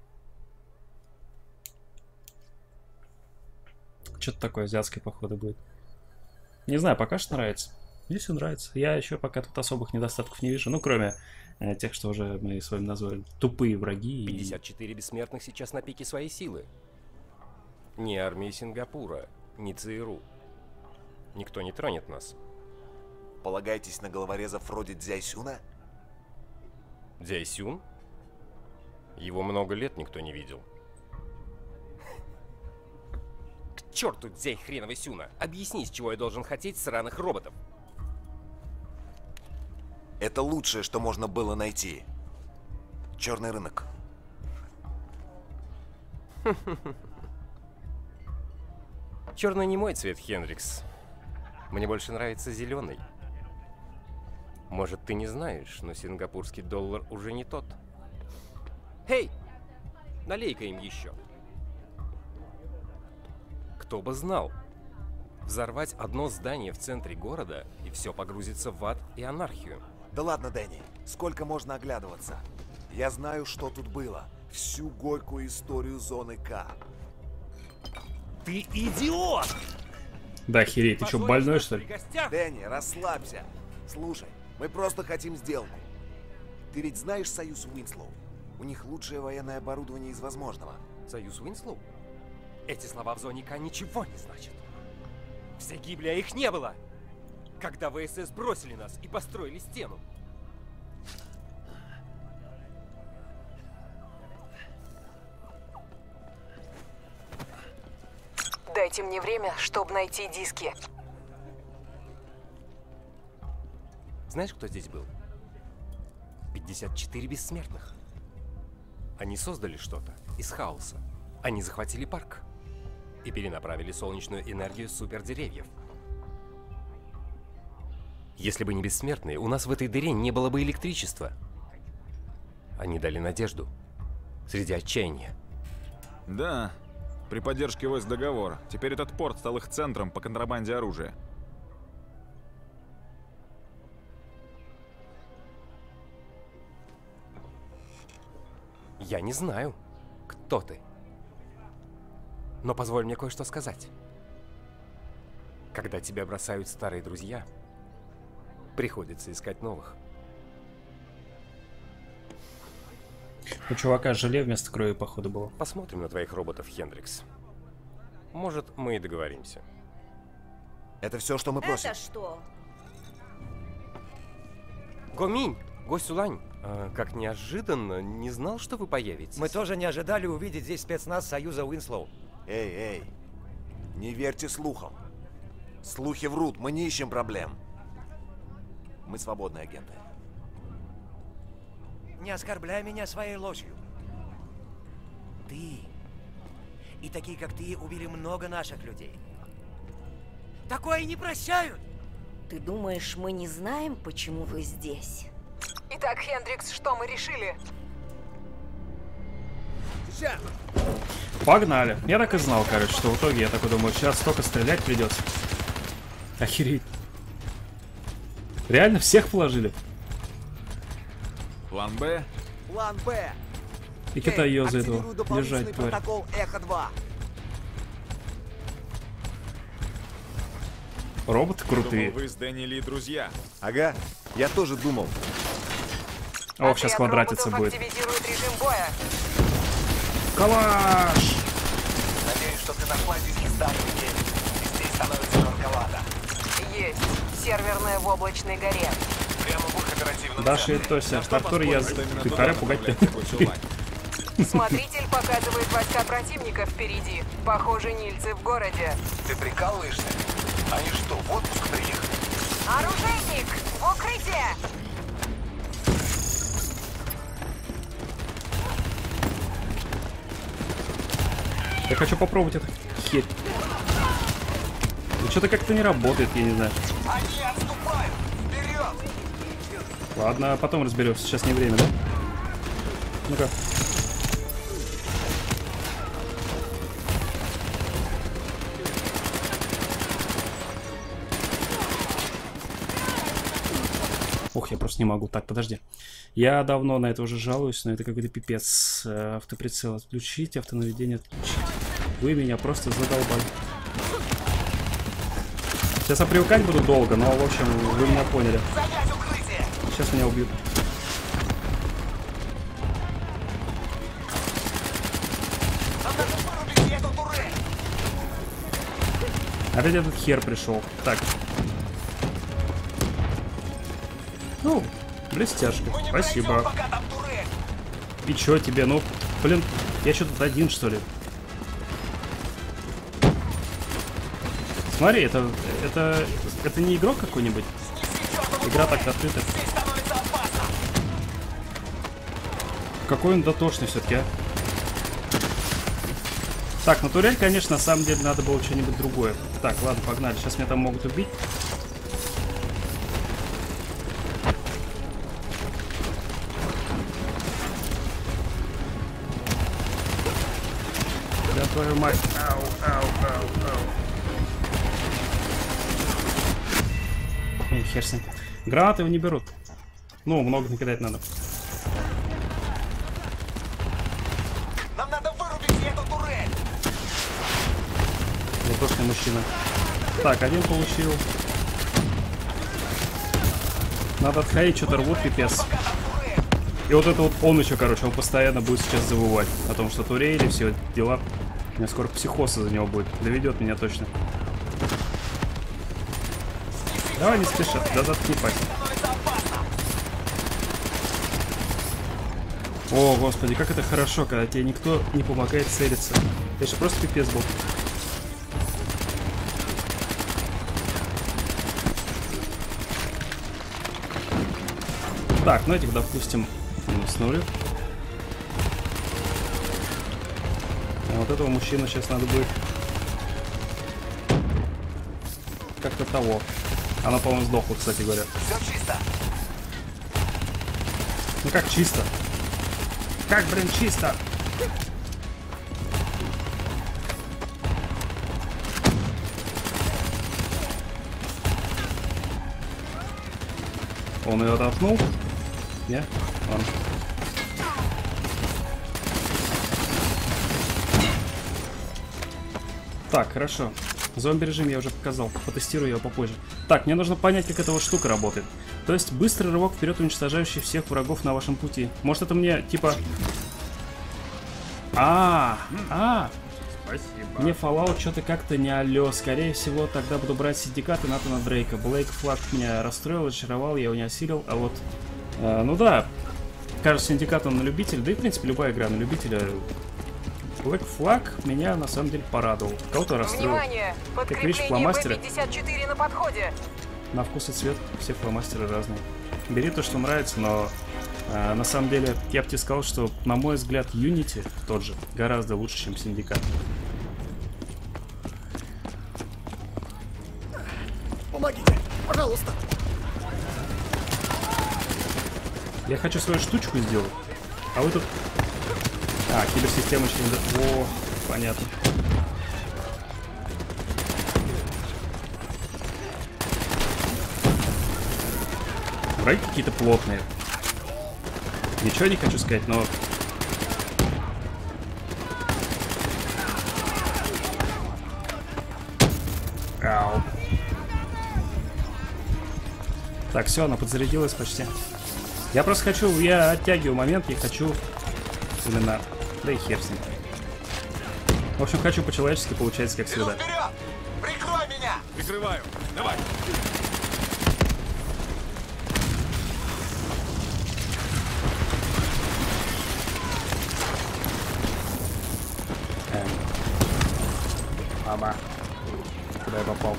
Что-то такое азиатское, походу, будет. Не знаю, пока что нравится. Мне все нравится. Я еще пока тут особых недостатков не вижу. Ну, кроме э, тех, что уже мы с вами назвали. Тупые враги. пятьдесят четыре бессмертных сейчас на пике своей силы. Ни армии Сингапура, ни ЦРУ. Никто не тронет нас. Полагаетесь на головорезов вроде Дзяйсюна? Дзяйсюн? Его много лет никто не видел. К черту Дзяй хреновой Сюна! Объясни, с чего я должен хотеть сраных роботов. Это лучшее, что можно было найти. Черный рынок. Черный не мой цвет, Хендрикс. Мне больше нравится зеленый. Может, ты не знаешь, но сингапурский доллар уже не тот. Эй, налей-ка им еще. Кто бы знал, взорвать одно здание в центре города, и все погрузится в ад и анархию. Да ладно, Дэнни, сколько можно оглядываться? Я знаю, что тут было. Всю горькую историю зоны К. Ты идиот! Да, охереть, ты что, больной, что ли? Дэнни, расслабься. Слушай, мы просто хотим сделку. Ты ведь знаешь Союз Уинслоу? У них лучшее военное оборудование из возможного. Союз Уинслоу? Эти слова в зоне К ничего не значат. Все гибли, а их не было. Когда ВСС бросили нас и построили стену. Дайте мне время, чтобы найти диски. Знаешь, кто здесь был? пятьдесят четыре бессмертных. Они создали что-то из хаоса. Они захватили парк и перенаправили солнечную энергию супердеревьев. Если бы не бессмертные, у нас в этой дыре не было бы электричества. Они дали надежду среди отчаяния. Да, при поддержке войск договора. Теперь этот порт стал их центром по контрабанде оружия. Я не знаю, кто ты. Но позволь мне кое-что сказать. Когда тебя бросают старые друзья, приходится искать новых. У чувака желе вместо крови, походу, было. Посмотрим на твоих роботов, Хендрикс. Может, мы и договоримся. Это все, что мы просим. Это что? Гоминь, Госюлань, а, как неожиданно, не знал, что вы появитесь. Мы тоже не ожидали увидеть здесь спецназ Союза Уинслоу. Эй, эй, не верьте слухам. Слухи врут, мы не ищем проблем. Мы свободные агенты. Не оскорбляй меня своей ложью. Ты и такие, как ты, убили много наших людей. Такое не прощают! Ты думаешь, мы не знаем, почему вы здесь? Итак, Хендрикс, что мы решили? Сейчас! Погнали. Я так и знал, короче, что в итоге, я такой думаю, сейчас столько стрелять придется. Охереть. Реально всех положили? План Б? План Б. И китай ее за этого. Лежать, тварь. Протокол Эхо два. Роботы крутые. Думал, вы с Дэнни Ли друзья. Ага, я тоже думал. О, сейчас квадратица будет. Активизирует режим боя. Калаш! Надеюсь, что ты нашла диски старых идей. Здесь становится жарковато. Есть. Серверная в облачной горе. Прямо в их оперативном Даша и Тося. Артур, я... Ты харя пугать-то? Смотритель показывает войска противника впереди. Похоже, нильцы в городе. Ты прикалываешься? Они что, в отпуск приехали? Оружейник! В укрытие! Я хочу попробовать эту херь. Ну что-то как-то не работает, я не знаю. Они отступают! Вперед! Ладно, потом разберемся. Сейчас не время, да? Ну-ка. Ох, я просто не могу. Так, подожди. Я давно на это уже жалуюсь, но это какой-то пипец. Автоприцел отключить, автонаведение отключить. Вы меня просто задолбали. Сейчас я привыкать буду долго, но, в общем, вы меня поняли. Сейчас меня убьют. Опять этот хер пришел. Так. Ну, Блестяшка. Спасибо. И чё тебе? Ну, блин, я что тут один, что ли? Смотри, это, это, это не игрок какой-нибудь? Игра так открыта. Какой он дотошный все-таки, а? Так, ну турель, конечно, на самом деле надо было что-нибудь другое. Так, ладно, погнали. Сейчас меня там могут убить. Да твою мать. Ау, ау, ау, ау. Эй, хер с ним. Гранаты его не берут. Ну, много накидать надо. Нам надо вырубить эту турель. Дотошный мужчина. Так, один получил. Надо отходить, что-то рвут, пипец. И вот это вот он еще, короче, он постоянно будет сейчас завывать о том, что турели, все дела. У меня скоро психоз из-за него будет. Доведет меня точно. Давай не спеши, да заткни пасть. О, господи, как это хорошо, когда тебе никто не помогает целиться. Это же просто пипец был. Так, ну этих, допустим, минуснули. А вот этого мужчину сейчас надо будет как-то того. Она, по-моему, сдохла, кстати говоря. Все чисто. Ну как чисто? Как, блин, чисто? Он ее толкнул? Не? Ладно. Так, хорошо. Зомби-режим я уже показал. Потестирую его попозже. Так, мне нужно понять, как эта вот штука работает. То есть быстрый рывок вперед, уничтожающий всех врагов на вашем пути. Может, это мне, типа... А, а, Спасибо. Мне Fallout что-то как-то не алё. Скорее всего, тогда буду брать Синдикат и Натана Дрейка. Блейк Флаг меня расстроил, очаровал, я его не осилил. А вот, э, ну да, кажется, Синдикат он на любителя. Да и, в принципе, любая игра на любителя. Блэк Флаг меня, на самом деле, порадовал. Кого-то расстроил. Внимание! Как видишь, фломастеры. Бэ пятьдесят четыре на подходе. На вкус и цвет все фломастеры разные. Бери то, что нравится, но э, на самом деле я бы тебе сказал, что, на мой взгляд, Unity тот же гораздо лучше, чем Синдикат. Помогите, пожалуйста. Я хочу свою штучку сделать, а вы тут... А, киберсистема еще не... О, понятно. Враги какие-то плотные. Ничего не хочу сказать, но... Ау. Так, все, она подзарядилась почти. Я просто хочу, я оттягиваю момент, я хочу именно... Да и хер с ним. В общем, хочу по-человечески, получается, как всегда. Прикрой меня! Прикрываю. Давай. Эм. Аба. Куда я попал?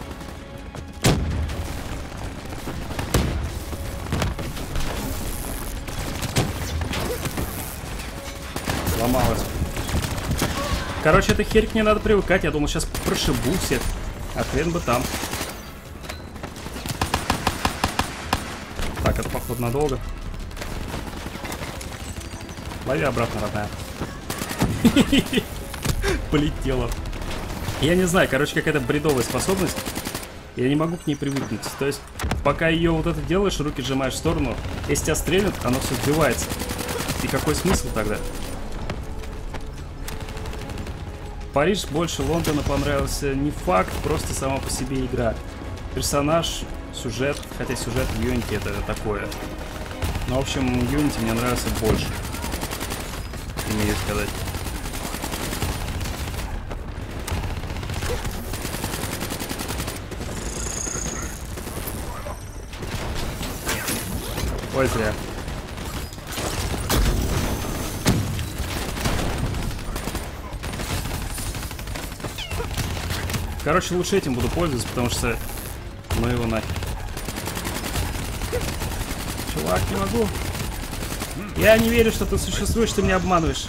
Сломалась. Короче, эта херь к ней надо привыкать. Я думал, сейчас прошибу всех. А хрен бы там. Так, это походу надолго. Лови обратно, родная. Полетела. Я не знаю, короче, какая-то бредовая способность. Я не могу к ней привыкнуть. То есть, пока ее вот это делаешь, руки сжимаешь в сторону, если тебя стрелят, оно все сбивается. И какой смысл тогда? Париж больше Лондона понравился не факт, просто сама по себе игра. Персонаж, сюжет, хотя сюжет в Unity это такое. Но, в общем, Unity мне нравится больше. Имею сказать. Ой, зря. Короче, лучше этим буду пользоваться, потому что... Ну его нафиг. Чувак, не могу. Я не верю, что ты существуешь, ты меня обманываешь.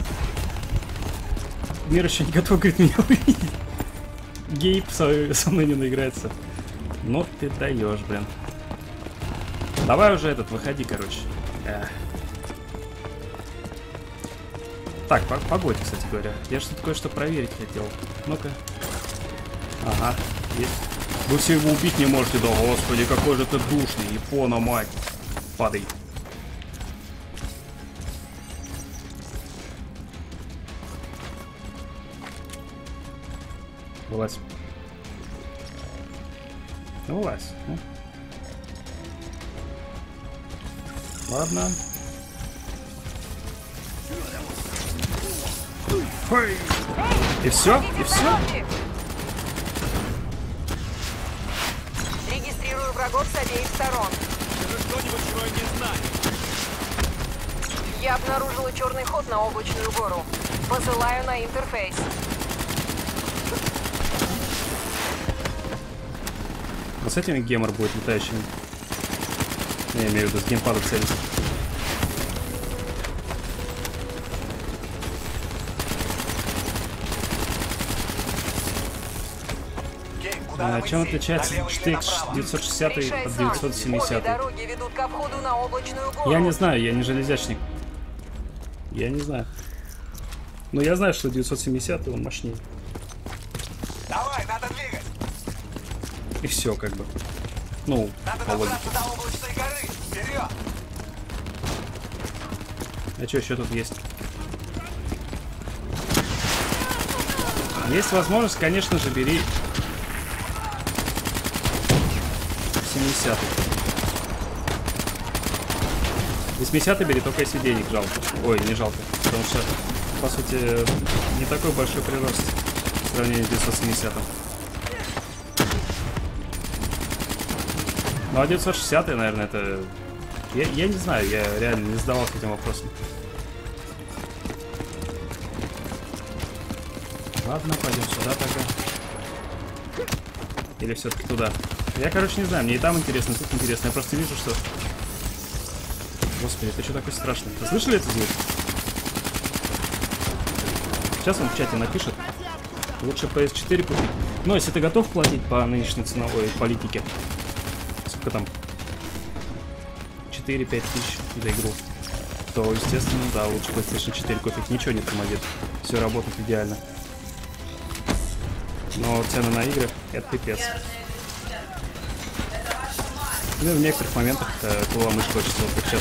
Мир еще не готов, говорит, меня увидеть. Гейб со, со мной не наиграется. Ну ты даешь, блин. Давай уже этот, выходи, короче. Эх. Так, по погоде, кстати говоря. Я что-то кое-что проверить хотел. Ну-ка. Ага, есть. Вы все его убить не можете, да, господи, какой же ты душный, Япона, мать. Падай. Вылазь. Ну, вылазь. Ну. Ладно. Хой. И все? И все? Регистрирую врагов с обеих сторон. Это что-нибудь, чего я не знаю. Я обнаружила черный ход на облачную гору. Посылаю на интерфейс. Вот с этими гемор будет летающим. Я имею в виду с геймпадом целиться. А чем отличается джи ти экс девятьсот шестьдесят от девятьсот семьдесят? Я не знаю, я не железячник. Я не знаю. Но я знаю, что девятьсот семьдесят он мощнее. Давай, надо двигать. И все, как бы. Ну, по логике. А что еще тут есть? Есть возможность, конечно же, бери семидесятый. восьмидесятый бери, только если денег жалко. Ой, не жалко. Потому что, по сути, не такой большой прирост в сравнении с девятьсот семидесятым. Ну а девятьсот шестидесятый, наверное, это... Я, я не знаю, я реально не задавался этим вопросом. Ладно, пойдем сюда пока. Или все-таки туда. Я, короче, не знаю, мне и там интересно, и тут интересно. Я просто вижу, что... Господи, это что такое страшное? Вы слышали этот звук? Сейчас он в чате напишет. Лучше пи эс четыре купить. Но если ты готов платить по нынешней ценовой политике, сколько там? четыре-пять тысяч за игру, то, естественно, да, лучше PlayStation четыре купить. Ничего не тормозит. Все работает идеально. Но цены на игры — это пипец. Ну, в некоторых моментах кула мышь хочется, вот как сейчас.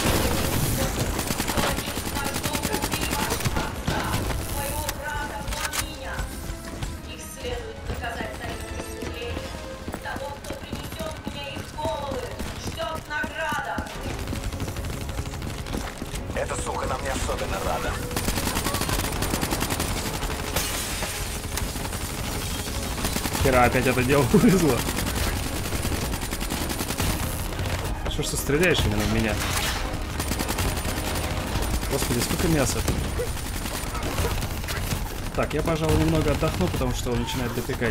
Эта сука нам не особенно рада. Хера, опять это дело вылезло. Что ж ты стреляешь именно в меня? Господи, сколько мяса. Так, я, пожалуй, немного отдохну, потому что он начинает допекать.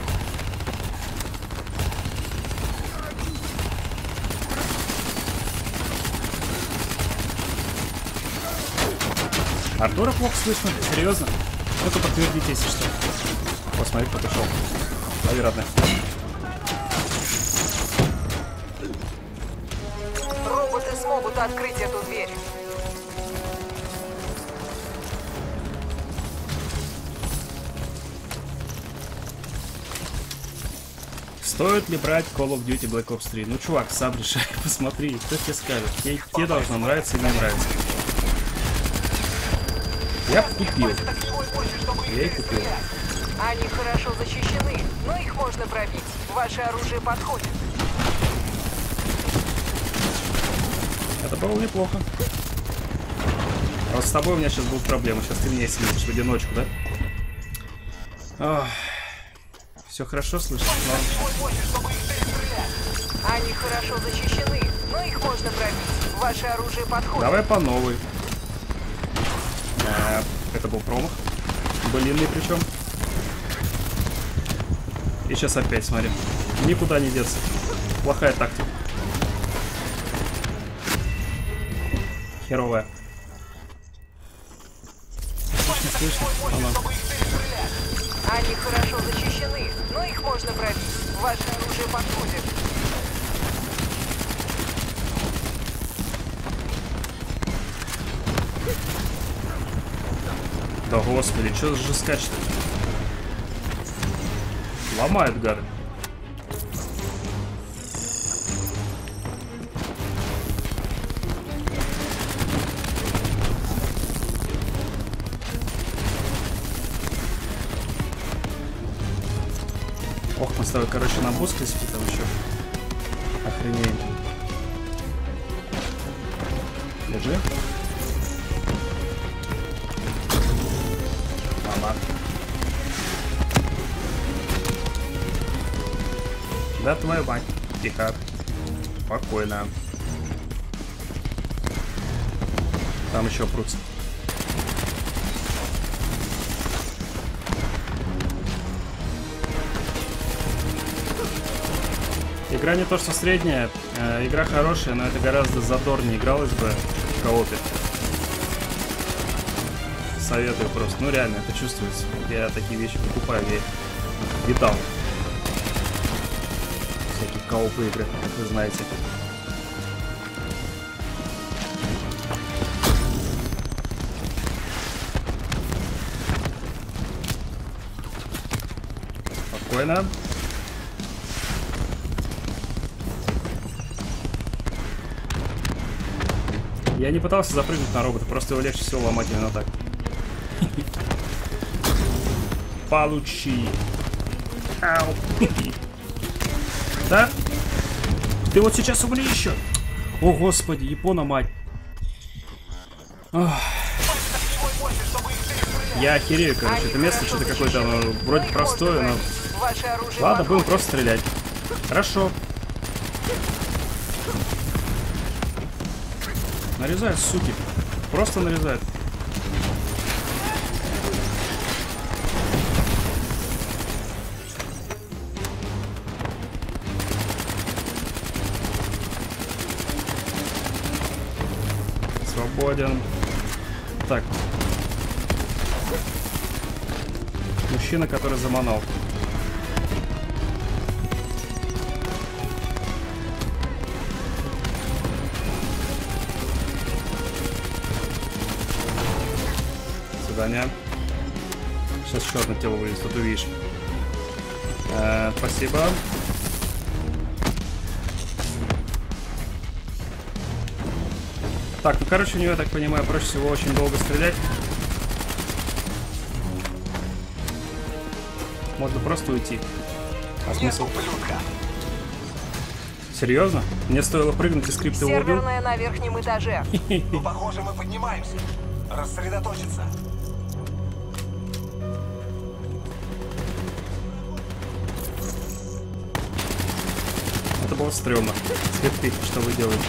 Артура плохо слышно? Серьезно? Ну-ка подтвердите, если что. О, смотри, кто пришел. Лови, родная. Роботы смогут открыть эту дверь. Стоит ли брать Call of Duty Black Ops три? Ну, чувак, сам решай, посмотри, кто тебе скажет. Тебе, тебе должно нравиться или не нравится. Я купил. Я и купил. Они хорошо защищены, но их можно пробить. Ваше оружие подходит. Это было неплохо. А вот с тобой у меня сейчас будут проблемы. Сейчас ты меня слышишь в одиночку, да? Ох. Все хорошо слышишь? Они хорошо защищены, но их можно пробить. Ваше оружие подходит. Давай по новой. А, это был промах. Блинный причем. И сейчас опять, смотри. Никуда не деться. Плохая тактика. Херовая. Не слышно? Ага. Они хорошо защищены, но их можно пробить. Ваше оружие подходит. Да господи, что же скачет-то? Ломают гады. Ох, мы с тобой, короче, на бусклиске там еще. Охренеем. Лежи. Мама. Да твою мать. Тихо. Спокойно. Там еще прутся. Игра не то что средняя, э, игра хорошая, но это гораздо задорнее игралось бы в коопе. Советую просто, ну реально, это чувствуется. Я такие вещи покупаю, я их видал. Всякие коопы игры, как вы знаете. Спокойно. Я не пытался запрыгнуть на робота, просто его легче всего ломать именно так. Получи. Ау. Да? Ты вот сейчас умри еще. О, господи, Япона, мать. Ох. Я охерею, короче. Это место что-то какое-то, оно вроде простое, но... Ладно, будем просто стрелять. Хорошо. Нарезают, суки. Просто нарезают. Свободен. Так. Мужчина, который заманал. Свидания. Сейчас еще одно тело вылезет, вот увидишь. Э, спасибо. Так, ну короче, у нее, я так понимаю, проще всего очень долго стрелять. Можно просто уйти. А смысл? Серьезно? Мне стоило прыгнуть, и скрипт его убил? Серверная на верхнем этаже. Ну, похоже, мы поднимаемся. Рассредоточиться. Это было стрёмно. Скрипты, что вы делаете?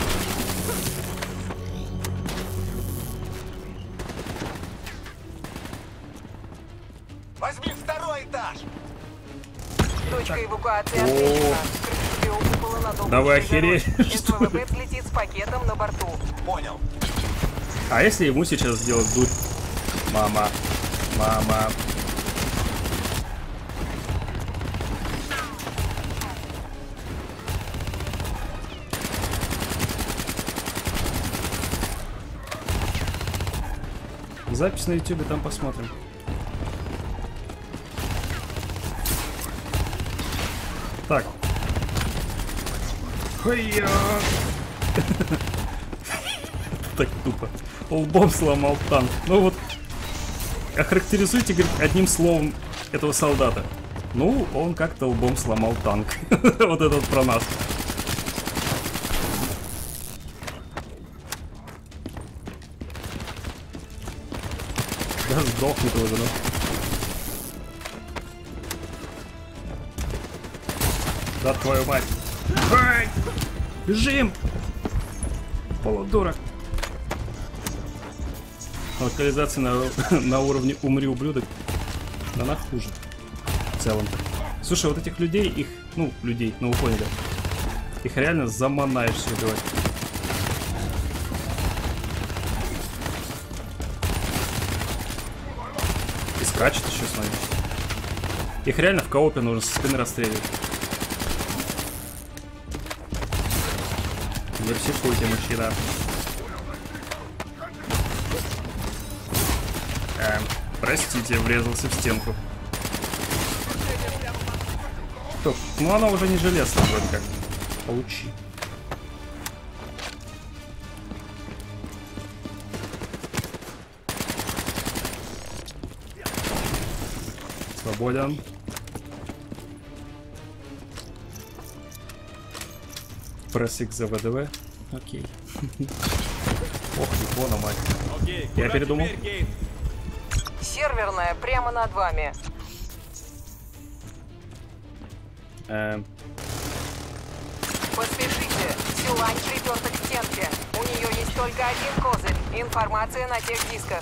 Возьми второй этаж. Точка эвакуации отмечена. Крышка купола на долгую Давай охереть. СВВП взлетит с пакетом на борту. Понял. А если ему сейчас сделать дуть? Мама. Мама. Запись на ютубе, там посмотрим. Так. Ой-я. Так тупо. Лбом сломал танк. Ну вот, охарактеризуйте, говорит, одним словом этого солдата. Ну, он как-то лбом сломал танк. Вот этот про нас. Да сдохнет уже, да? Да твою мать. Ай! Бежим! Полудурок. Локализация на, на уровне «Умри, ублюдок». Да она хуже. В целом-то. Слушай, вот этих людей, их... Ну, людей, ну вы поняли. Их реально заманаешь все убивать. И скачет еще с нами. Их реально в коопе нужно со спины расстреливать. Не психуйте, мужчина. Эм, простите, врезался в стенку. Что? Ну она уже не железная вроде как. Получи. Свободен. Прессик за ВДВ. Окей. Ох, икона, мать. Окей, я передумал. Теперь, серверная прямо над вами. Эм. Поспешите. Сюлань приперта к стенке. У нее есть только один козырь. Информация на тех дисках.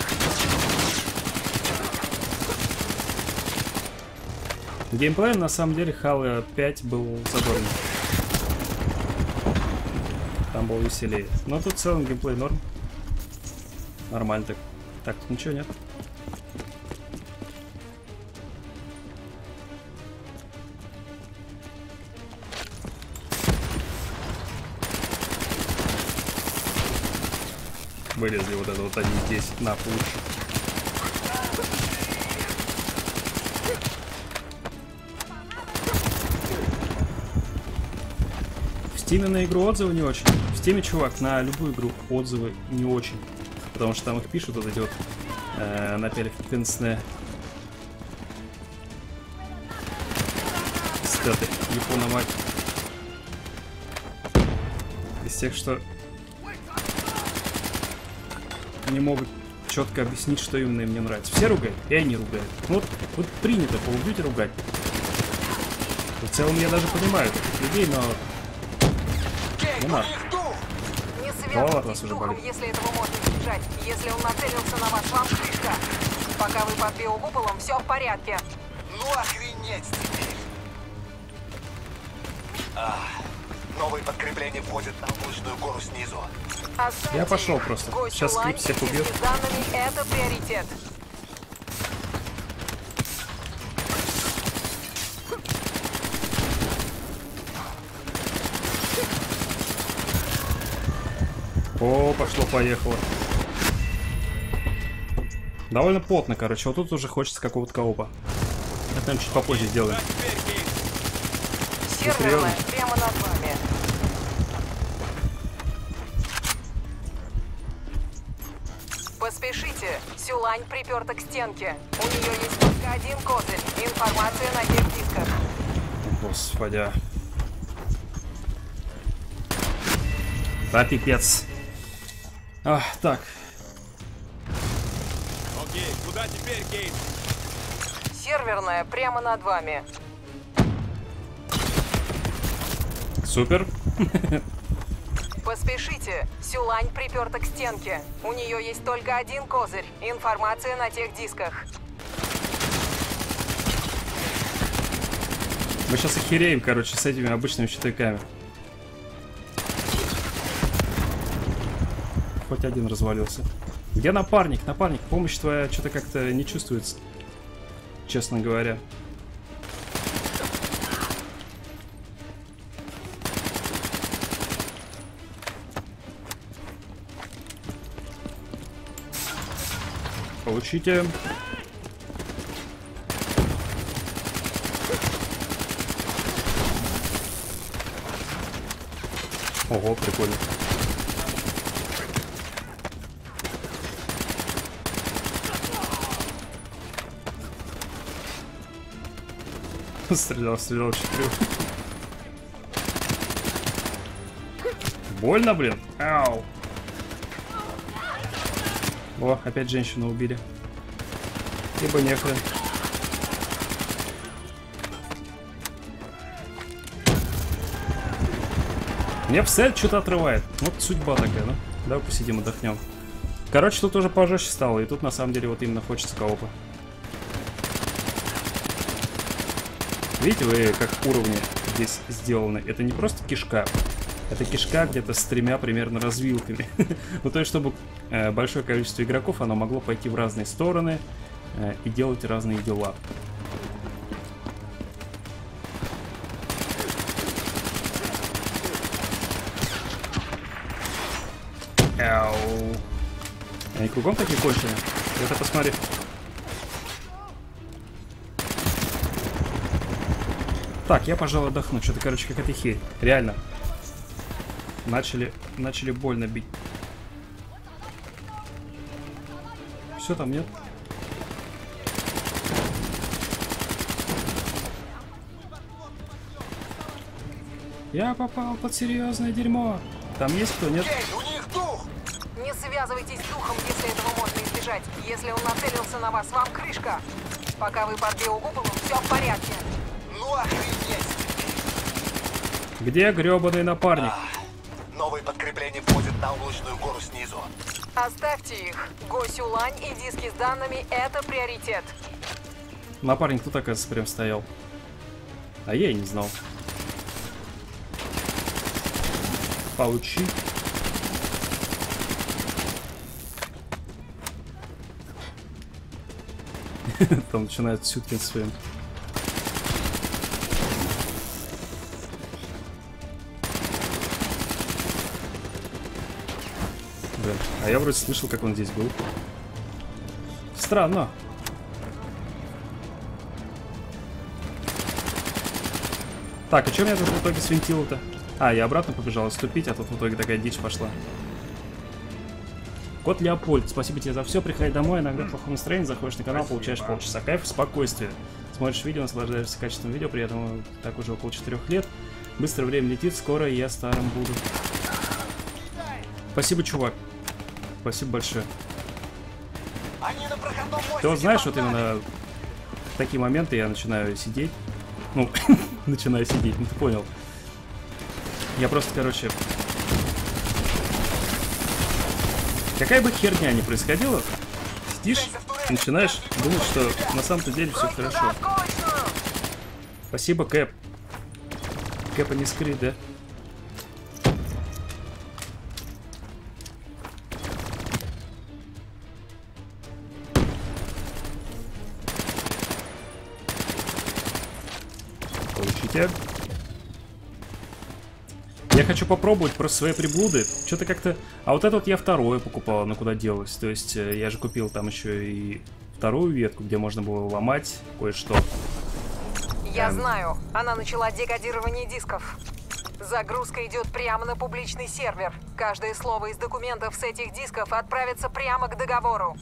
Геймплей на самом деле Halo пять был задорный. Там был веселее. Но тут в целом геймплей норм. Нормально так. Так, тут ничего нет. Вылезли вот это вот один десять на пуш. В Стиме на игру отзывы не очень. В Стиме, чувак, на любую игру отзывы не очень. Потому что там их пишут вот эти вот э, напялив-пенсные статы. Япона мать. Из тех, что не могут четко объяснить, что именно им не нравится. Все ругают, и они ругают. Вот, вот принято по Call of Duty ругать. В целом я даже понимаю таких людей, но... Не надо. Не связывайтесь с духом, если этого можно избежать. Если он нацелился на вас, вам крышка. Пока вы под биокуполом, все в порядке. Ну охренеть теперь! А, новые подкрепления вводят на облачную гору снизу. Я пошел просто. Сейчас скрипт всех убьет. С данными это приоритет. О, пошло-поехало. Довольно плотно, короче. Вот тут уже хочется какого-то коопа. Это, наверное, чуть попозже сделаем. Серверная прямо над вами. Поспешите. Сюлань приперта к стенке. У нее есть только один козырь. Информация на тех дисках. Господи. Да, пипец. А, так. Окей, куда теперь, Кейт? Серверная прямо над вами. Супер. Поспешите. Сюлань приперта к стенке. У нее есть только один козырь. Информация на тех дисках. Мы сейчас охереем, короче, с этими обычными щитовиками. Хоть один развалился. Где напарник? Напарник, помощь твоя что-то как-то не чувствуется. Честно говоря. Получите. Ого, прикольно. Стрелял, стрелял, четыре. Больно, блин. Ау. О, опять женщину убили. Ибо нехрен. Мне псель что-то отрывает. Вот судьба такая, ну. Давай посидим, отдохнем. Короче, тут уже пожестче стало, и тут на самом деле вот именно хочется коопа. Видите вы, как уровни здесь сделаны? Это не просто кишка, это кишка где-то с тремя примерно развилками. Ну то есть, чтобы э, большое количество игроков, оно могло пойти в разные стороны э, и делать разные дела. Ау. Они кругом такие конченые? Это посмотри. Так, я, пожалуй, отдохну. Что-то, короче, какая-то херь. Реально. Начали, начали больно бить. Все там нет? Я попал под серьезное дерьмо. Там есть кто, нет? Не связывайтесь с духом, если этого можно избежать. Если он нацелился на вас, вам крышка. Пока вы под биокуполом, все в порядке. Ну охренеть! Где гребаный напарник? А, новые подкрепления входят на облачную гору снизу. Оставьте их. Госюлань и диски с данными — это приоритет. Напарник тут, оказывается, прям стоял. А я и не знал. Получи. Там начинает Сюткин своим. Блин, а я вроде слышал, как он здесь был. Странно. Так, а что меня тут в итоге свинтило-то? А, я обратно побежал отступить, а тут в итоге такая дичь пошла. Кот Леопольд, спасибо тебе за все. Приходи домой, иногда в плохом настроении, заходишь на канал, получаешь полчаса кайфа, спокойствия. Смотришь видео, наслаждаешься качеством видео, при этом так уже около четырёх лет. Быстро время летит, скоро я старым буду. Спасибо, чувак. Спасибо большое. Ты вот знаешь, вот именно в такие моменты я начинаю сидеть. Ну, начинаю сидеть, ну ты понял. Я просто, короче... Какая бы херня ни происходила, сидишь, начинаешь думать, что на самом-то деле все хорошо. Спасибо, Кэп. Кэпа не скрыть, да? Получите. Я хочу попробовать просто свои приблуды. Что-то как-то... А вот это вот я второе покупал, но куда делось. То есть я же купил там еще и вторую ветку, где можно было ломать кое-что. Я эм... знаю. Она начала декодирование дисков. Загрузка идет прямо на публичный сервер. Каждое слово из документов с этих дисков отправится прямо к договору.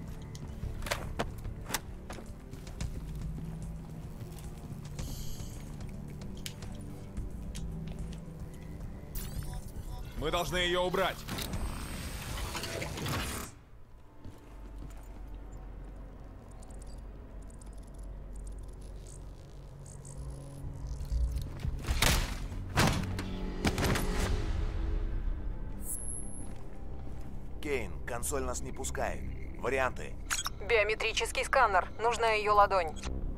Мы должны ее убрать. Кейн, консоль нас не пускает. Варианты. Биометрический сканер. Нужна ее ладонь.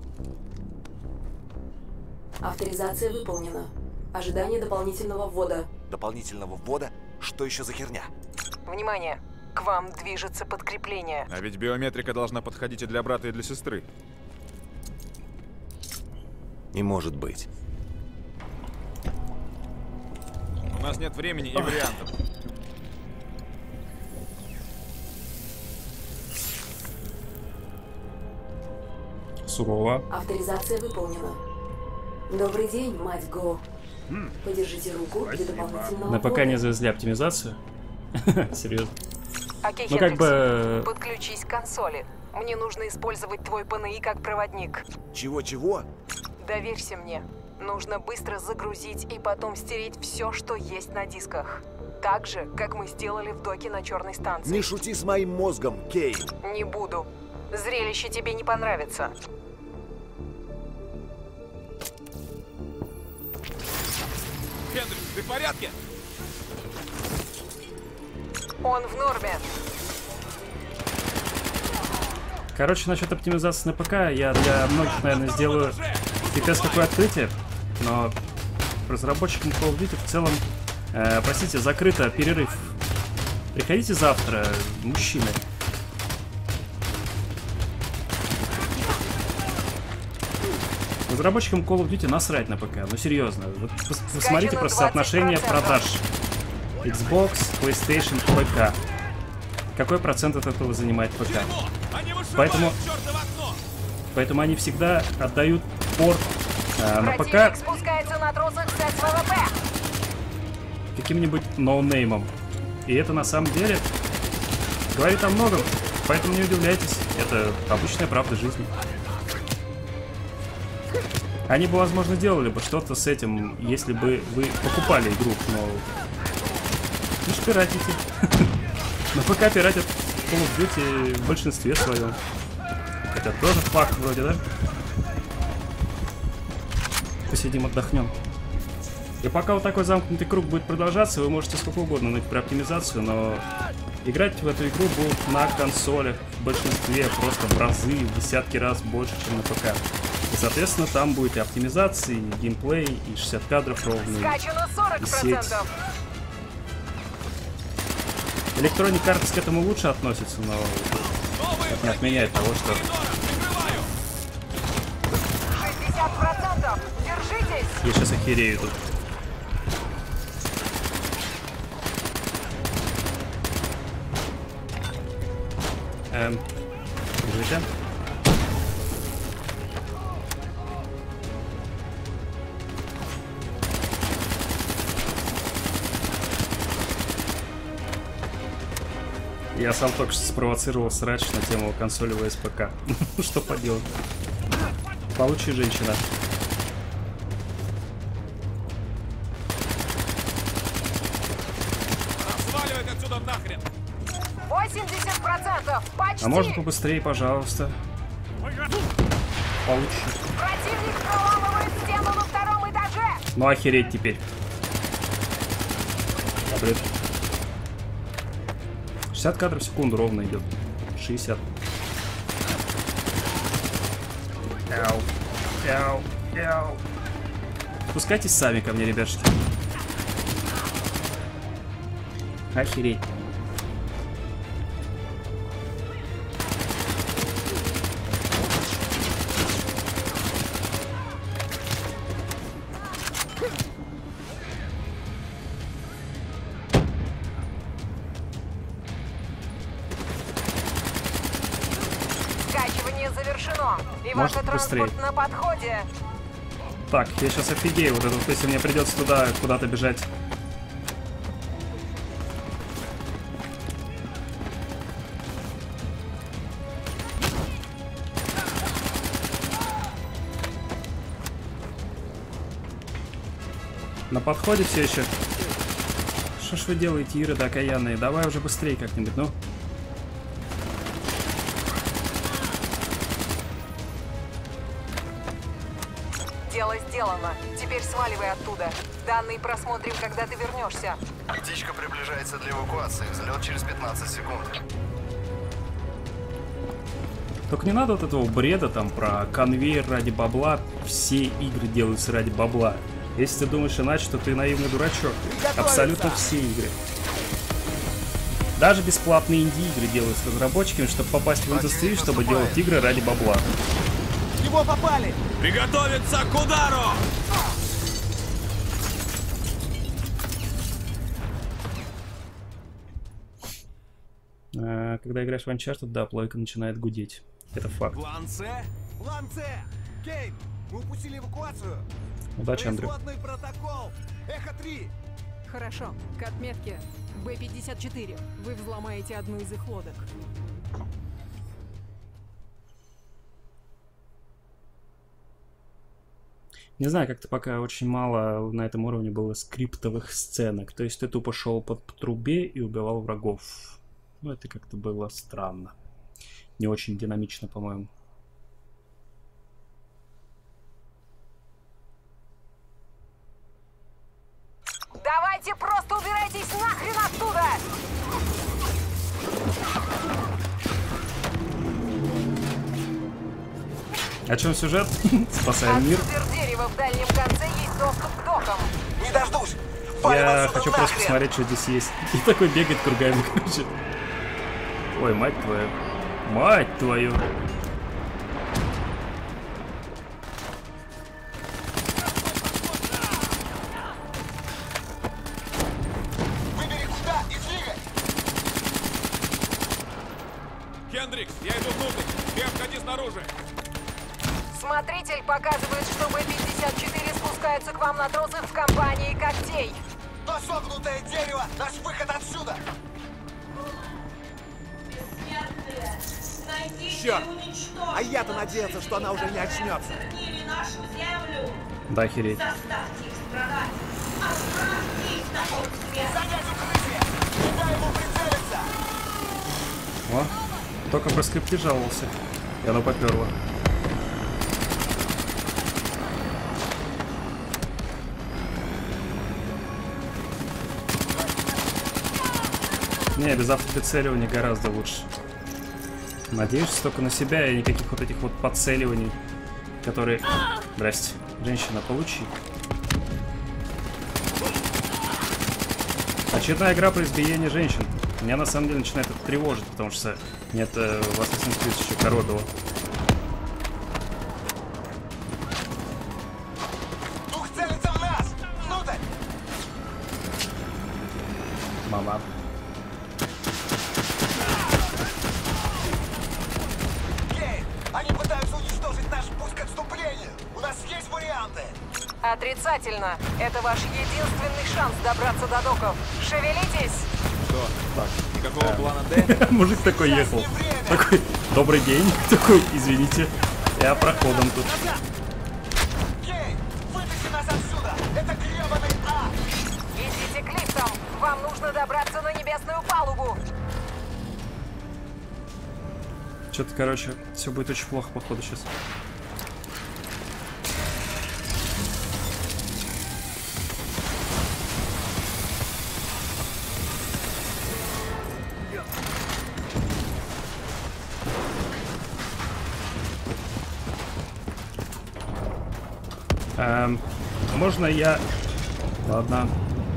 Авторизация выполнена. Ожидание дополнительного ввода. Дополнительного ввода? Что еще за херня? Внимание! К вам движется подкрепление. А ведь биометрика должна подходить и для брата, и для сестры. Не может быть. У нас нет времени и вариантов. Сурово. Авторизация выполнена. Добрый день, мать Го. М. Подержите руку для дополнительного На ПК не ввода. завезли оптимизацию? Серьезно. Окей, Ну как Хендрикс, бы... подключись к консоли. Мне нужно использовать твой ПНИ как проводник. Чего-чего? Доверься мне. Нужно быстро загрузить и потом стереть все, что есть на дисках. Так же, как мы сделали в доке на черной станции. Не шути с моим мозгом, Кейн. Не буду. Зрелище тебе не понравится. Хендрикс, ты в порядке? Он в норме. Короче, насчет оптимизации на ПК, я для многих, наверное, сделаю пипец какое открытие, но разработчикам Call of Duty в целом, э, простите, закрыто, перерыв. Приходите завтра, мужчины. Разработчикам Call of Duty насрать на ПК, ну серьезно. Вот посмотрите просто соотношение продаж Xbox, PlayStation, ПК. Какой процент от этого занимает ПК? Поэтому, поэтому они всегда отдают порт э, на ПК каким-нибудь ноунеймом. И это на самом деле говорит о многом. Поэтому не удивляйтесь, это обычная правда жизни. Они бы, возможно, делали бы что-то с этим, если бы вы покупали игру, но вы же пиратите. На ПК пиратят Call of Duty в большинстве своем. Хотя тоже факт вроде, да? Посидим, отдохнем. И пока вот такой замкнутый круг будет продолжаться, вы можете сколько угодно ныть про оптимизацию, но играть в эту игру будут на консолях в большинстве просто в разы, в десятки раз больше, чем на ПК. И, соответственно, там будет и оптимизация, и геймплей, и шестьдесят кадров ровно, и сеть. Electronic Arts к этому лучше относится, но это не отменяет того, что... шестьдесят процентов! Держитесь! Я сейчас охерею тут. Эм... Держите. Я сам только что спровоцировал срач на тему консоли вэ эс пэ ка. Что поделать? Получи, женщина. Сваливай отсюда нахрен! восемьдесят процентов! Почти! А можно побыстрее, пожалуйста? Получи. Противник проламывает стену на втором этаже! Ну охереть теперь. А, блин. шестьдесят кадров в секунду ровно идет. шестьдесят. Яу. Яу. Яу. Спускайтесь сами ко мне, ребятушки. Охереть. Скачивание завершено. И ваш Может, транспорт быстрее. на подходе. Так, я сейчас офигею, вот это вот, если мне придется туда куда-то бежать. На подходе все еще. Что ж вы делаете, Иры, да окаянные? Давай уже быстрее как-нибудь, ну. Дело сделано. Теперь сваливай оттуда. Данные просмотрим, когда ты вернешься. Птичка приближается для эвакуации. Взлет через пятнадцать секунд. Только не надо вот этого бреда там про конвейер ради бабла. Все игры делаются ради бабла. Если ты думаешь иначе, то ты наивный дурачок. Абсолютно все игры. Даже бесплатные инди-игры делаются разработчиками, чтобы попасть в индустрию, чтобы делать игры ради бабла. Его попали! Приготовиться к удару! А, когда играешь в Uncharted, да, плойка начинает гудеть. Это факт. План С? План С! Кейн, мы упустили эвакуацию! Удачи, Андрей. Исходный протокол! Эхо три! Хорошо. К отметке Бэ пятьдесят четыре. Вы взломаете одну из их лодок. Не знаю, как-то пока очень мало на этом уровне было скриптовых сценок. То есть ты тупо шел по трубе и убивал врагов. Ну, это как-то было странно. Не очень динамично, по-моему. Давайте просто убирайтесь нахрен оттуда! О чем сюжет? Спасаем мир. Супер-дерево в дальнем конце есть доступ к докам. Не дождусь! Я хочу просто посмотреть, что здесь есть. И такой бегает кругами, короче. Ой, мать твою. Мать твою. Выбери куда и двигай! Хендрикс, я иду внутрь. Ты обходи снаружи. Смотритель показывает, что Бэ пятьдесят четыре спускаются к вам на тросах в компании когтей. То согнутое дерево! Наш выход отсюда! Черт! А я-то надеялся, что она уже не очнется. Да, охереть. О, только про скрипты жаловался. И оно поперло. Не, без автоприцеливания гораздо лучше. Надеешься только на себя и никаких вот этих вот подцеливаний, которые... Здрасте. Женщина, получи. Очередная игра про избиение женщин. Меня на самом деле начинает это тревожить, потому что нет в Assassin's Creed еще коробило. Дух целится в нас! Внутрь! Мама. Кейт, они пытаются уничтожить наш путь к отступлению. У нас есть варианты. Отрицательно. Это ваш единственный шанс добраться до доков. Шевелитесь! Что? Так. Никакого плана Д? Мужик такой ехал. Такой, добрый день. Такой, извините, я проходом тут. Кейт, вытащи нас отсюда! Это гребаный ад! Идите к лифтам. Вам нужно добраться на небесную палубу. Что-то, короче, все будет очень плохо, походу, сейчас. Эм, можно я... Ладно.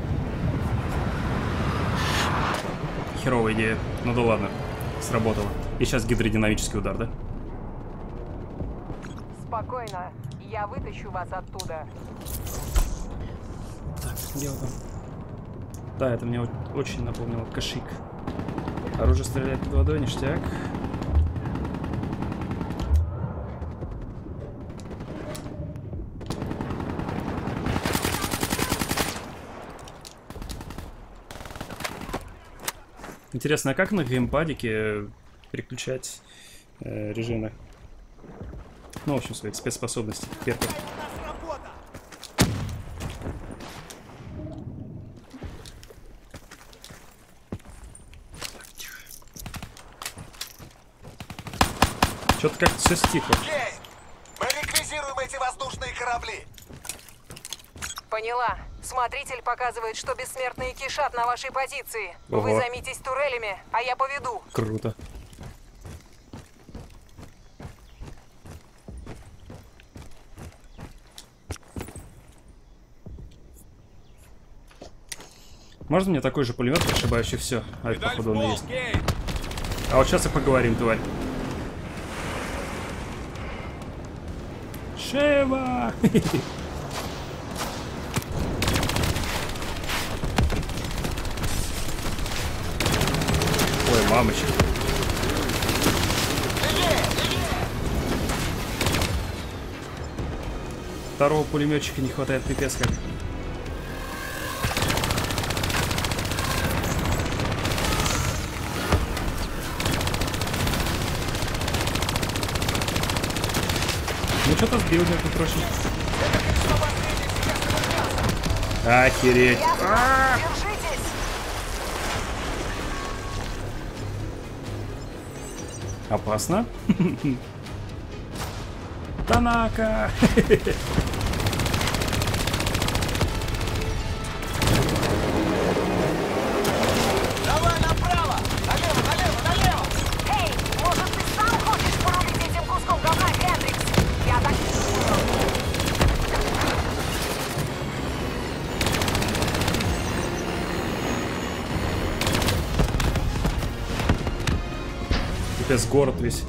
Херовая идея. Ну да ладно. Сработало. И сейчас гидродинамический удар, да? Спокойно. Я вытащу вас оттуда. Так, дело там. Да, это мне очень напомнило Кашик. Оружие стреляет под водой, ништяк. Интересно, а как на геймпадике переключать э, режимы? Ну, в общем, своих спецспособностей. Перков. Что-то как-то все стихло. Кейт, мы реквизируем эти воздушные корабли. Поняла. Смотритель показывает, что бессмертные кишат на вашей позиции. Ого. Вы займитесь турелями, а я поведу. Круто. Можно мне такой же пулемет, пришибающий все? А это, походу, он и есть. А вот сейчас и поговорим, тварь. Шева! Ой, мамочка. Второго пулеметчика не хватает, пипец как. Ну что-то сбил, между прочим. Охереть. А-а-а! Опасно. Танака. Давай направо! Налево, налево, налево! Эй, может ты сам хочешь порулить этим куском говна, Хендрикс? Капец, город весь.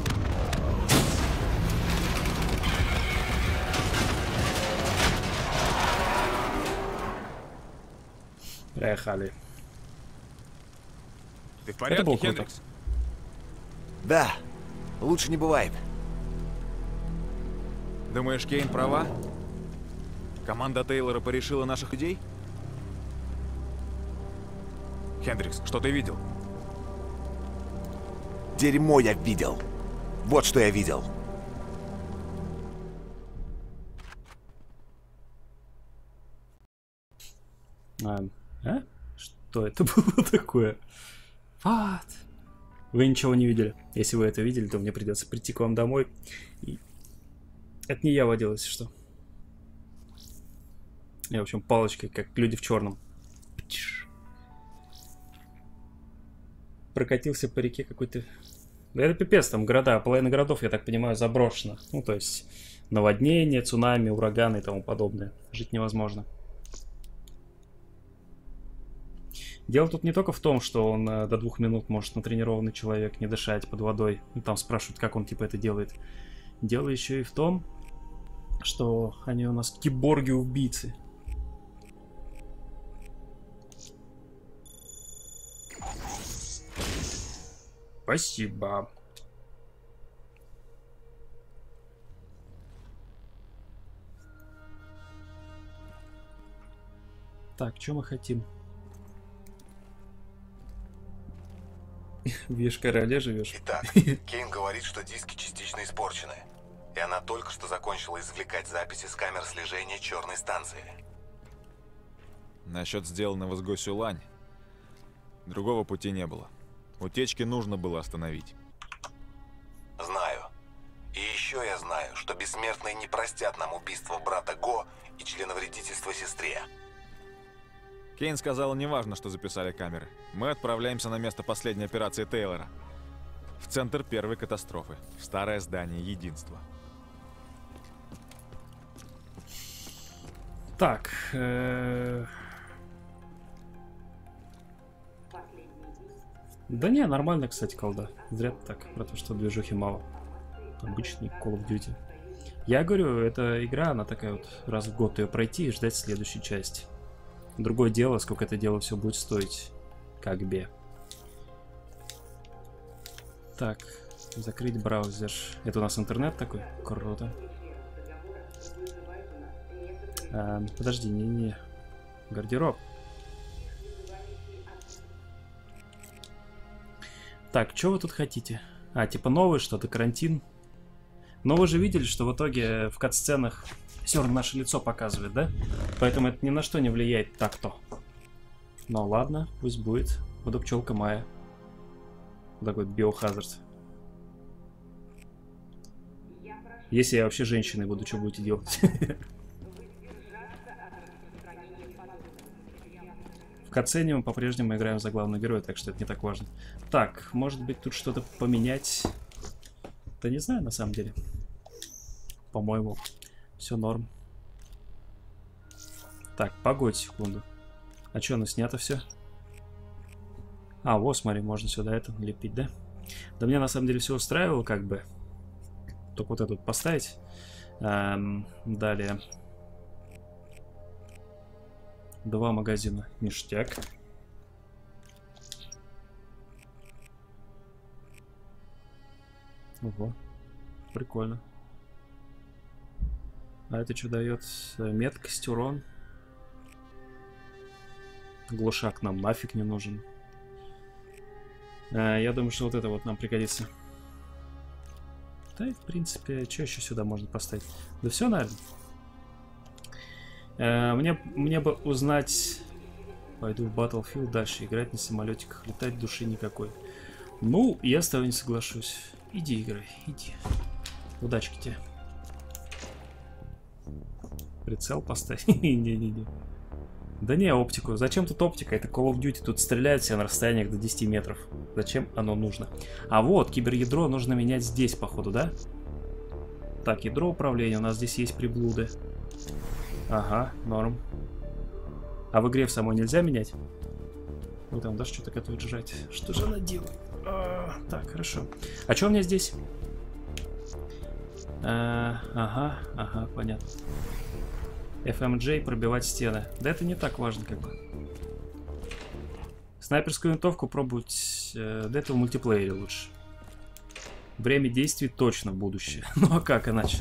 Приехали. Ты в порядке, Хендрикс? Да, лучше не бывает. Думаешь, Кейн права? Команда Тейлора порешила наших людей? Хендрикс, что ты видел? Дерьмо я видел. Вот что я видел. А, а? Что это было такое? Вот. Вы ничего не видели. Если вы это видели, то мне придется прийти к вам домой. И... Это не я водил, если что. Я, в общем, палочкой, как люди в черном. Прокатился по реке какой-то... Да это пипец, там города, половина городов, я так понимаю, заброшена. Ну, то есть наводнения, цунами, ураганы и тому подобное. Жить невозможно. Дело тут не только в том, что он э, до двух минут может натренированный человек не дышать под водой. Ну, там спрашивают, как он типа это делает. Дело еще и в том, что они у нас киборги-убийцы. Спасибо. Так, что мы хотим? В Ешкар-Оле живешь? Итак, Кейн говорит, что диски частично испорчены. И она только что закончила извлекать записи с камер слежения черной станции. Насчет сделанного с Госюлань, другого пути не было. Утечки нужно было остановить. Знаю. И еще я знаю, что бессмертные не простят нам убийство брата Го и членовредительство сестре. Кейн сказал, неважно, что записали камеры. Мы отправляемся на место последней операции Тейлора. В центр первой катастрофы. В старое здание Единства. Так. Э... Да не, нормально, кстати, колда. Зря так, про то, что движухи мало. Обычный Call of Duty. Я говорю, эта игра, она такая вот, раз в год ее пройти и ждать следующей части. Другое дело, сколько это дело все будет стоить. Как бы. Так, закрыть браузер. Это у нас интернет такой? Круто. А, подожди, не-не. Гардероб. Так, что вы тут хотите? А, типа новый что-то, карантин. Но вы же видели, что в итоге в кат-сценах все равно наше лицо показывает, да? Поэтому это ни на что не влияет так-то. Ну ладно, пусть будет. Буду пчелка Майя. Такой биохазард. Если я вообще женщиной буду, что будете делать? В катсцене мы по-прежнему играем за главного героя, так что это не так важно. Так, может быть тут что-то поменять? Да не знаю на самом деле. По-моему, все норм. Так, погодь секунду. А что, оно снято все? А, вот, смотри, можно сюда это лепить, да? Да мне на самом деле все устраивало, как бы. Только вот это вот поставить. Эм, далее. Два магазина. Ништяк. Ого. Прикольно. А это что дает? Меткость, урон. Глушак нам нафиг не нужен. А, я думаю, что вот это вот нам пригодится. Да и в принципе, что еще сюда можно поставить? Да все, наверное. А, мне, мне бы узнать... Пойду в Battlefield дальше. Играть на самолетиках. Летать души никакой. Ну, я с тобой не соглашусь. Иди играй, иди. Удачки тебе. Прицел поставь. Не-не-не. Да не, оптику. Зачем тут оптика? Это Call of Duty. Тут стреляют все на расстояниях до десяти метров. Зачем оно нужно? А вот, киберядро нужно менять здесь, походу, да? Так, ядро управления. У нас здесь есть приблуды. Ага, норм. А в игре в самой нельзя менять? Вы там даже что-то готовит жрать. Что же она делает? А-а-а. Так, хорошо. А что у меня здесь? А, ага, ага, понятно. эф эм джей, пробивать стены. Да это не так важно, как бы. Снайперскую винтовку пробовать э, до этого в мультиплеере лучше. Время действий точно будущее. Ну а как иначе?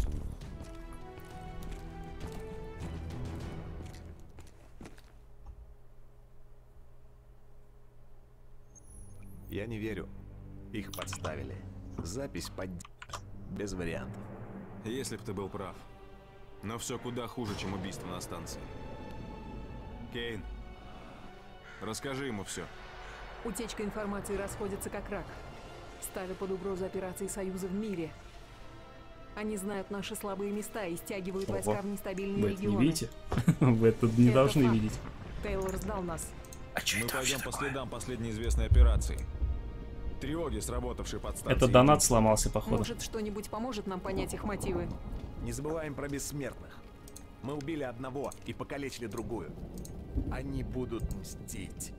Я не верю. Их подставили. Запись под... без вариантов. Если б ты был прав. Но все куда хуже, чем убийство на станции. Кейн, расскажи ему все. Утечка информации расходится как рак, ставя под угрозу операции Союза в мире. Они знают наши слабые места и стягивают Ого. войска в нестабильные Вы это регионы. не видите? Вы это не Это должны факт. видеть. Тейлор сдал нас. А что Мы это пойдем вообще по такое? следам последней известной операции. Тревоги, сработавшей под станцией. Это донат сломался, походу. Может, что-нибудь поможет нам понять их мотивы? Не забываем про бессмертных. Мы убили одного и покалечили другую. Они будут мстить.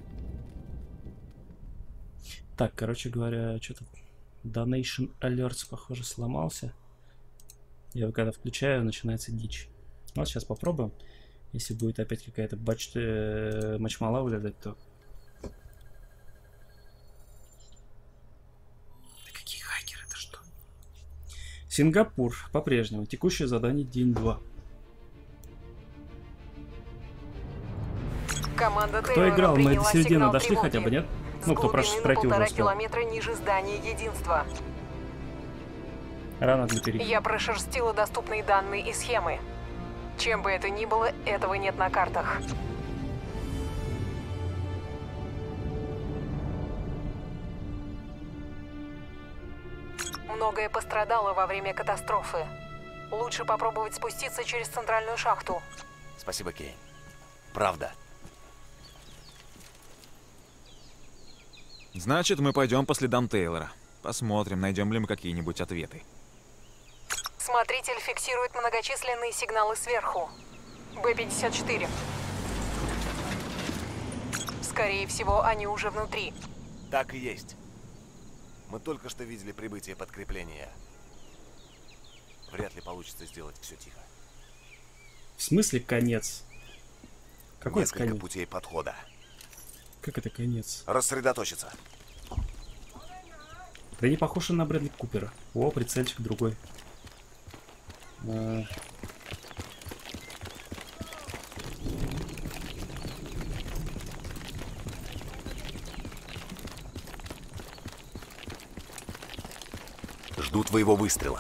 Так, короче говоря, что-то Donation Alerts, похоже, сломался. Я его когда включаю, начинается дичь. Вот сейчас попробуем. Если будет опять какая-то бач... э, мачмала вылезать, то... Да какие хакеры, это что? Сингапур, по-прежнему. Текущее задание день два. Команда Кто Тейлора играл? Мы до приняла середины сигнал дошли тревоги. хотя бы, нет? С Ну, кто глубины прош- на пройти уже полтора успел. километра ниже здания единства. Рано для перейти. Я прошерстила доступные данные и схемы. Чем бы это ни было, этого нет на картах. Многое пострадало во время катастрофы. Лучше попробовать спуститься через центральную шахту. Спасибо, Кейн. Правда. Значит, мы пойдем по следам Тейлора. Посмотрим, найдем ли мы какие-нибудь ответы. Смотритель фиксирует многочисленные сигналы сверху. Бэ пятьдесят четыре. Скорее всего, они уже внутри. Так и есть. Мы только что видели прибытие подкрепления. Вряд ли получится сделать все тихо. В смысле конец? Какой это Несколько конец? путей подхода. Как это конец? Рассредоточиться. Да не похож он на Брэдли Купера. О, прицельчик другой. А... Жду твоего выстрела.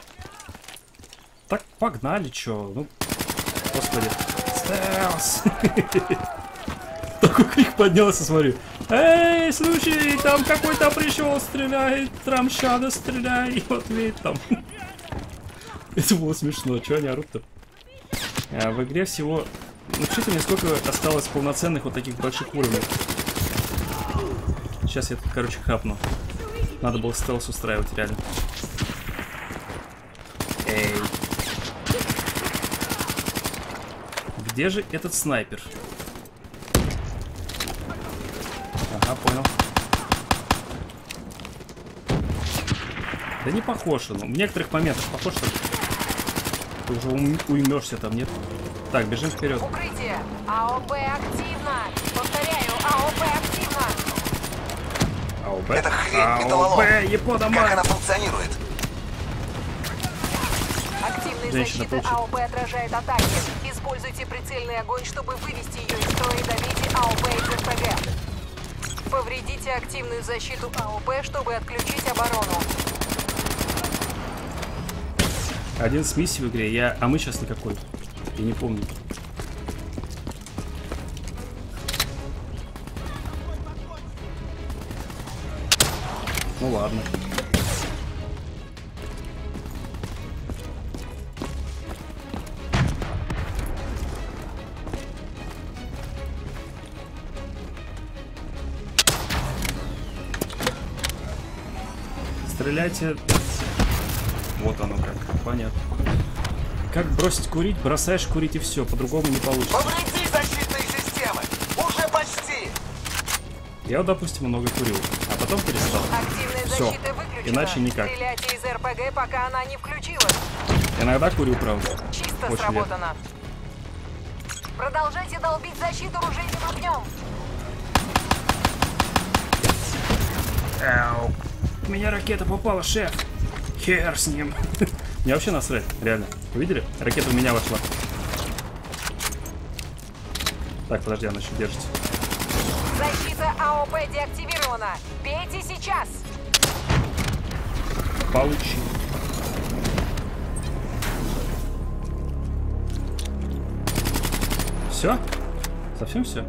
Так, погнали, чё? Ну, господи. Стелс! Такой крик поднялся, смотрю. Эй, слушай, там какой-то пришел, стреляет, трамщада стреляй, вот видишь там. Это было смешно, чё они орут-то? А, в игре всего... Напишите мне, сколько осталось полноценных вот таких больших уровней. Сейчас я тут, короче, хапну. Надо было стелс устраивать, реально. Эй. Где же этот снайпер? Ага, понял. Да не похож он. В некоторых моментах похож, что ты уже уймешься там, нет? Так, бежим вперед. Укрытие! АОП активно! Повторяю, АОП активно! АОП? Это хрень АОП, металлолом. Японома. Как она функционирует? Активная Женщина защита получит. АОП отражает атаки. Используйте прицельный огонь, чтобы вывести ее из строя и добейте АОП из РПГ. Повредите активную защиту АОП, чтобы отключить оборону. Один с миссий в игре, я... а мы сейчас на какой? Я не помню. Ну ладно. Стреляйте. Вот оно как. Понятно. Как бросить курить? Бросаешь курить и все. По-другому не получится. Повреди защитные системы! Уже почти! Я вот, допустим, много курил, а потом перестал. Все, иначе никак. Стрелять из эр пэ гэ, пока она не включилась. Иногда курю, правда. Чисто Очень сработано. редко. Продолжайте долбить защиту ружейным огнем. Ау. В меня ракета попала, шеф. Хер с ним. Мне вообще насрать, реально. Вы видели? Ракета в меня вошла. Так, подожди, она еще держится. Защита а о пэ деактивирована. Бейте сейчас. Получи. Все? Совсем все?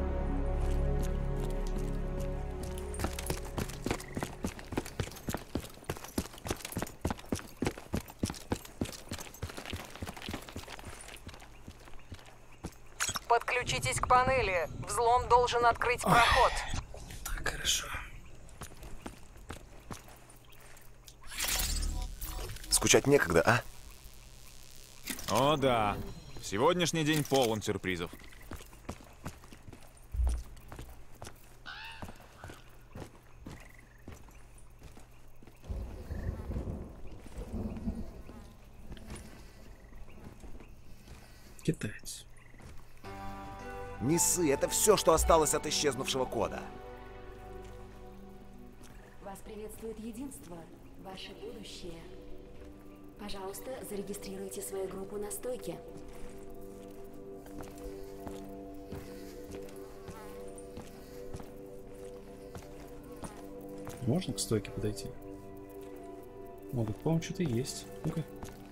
Подключитесь к панели. Взлом должен открыть проход. Так, хорошо. Скучать некогда, а? О, да. Сегодняшний день полон сюрпризов. Китаец. Не ссы, это все, что осталось от исчезнувшего кода. Вас приветствует единство, ваше будущее. Пожалуйста, зарегистрируйте свою группу на стойке. Можно к стойке подойти? Могут, по-моему, что-то есть. Ну-ка.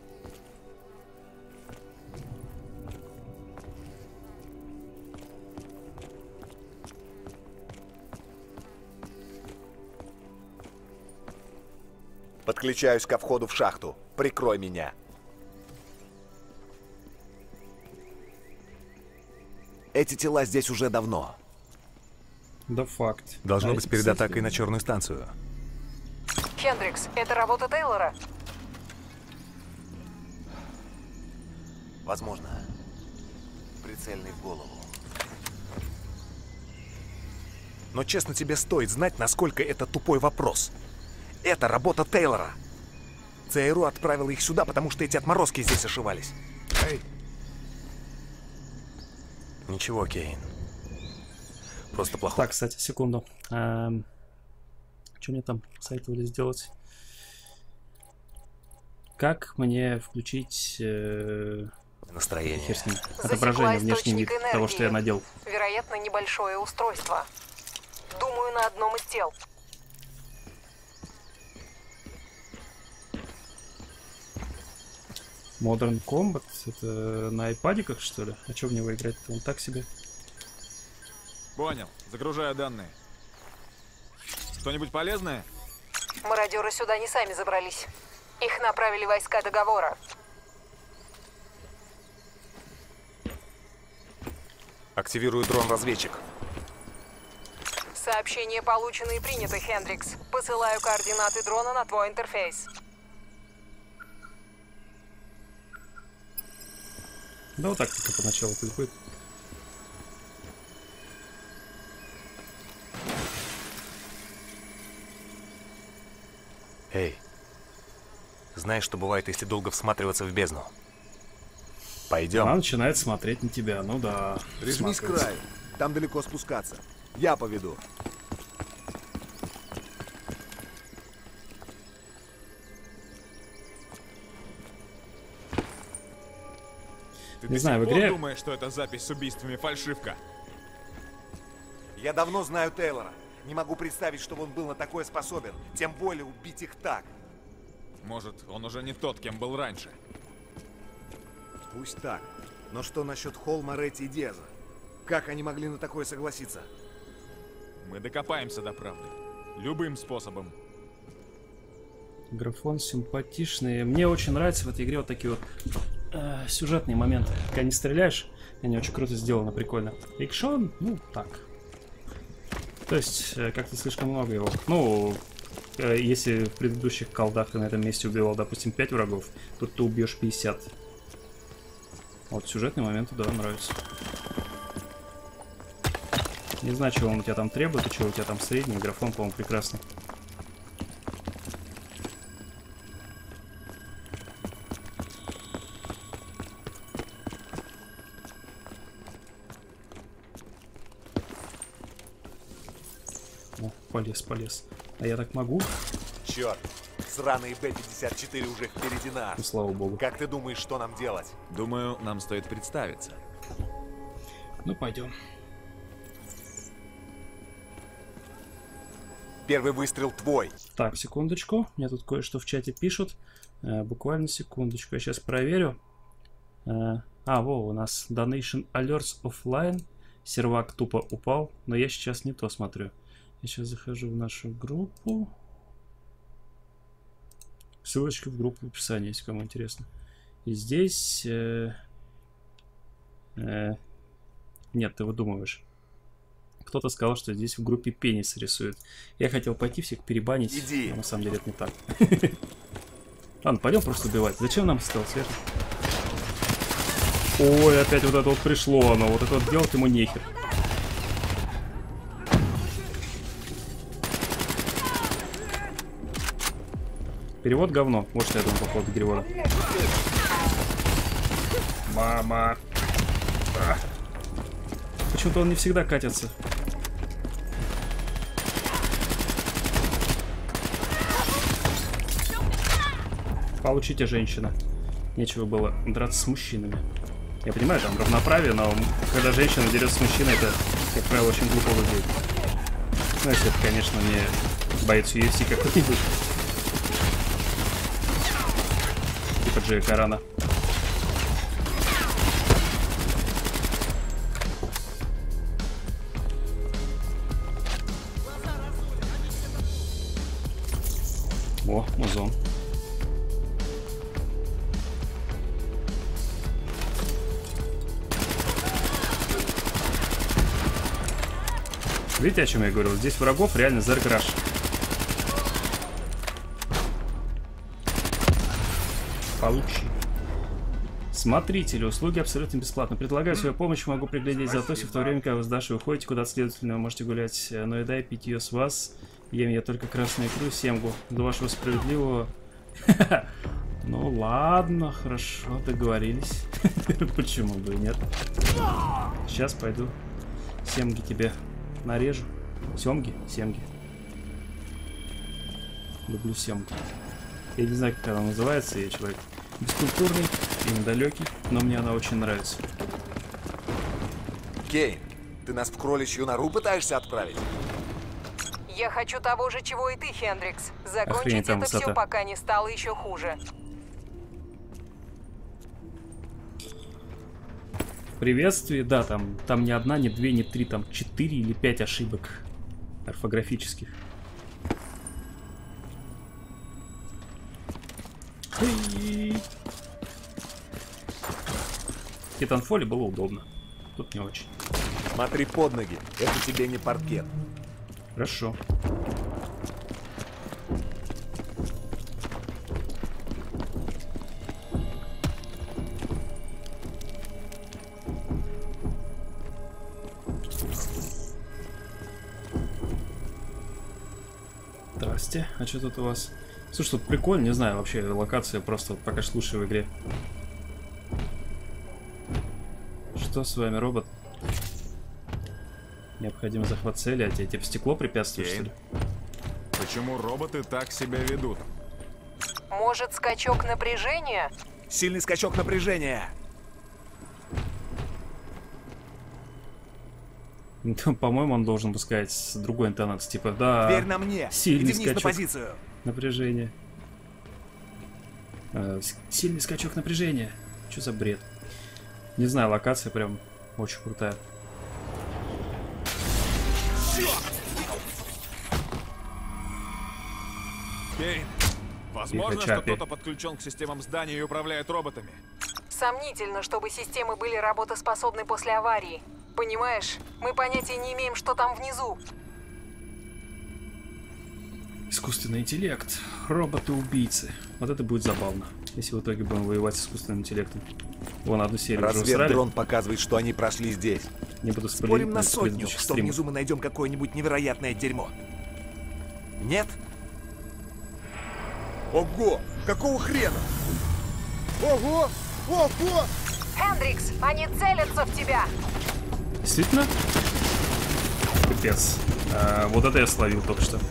Подключаюсь ко входу в шахту. Прикрой меня. Эти тела здесь уже давно. Да факт. Должно а быть перед атакой на черную станцию. Хендрикс, это работа Тейлора? Возможно. Прицельный в голову. Но честно, тебе стоит знать, насколько это тупой вопрос. Это работа Тейлора. ЦРУ отправила их сюда, потому что эти отморозки здесь ошивались. Эй! Ничего, Кейн. Просто плохо. Так, кстати, секунду. Эм, что мне там советовали сделать? Как мне включить э, настроение? Хер с ним. Отображение, внешний вид того, что я надел. Вероятно, небольшое устройство. Думаю, на одном из тел. Modern Combat? Это на айпадиках, что ли? А что в него играть-то? Он так себе. Понял. Загружаю данные. Что-нибудь полезное? Мародеры сюда не сами забрались. Их направили войска договора. Активирую дрон-разведчик. Сообщение получено и принято, Хендрикс. Посылаю координаты дрона на твой интерфейс. Да вот так только поначалу будет. Эй, знаешь, что бывает, если долго всматриваться в бездну? Пойдем. Она начинает смотреть на тебя, ну да. Прижмись к краю, там далеко спускаться. Я поведу. Ты не до знаю, сих в игре... пор думаешь, что эта запись с убийствами фальшивка? Я давно знаю Тейлора. Не могу представить, чтобы он был на такое способен. Тем более убить их так. Может, он уже не тот, кем был раньше. Пусть так. Но что насчет Холма, Ретти и Деза? Как они могли на такое согласиться? Мы докопаемся до правды. Любым способом. Графон симпатичный. Мне очень нравятся в этой игре вот такие вот э, сюжетные моменты. Когда не стреляешь, они очень круто сделаны, прикольно. Экшон, ну, так. То есть, э, как-то слишком много его. Ну, э, если в предыдущих колдах ты на этом месте убивал, допустим, пять врагов, тут ты убьешь пятьдесят. Вот сюжетные моменты, да, нравятся. Не знаю, чего он у тебя там требует, и чего у тебя там средний. Графон, по-моему, прекрасный. О, полез, полез. А я так могу? Черт, сраные Б пятьдесят четыре уже впереди нас. Ну, слава богу. Как ты думаешь, что нам делать? Думаю, нам стоит представиться. Ну, пойдем. Первый выстрел твой. Так, секундочку. Мне тут кое-что в чате пишут. Э, буквально секундочку. Я сейчас проверю. Э, а, во, у нас Donation Alerts Offline. Сервак тупо упал. Но я сейчас не то смотрю. Я сейчас захожу в нашу группу. Ссылочка в группу в описании, если кому интересно. И здесь... Э, э, нет, ты выдумываешь. Кто-то сказал, что здесь в группе пенис рисует. Я хотел пойти всех перебанить, Иди. но на самом деле это не так. Ладно, пойдем просто убивать. Зачем нам стелс, верно? Ой, опять вот это вот пришло оно. Вот это вот делать ему нехер. Перевод говно. Вот что я думаю по поводу перевода. Мама. А. Почему-то он не всегда катится. Получите, женщина. Нечего было драться с мужчинами. Я понимаю, там равноправие, но когда женщина дерется с мужчиной, это, как правило, очень глупо выглядит. Ну, если это, конечно, не боец ю эф си какой-нибудь. Типа Джея Карана. О, музон. Видите, о чем я говорил? Здесь врагов реально зерграш. Получи. Смотрители, услуги абсолютно бесплатно. Предлагаю свою помощь, могу приглядеть за Тоси в то время, когда вы с Дашей уходите куда-то, следовательно, вы можете гулять. Но еда и питье с вас. Ем я только красную икру, семгу. До вашего справедливого... Ну ладно, хорошо, договорились. Почему бы и нет? Сейчас пойду семги тебе нарежу. Семги? Семги. Люблю семгу. Я не знаю, как она называется, я человек бескультурный и недалекий, но мне она очень нравится. Кейн, ты нас в кроличью нору пытаешься отправить? Я хочу того же, чего и ты, Хендрикс. Закончить это все, пока не стало еще хуже. Приветствие, да, там, там не одна, не две, не три, там четыре или пять ошибок орфографических. В Титанфоле было удобно. Тут не очень. Смотри под ноги, это тебе не паркет. Хорошо. Здрасте. А что тут у вас? Слушай, тут прикольно, не знаю, вообще локация просто пока что лучшая в игре. Что с вами, робот? Необходим захват цели, а тебе типа стекло препятствует, что ли? Почему роботы так себя ведут? Может, скачок напряжения? Сильный скачок напряжения. По-моему, он должен бы сказать с другой интонацией, типа, да. Верь на мне. Сильный Иди вниз скачок на позицию. Напряжения. А, сильный скачок напряжения. Что за бред? Не знаю, локация прям очень крутая. Кейн, возможно, что кто-то подключен к системам здания и управляет роботами. Сомнительно, чтобы системы были работоспособны после аварии. Понимаешь, мы понятия не имеем, что там внизу. Искусственный интеллект. Роботы-убийцы. Вот это будет забавно, если в итоге будем воевать с искусственным интеллектом. Вон одну серию уже устраивали. Разведдрон показывает, что они прошли здесь. Не буду спойлерить. Спорим на сотню, что внизу мы найдем какое-нибудь невероятное дерьмо. Нет? Ого! Какого хрена? Ого! Ого! Хендрикс, они целятся в тебя! Действительно? Капец. А, вот это я словил только что.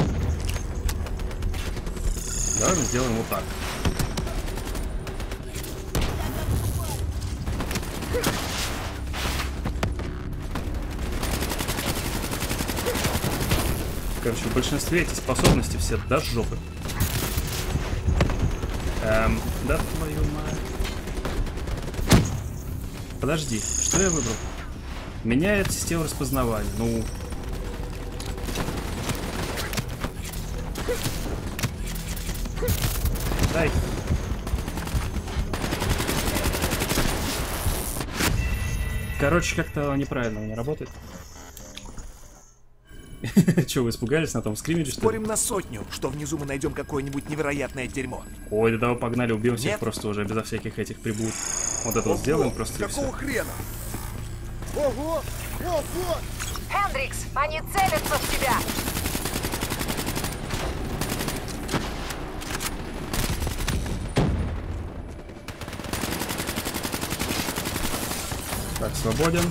Давай мы сделаем вот так. Короче, в большинстве эти способности все до жопы. Эм, да твою мать. Подожди, что я выбрал? Меняет систему распознавания. Ну. Дай. Короче, как-то неправильно не работает. Че, вы испугались на том скримидже, что ли? Спорим на сотню, что внизу мы найдем какое-нибудь невероятное дерьмо. Ой, да давай погнали, убьем всех просто уже, безо всяких этих прибуд. Вот это вот сделаем просто и все. Какого хрена? Ого! Ого! Хендрикс, они целятся в тебя! Так, свободен.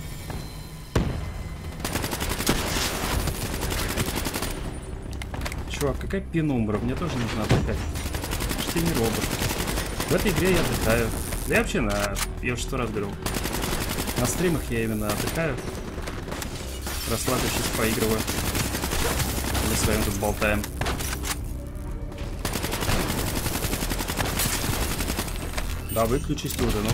Чувак, какая пенумбра? Мне тоже нужно отдыхать. Что ты не робот. В этой игре я отдыхаю. Да я вообще на... Я уже сто раз говорил. На стримах я именно отдыхаю. Расслабившись, поигрываю. Мы с вами тут болтаем. Да, выключись ты уже, ну.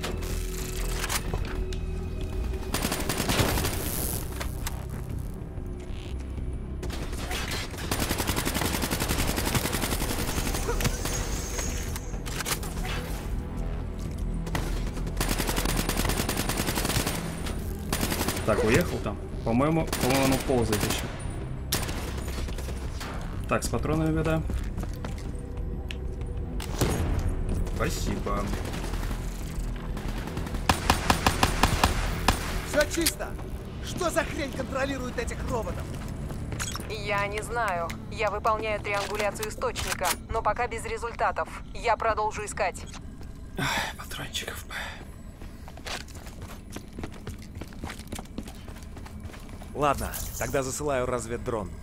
Так, уехал там. По-моему, по-моему, оно ползает еще. Так, с патронами беда. Спасибо. Все чисто! Что за хрень контролирует этих роботов? Я не знаю. Я выполняю триангуляцию источника, но пока без результатов. Я продолжу искать. Ах, патрончиков. Ладно, тогда засылаю разведдрон.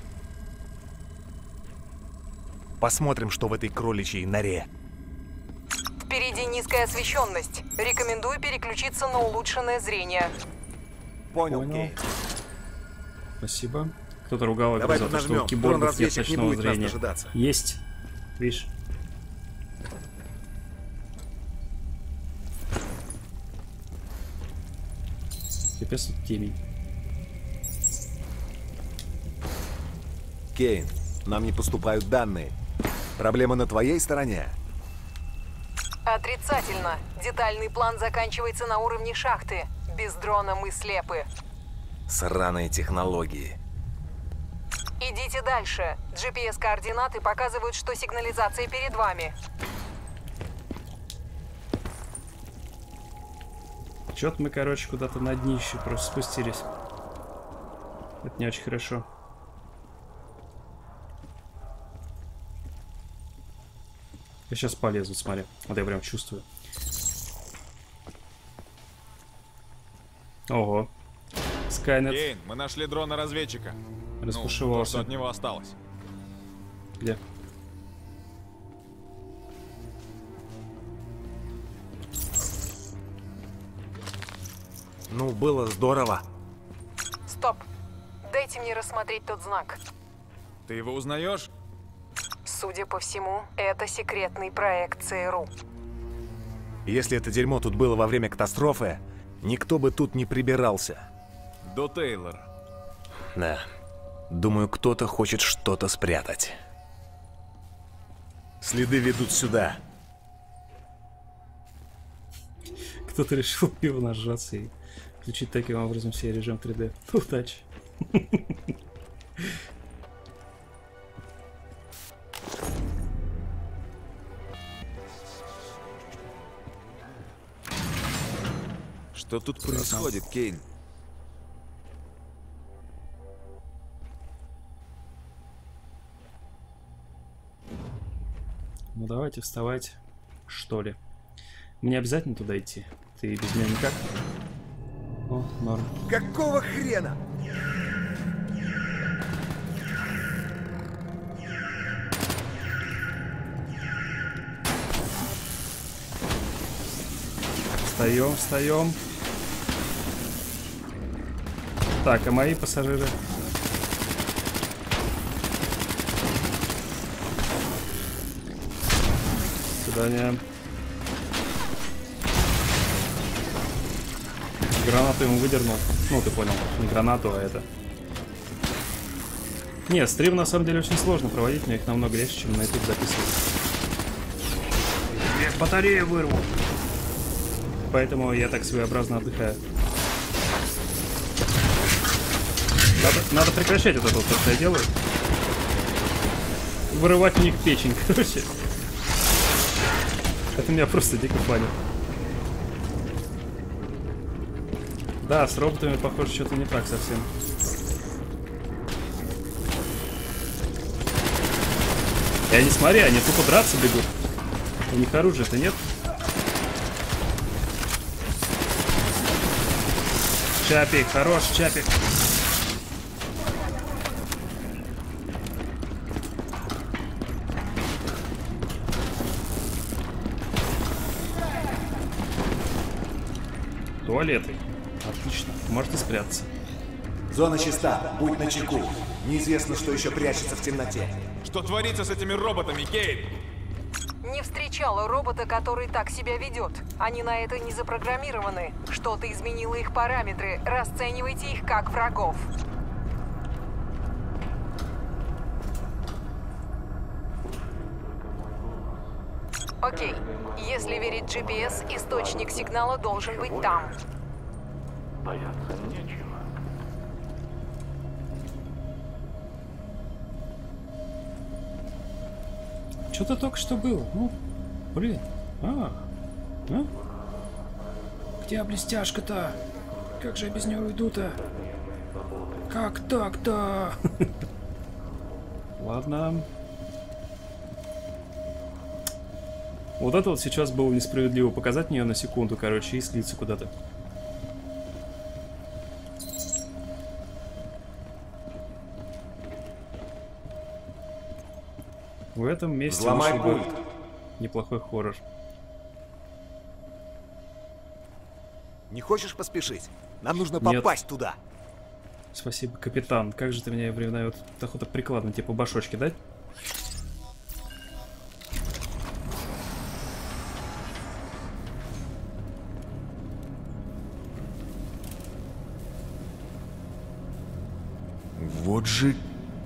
Посмотрим, что в этой кроличьей норе. Впереди низкая освещенность. Рекомендую переключиться на улучшенное зрение. Понял, Понял. Кей. Спасибо. Кто-то ругал Давай за то, что у нажмем. киборгов нет Дрон-разведчик не ночного будет нас зрения. дожидаться. Есть. Видишь? Капец, тут темень. Кейн, нам не поступают данные. Проблема на твоей стороне? Отрицательно. Детальный план заканчивается на уровне шахты. Без дрона мы слепы. Сраные технологии. Идите дальше. джи пи эс-координаты показывают, что сигнализация перед вами. Чё-то мы, короче, куда-то на днище просто спустились. Это не очень хорошо. Я сейчас полезу, смотри. Вот я прям чувствую. Ого. Скайнет. Кейн, мы нашли дрона-разведчика. Распушевался. Ну, то, что от него осталось. Где? Ну, было здорово. Стоп. Дайте мне рассмотреть тот знак. Ты его узнаешь? Судя по всему, это секретный проект ЦРУ. Если это дерьмо тут было во время катастрофы, никто бы тут не прибирался. До Тейлор. Да. Думаю, кто-то хочет что-то спрятать. Следы ведут сюда. Кто-то решил пиво нажаться и включить таким образом себе режим три дэ. Удачи. Что тут происходит, Кейн? Ну давайте вставать, что ли. Мне обязательно туда идти? Ты без меня никак? О, норм. Какого хрена? Встаем, встаем. Так, а мои пассажиры? До свидания. Гранату ему выдернул. Ну, ты понял. Не гранату, а это. Не, стрим на самом деле очень сложно проводить. Мне их намного легче, чем на YouTube записывать. Я батарею вырву. Поэтому я так своеобразно отдыхаю. Надо, надо прекращать вот это вот, то, что я делаю. Вырывать у них печень, короче. Это меня просто дико фанит. Да, с роботами, похоже, что-то не так совсем. Я не смотри, они тупо драться бегут. У них оружия-то нет. Чапик, хорош, Чапик. Туалеты. Отлично. Можете спрятаться. Зона чиста. Будь начеку. Неизвестно, что еще прячется в темноте. Что творится с этими роботами, Кейн? Не встречала робота, который так себя ведет. Они на это не запрограммированы. Что-то изменило их параметры. Расценивайте их как врагов. Окей. Если верить джи пи эс, источник сигнала должен быть там. Бояться нечего. Что-то только что было. Ну, блин. А, а? Где блестяшка-то? Как же я без нее уйду-то? Как так-то? Ладно. Вот это вот сейчас было несправедливо показать мне на секунду, короче, и слиться куда-то. В этом месте взломай пульт. Неплохой хоррор. Не хочешь поспешить? Нам нужно попасть Нет. туда. Спасибо, капитан. Как же ты меня времена вот охота прикладно тебе по башочке дать? Вот же...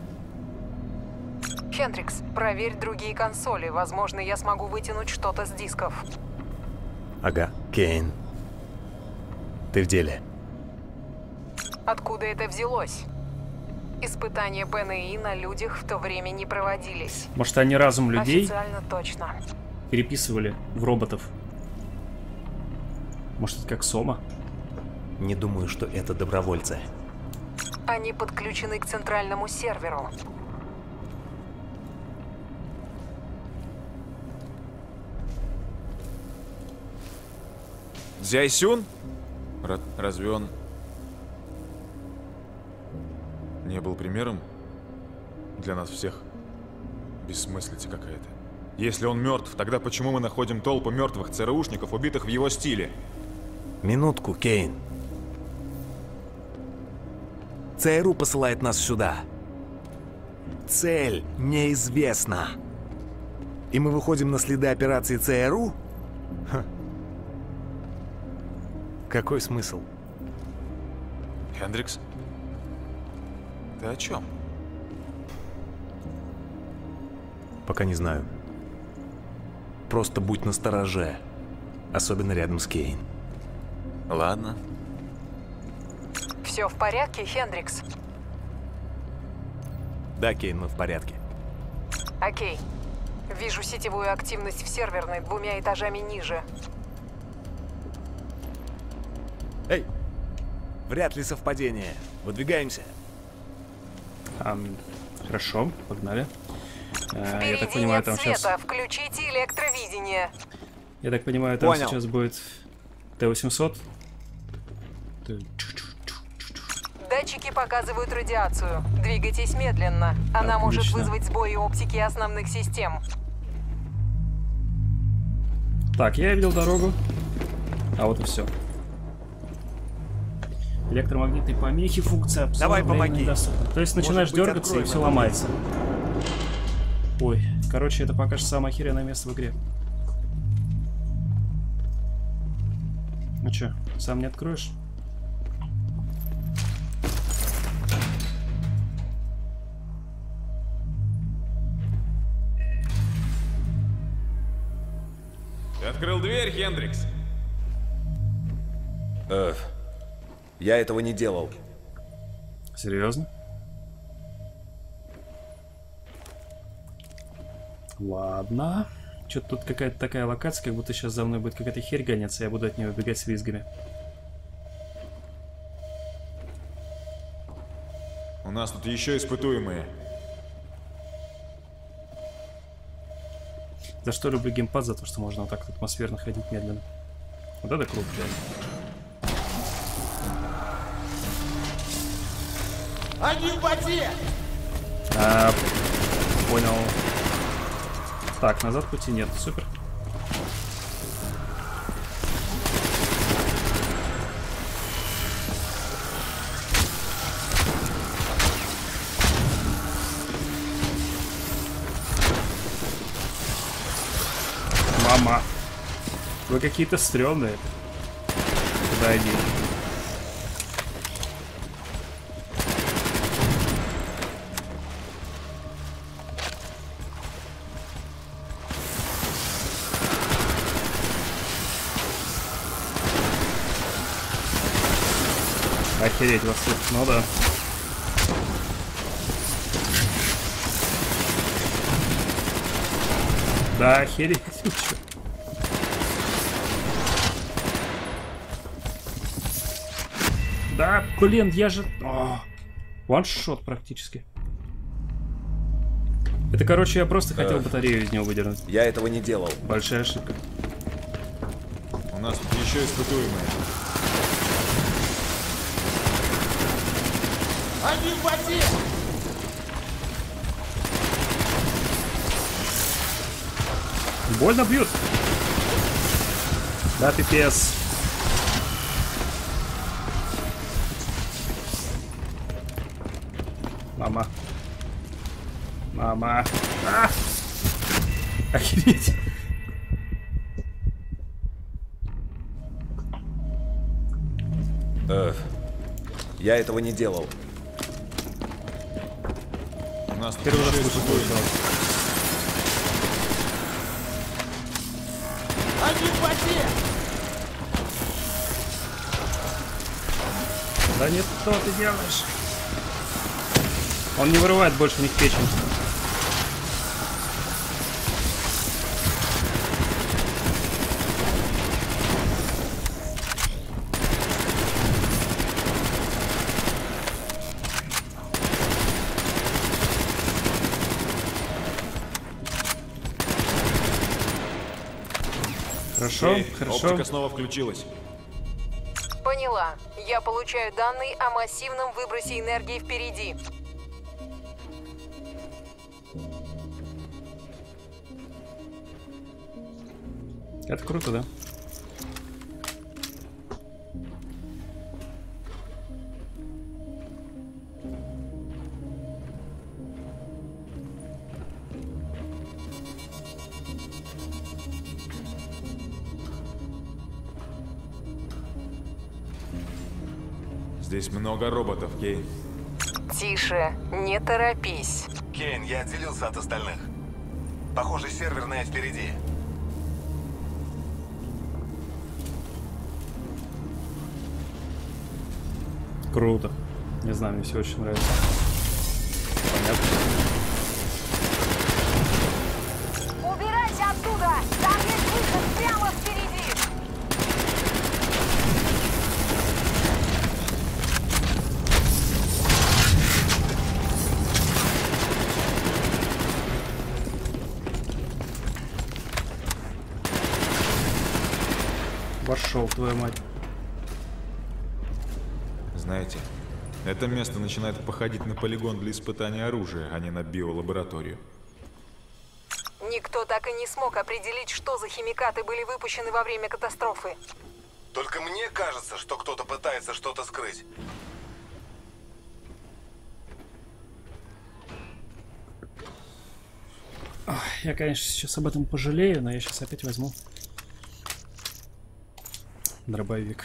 Хендрикс, проверь другие консоли. Возможно, я смогу вытянуть что-то с дисков. Ага, Кейн. Ты в деле. Откуда это взялось? Испытания пэ эн и на людях в то время не проводились. Может, они разум людей Официально точно. переписывали в роботов? Может, это как Сома? Не думаю, что это добровольцы. Они подключены к центральному серверу. Дзяйсюн? Р- разве он не был примером для нас всех? Бессмыслица какая-то. Если он мертв, тогда почему мы находим толпу мертвых ЦРУшников, убитых в его стиле? Минутку, Кейн. ЦРУ посылает нас сюда. Цель неизвестна. И мы выходим на следы операции ЦРУ? Ха. Какой смысл? Хендрикс? Ты о чем? Пока не знаю. Просто будь настороже. Особенно рядом с Кейн. Ладно. Все в порядке, Хендрикс? Да, Кейн, мы в порядке. Окей. Вижу сетевую активность в серверной двумя этажами ниже. Эй! Вряд ли совпадение. Выдвигаемся. Um, хорошо, погнали. Uh, Впереди я так понимаю, нет там света. сейчас... Включите электровидение. Я так понимаю, там Понял. сейчас будет Т восемьсот. Датчики показывают радиацию. Двигайтесь медленно. Она Отлично. может вызвать сбои оптики основных систем. Так, я видел дорогу. А вот и все. Электромагнитные помехи, функция Давай, помоги. недоступна. То есть начинаешь Может быть, дергаться и откроем все это ломается. Ой, короче, это пока что самое охеренное место в игре. Ну чё, сам не откроешь? Ты открыл дверь, Хендрикс? Э, я этого не делал. Серьезно? Ладно. Что-то тут какая-то такая локация, как будто сейчас за мной будет какая-то херь гоняться, я буду от нее убегать с визгами. У нас тут еще испытуемые. За что люблю геймпад? За то, что можно вот так атмосферно ходить медленно. Вот это круто, реально. Они в воде! А, понял. Так, назад пути нет. Супер. Мама. Вы какие-то стрёмные. Куда иди? Охереть вас тут, ну да. Да, охереть. Да, блин, я же... Ваншот практически. Это, короче, я просто хотел Эх. батарею из него выдернуть. Я этого не делал. Большая ошибка. У нас тут еще испытуемые. Они в воде! Больно бьют. Да, пипец. Мама. Мама. А! Охереть. Эх, я этого не делал. У нас тут Первый раз еще слышу твой испытуемые. голос. Они в воде! Да нет, что ты делаешь? Он не вырывает больше у них печень. Хорошо, Эй, хорошо. Оптика снова включилась. Поняла. Я получаю данные о массивном выбросе энергии впереди. Это круто, да? Здесь много роботов, Кей. Тише, не торопись. Кейн, я отделился от остальных. Похоже, серверная впереди. Круто. Не знаю, мне все очень нравится. Понятно. Убирайся оттуда! Там есть выход прямо впереди! ёб твою мать. Знаете, это место начинает походить на полигон для испытания оружия, а не на биолабораторию. Никто так и не смог определить, что за химикаты были выпущены во время катастрофы. Только мне кажется, что кто-то пытается что-то скрыть. Ох, я, конечно, сейчас об этом пожалею, но я сейчас опять возьму дробовик.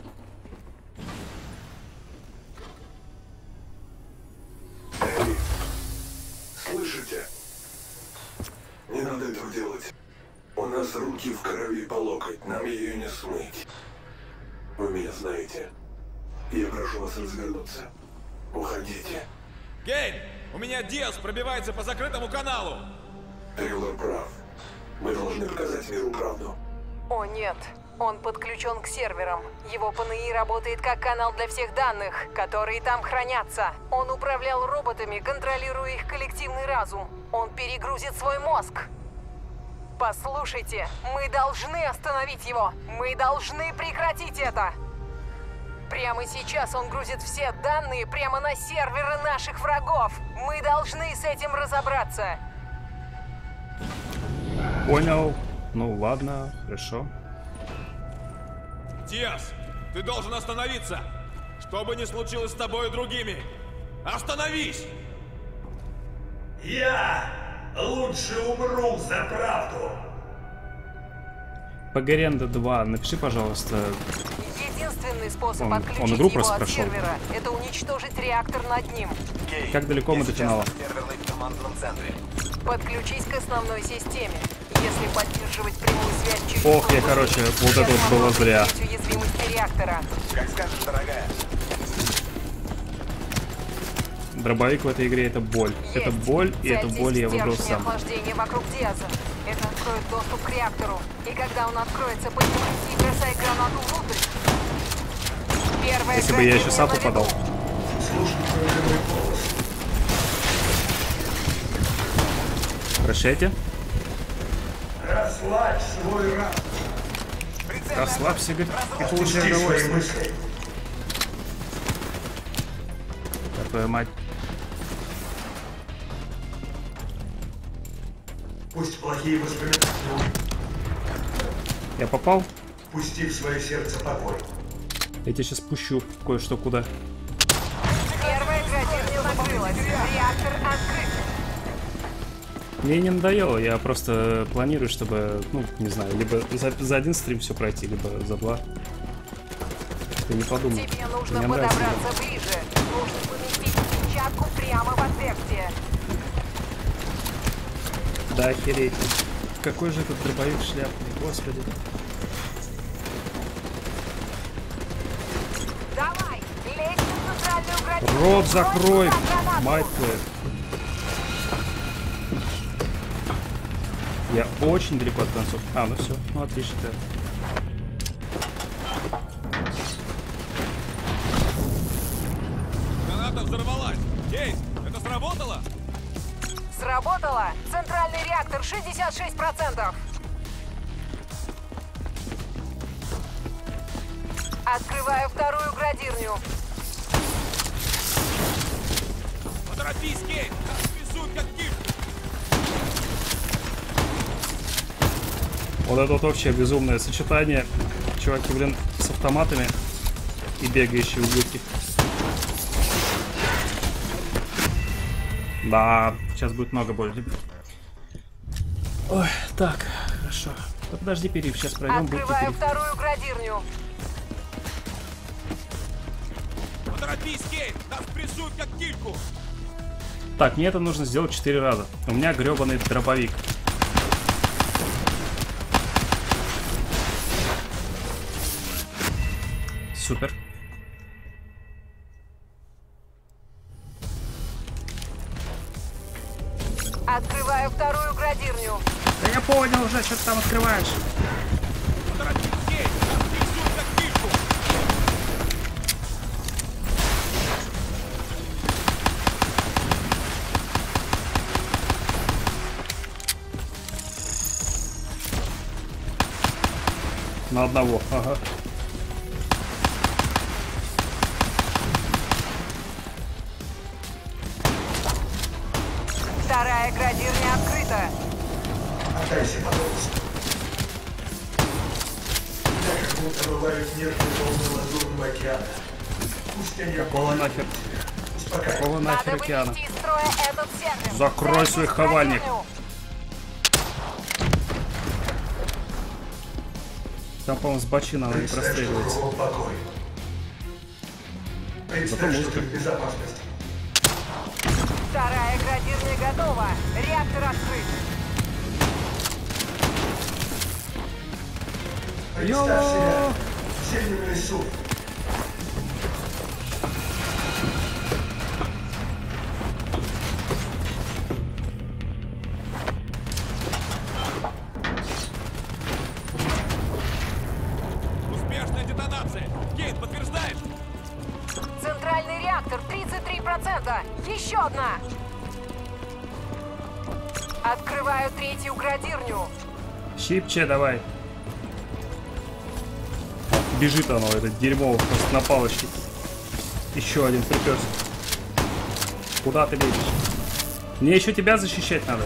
Слышите? Не надо этого делать. У нас руки в крови по локоть, нам ее не смыть. Вы меня знаете. Я прошу вас развернуться. Уходите. Кейн, у меня Диас пробивается по закрытому каналу. Тейлор прав. Мы должны показать миру правду. О нет, он подключен к серверам. Его ПНИ работает как канал для всех данных, которые там хранятся. Он управлял роботами, контролируя их коллективный разум. Он перегрузит свой мозг. Послушайте, мы должны остановить его. Мы должны прекратить это. Прямо сейчас он грузит все данные прямо на серверы наших врагов. Мы должны с этим разобраться. Понял. Ну ладно, хорошо. Диас, ты должен остановиться! Что бы ни случилось с тобой и другими! Остановись! Я лучше умру за правду! Погоренда два, напиши, пожалуйста. Единственный способ Он- он отключить игру его просто от прошел. сервера — это уничтожить реактор над ним. Как далеко мы до финала? В серверной командном центре. Подключись к основной системе. Если поддерживать прямую связь через... Ох, я, короче, вот это вот было зря. Уязвимости реактора. Как скажешь, дорогая. Дробовик в этой игре — это боль. Это боль, и эту боль я выбрал Стержни сам. охлаждения вокруг Диаза. Это откроет доступ к реактору. И когда он откроется, поднимайся и бросай гранату внутрь. Первая Если бы я еще сам граница на попадал. Прощайте. Расслабь свой разум. Расслабься, говорит, и получай Отпусти свои удовольствие. мысли. Да, твою мать. Пусть плохие воспоминания. Я попал? Пусти в свое сердце покой. Я тебе сейчас пущу кое-что куда. Первая граница накрылась. Реактор открыт. Мне не надоело, я просто планирую, чтобы, ну, не знаю, либо за, за один стрим все пройти, либо за два. Ты не подумай. Тебе нужно Мне нравится. подобраться ближе. Нужно поместить взрывчатку прямо в отверстие. Да, охереть. Какой же этот дробовик шляпный, господи. Давай, лезь на центральную границу. Рот закрой, Брось туда гранату. мать твою. Я очень далеко от концов. А, ну все, ну отлично. Граната взорвалась! Кейс, это сработало? Сработало. Центральный реактор шестьдесят шесть процентов. Открываю вторую градирню. Поторопись, Кейс! Нас рисуют как киш! Вот это вот вообще безумное сочетание. Чуваки, блин, с автоматами и бегающие ублюдки. Да, сейчас будет много боли. Ой, так, хорошо. Да подожди, перерыв, сейчас пройдем, будет Открываю перерыв. вторую градирню. Поторопись, Кейс! Нас прессуют как кильку! Так, мне это нужно сделать четыре раза. У меня гребаный дробовик. Супер. Открываю вторую градирню. Да я понял уже, что ты там открываешь. Поторопись, Кейс! Нас прессуют как кильку! На одного, ага. градирня открыта. Отдайся, пожалуйста. Я как будто бываю в нежной волны лазурного океана. Пусть они... Какого нахер? Какого нахер Надо океана? вывести из строя этот сервер. Закрой свой хавальник. Там, по-моему, с бочины надо не простреливается. Представь, что ты в безопасности. Вторая градирня готова. Реактор открыт. Представь себя в зимнем лесу. Успешная детонация! Кейт, подтверждаешь? Центральный реактор тридцать три процента. Еще одна. Открываю третью градирню. Щипче, давай. Бежит оно, это дерьмо, просто на палочке. Еще один приперся. Куда ты лезешь? Мне еще тебя защищать надо.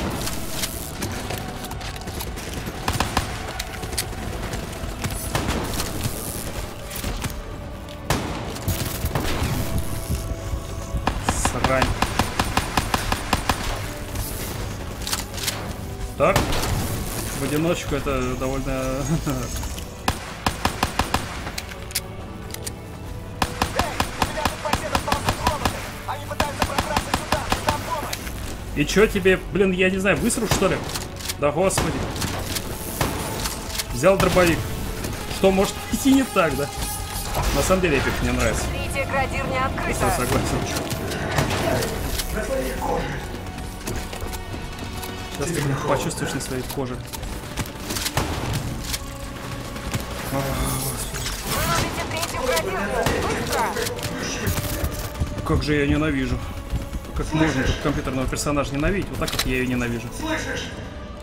Срань. Так. В одиночку это довольно... И чё тебе, блин, я не знаю, высру что ли? Да господи. Взял дробовик. Что может идти не так, да? На самом деле эпик мне нравится. Третья градирня открыта. Я согласен. Сейчас ты, блин, почувствуешь на своей коже. Вырубите третью градирню. Быстро. Как же я ненавижу. Как можно тут компьютерного персонажа ненавидеть? Вот так вот я ее ненавижу. Слышишь?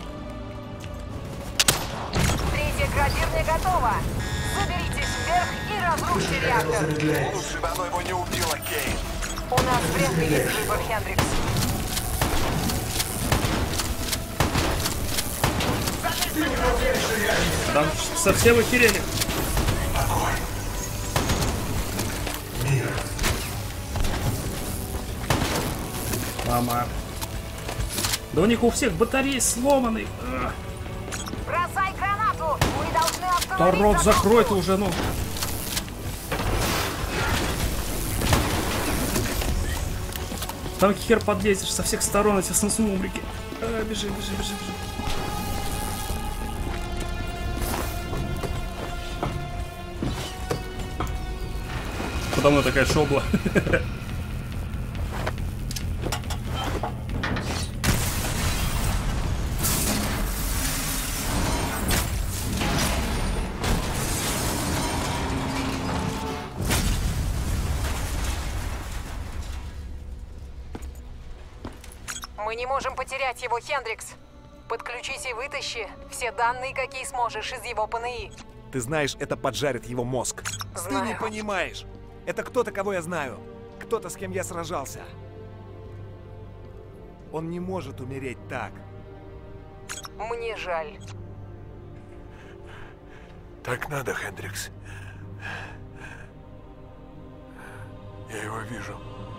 Третья градирня готова. Заберитесь вверх и разрушьте реактор. Лучше бы оно его не убило, Кейн. У нас вряд ли есть выбор, Хендрикс. Там совсем охерели. Мама. Да у них у всех батареи сломаны. Бросай гранату. Мы должны остановить. Да рот закрой ты уже, ну. Там хер подлезешь, со всех сторон эти сносмумрики. А, бежи, бежи, бежи, бежи. Подо мной такая шобла. Мы не можем потерять его, Хендрикс. Подключись и вытащи все данные, какие сможешь, из его ПНИ. Ты знаешь, это поджарит его мозг. Знаю. Ты не понимаешь. Это кто-то, кого я знаю. Кто-то, с кем я сражался. Он не может умереть так. Мне жаль. Так надо, Хендрикс. Я его вижу.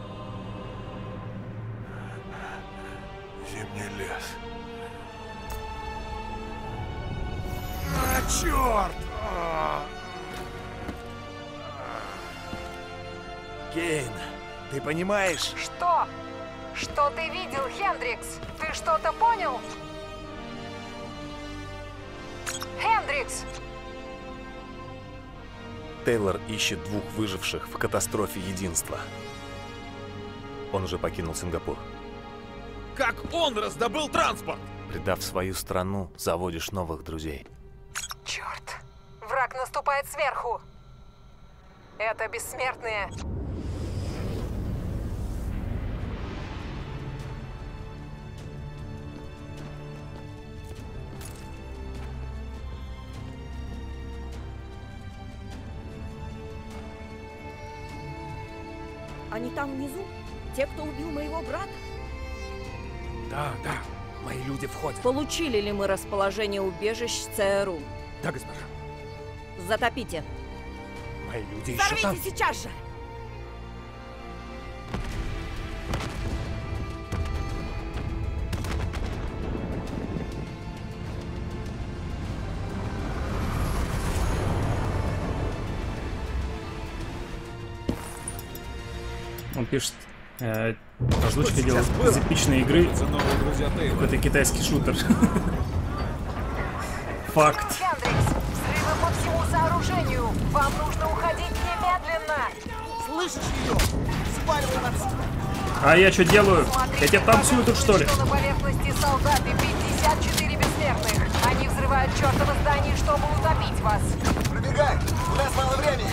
Зимний лес. А, черт! Кейн, ты понимаешь? Что? Что ты видел, Хендрикс? Ты что-то понял? Хендрикс! Тейлор ищет двух выживших в катастрофе единства. Он уже покинул Сингапур. Как он раздобыл транспорт? Предав свою страну, заводишь новых друзей. Черт! Враг наступает сверху! Это бессмертные! Они там внизу? Те, кто убил моего брата? Да, да. Мои люди входят. Получили ли мы расположение убежищ ЦРУ? Да, госпожа. Затопите. Мои люди еще там. Взорвите сейчас же! Он пишет, э, озвучка делает из эпичной игры какой-то китайский шутер. Факт. Хендрикс, взрывы по всему сооружению. Вам нужно уходить немедленно. Слышишь ее? Сваливай отсюда. А я что делаю? Смотрите, Я тебя танцую тут, что ли? что на поверхности солдаты пятьдесят четыре бессмертных. Они взрывают чертово здание, чтобы утопить вас. Пробегай, у нас мало времени.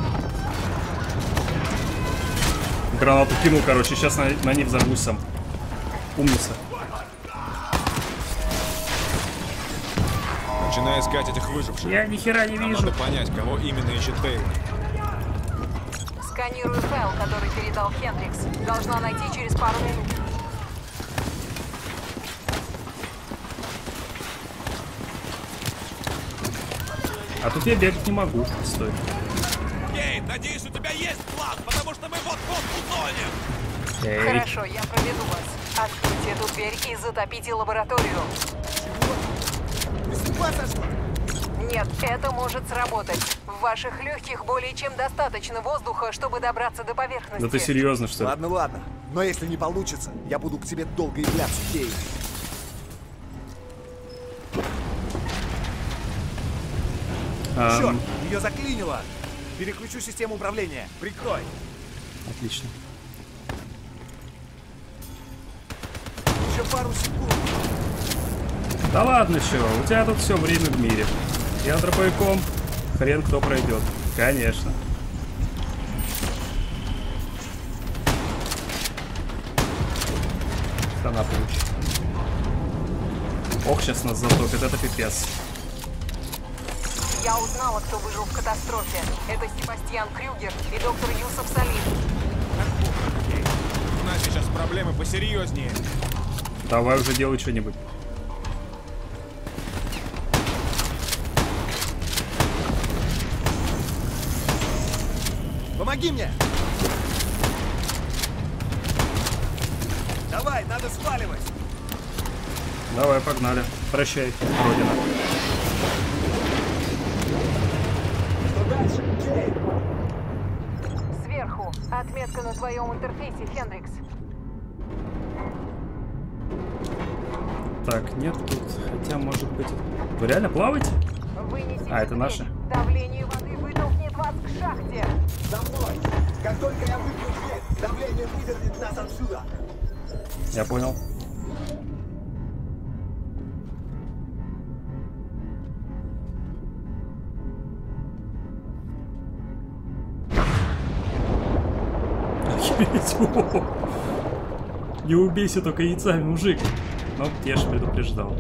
Гранату кинул, короче, сейчас на, на них взорвусь сам. Умница. Начинаю искать этих выживших. Я ни хера не Нам вижу. надо понять, кого именно ищет Тейлор. Сканирую файл, который передал Хендрикс. Должна найти через пару минут. А тут я бегать не могу. Стой. Кейн, надеюсь, у тебя есть план, потому что мы вот-вот утонем. Эй. Хорошо, я проведу вас. Откройте эту дверь и затопите лабораторию. С ума сошла? Нет, это может сработать. В ваших легких более чем достаточно воздуха, чтобы добраться до поверхности. Да ты серьезно, что ли? Ладно, ладно. Но если не получится, я буду к тебе долго являться, Кейн. А, Черт, ее заклинило. Переключу систему управления. Прикрой. Отлично. Еще пару секунд. Да ладно, чё, у тебя тут все время в мире. Я дробовиком, хрен кто пройдет. Конечно. Хана получит. Ох, сейчас нас затопит, это пипец. Я узнала, кто выжил в катастрофе. Это Себастьян Крюгер и доктор Юсуф Салим. У нас сейчас проблемы посерьезнее. Давай уже делай что-нибудь. Помоги мне! Давай, надо сваливать! Давай, погнали. Прощай, Родина. Что дальше, Кейн? Сверху. Отметка на твоем интерфейсе, Хендрикс. Так, нет тут. Хотя, может быть... Вы реально плаваете? Вынесите А, это дверь. наши? Давление воды вытолкнет вас к шахте. За мной! Как только я выпью дверь, давление выдернет нас отсюда! Я понял. Не убейся только яйцами, мужик. Ну, я же предупреждал.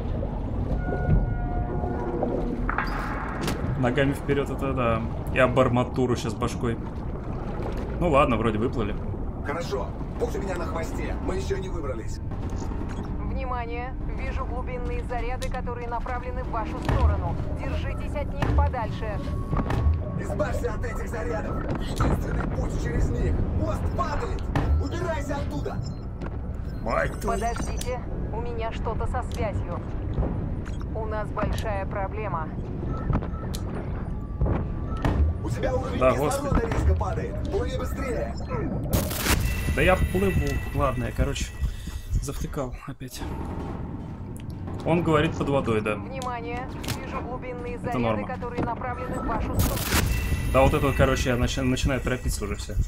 Ногами вперед, это да. И об арматуру сейчас башкой. Ну ладно, вроде выплыли. Хорошо, пусть у меня на хвосте, мы еще не выбрались. Внимание! Вижу глубинные заряды, которые направлены в вашу сторону. Держитесь от них подальше. Избавься от этих зарядов! Единственный путь через них! Мост падает! Убирайся оттуда! Мать твою. Подождите, у меня что-то со связью. У нас большая проблема. У тебя уровень Да, кислорода господи. резко падает! Плыви быстрее! Да я плыву. Ладно, я, короче, завтыкал опять. Он говорит под водой, да. Внимание! Вижу глубинные заряды, норма. которые направлены в вашу сторону. Да вот это вот, короче, я начи- начинаю торопиться уже все.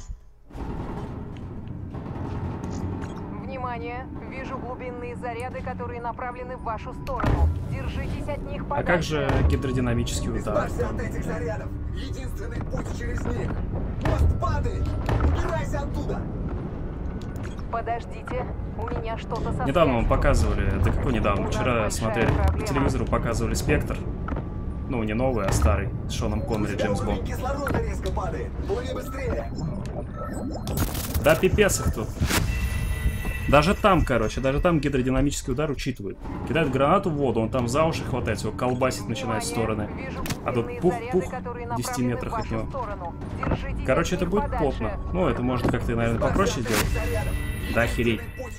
Внимание! Вижу глубинные заряды, которые направлены в вашу сторону. Держитесь от них подальше. А как же гидродинамический удар? Избавься от этих зарядов! Единственный путь через них! Мост падает! Убирайся оттуда! Подождите, у меня что-то со Недавно вам связью. показывали, да какой недавно, вчера смотрели по телевизору, показывали Спектр. Ну, не новый, а старый, с Шоном Коннери, Джеймс Бонд. Кислорода резко падает! Плыви быстрее! Да пипец их тут. Даже там, короче, даже там гидродинамический удар учитывают. Кидает гранату в воду, он там за уши хватается, его колбасит начинает в стороны. А тут пух-пух в десяти метрах от него. Короче, это будет плотно. Ну, это может как-то, наверное, попроще сделать. Да, охереть.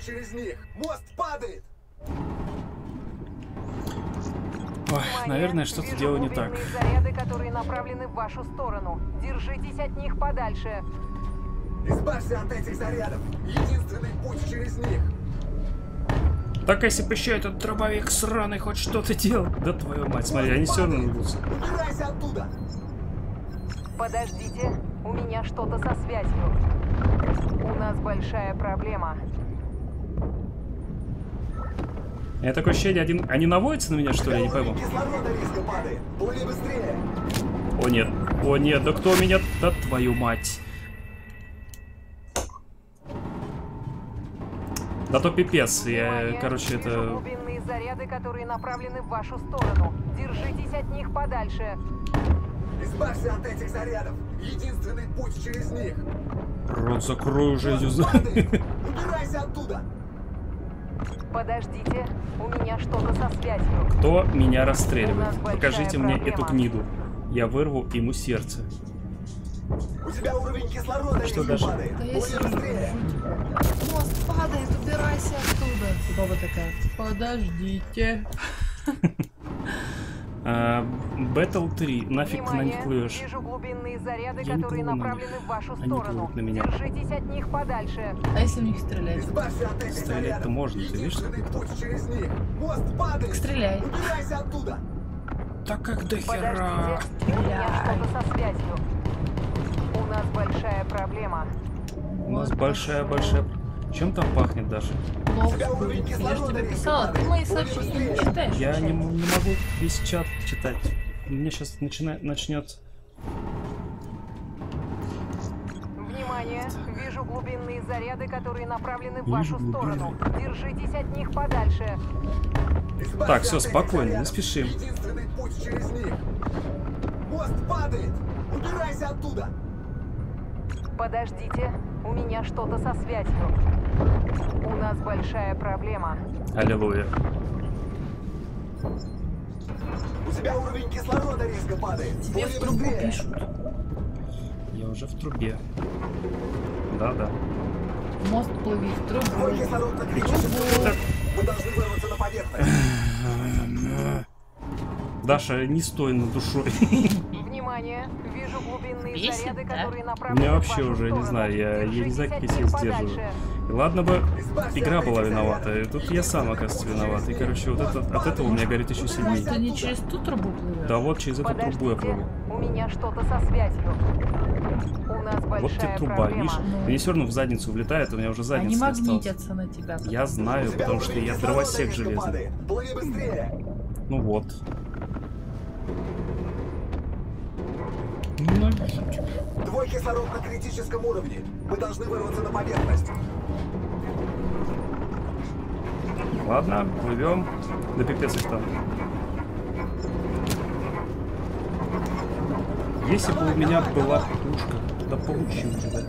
Ой, наверное, что-то делаю не так. Заряды, которые направлены в вашу сторону. Держитесь от них подальше. Избавься от этих зарядов. Единственный путь через них. Так, если бы еще этот дробовик сраный хоть что-то делал. Да твою мать, смотри, они все равно идутся. Убирайся оттуда. Подождите, у меня что-то со связью. У нас большая проблема. У меня такое ощущение, один... они наводятся на меня, что ли, я не пойму. О нет, о нет, да кто меня... Да твою мать. Да то пипец, я, короче, это... Глубинные заряды, которые направлены в вашу сторону. Держитесь от них подальше. Избавься от этих зарядов. Единственный путь через них. Рот закрой уже, Зюза. Убирайся оттуда. Подождите, у меня что-то со связью. Кто меня расстреливает? Покажите мне эту гниду. Я вырву ему сердце. У тебя уровень кислорода что даже... падает. Да я сижу, мост падает, убирайся оттуда. И баба такая, подождите. Battle три. Нафиг на них плюешь. Вижу глубинные заряды, Я не которые плыву на направлены в вашу Они сторону. плывут на меня. Держитесь от них подальше. А если в них стрелять? Стрелять-то можно, ты видишь? Мост падает. Стреляй. Убирайся оттуда. Так как до хера. У меня что-то со связью. У нас большая проблема. У нас большая-большая... Чем там пахнет, Даша? Плохо. Я же тебе писала, ты мои сообщения не читаешь. Я не, не могу весь чат читать. Мне сейчас начинает, начнет... Внимание! Вижу глубинные заряды, которые направлены в Вижу вашу глубинные. сторону. Держитесь от них подальше. Так, все, спокойно, не спешим. Единственный путь через них. Мост падает. Убирайся оттуда. Подождите, у меня что-то со связью. У нас большая проблема. Аллилуйя. У тебя уровень кислорода резко падает. Тебе в трубу пишут. Я уже в трубе. Да-да. Мост плыви в трубу. Твой кислород на критическом уровне. Мы должны вырваться на поверхность. Даша, не стой над душой. Внимание! Вижу глубинные Бесит, заряды, да? которые У направлены меня в вообще вашу уже, не сторону. знаю, я, я не знаю, как я себя Держитесь от них сдерживаю. подальше. И ладно бы игра была виновата, и тут я сам, оказывается, виноват. И, короче, вот это, от этого у меня горит еще Ты сильнее. не через ту трубу плывешь? Да вот через эту трубу я плыву. У меня что-то со связью. У нас большая Вот тебе труба, проблема. видишь? Мне все равно в задницу влетает, у меня уже задница Они не осталась. магнитятся на тебя. Я знаю, потому что я дровосек железный. Плыви быстрее. Ну вот. Ненавижу тебя. Твой кислород на критическом уровне. Мы должны вырваться на поверхность. Ладно, плывем. Да пипец их там. Если бы у меня была пушка, да получи уже, да.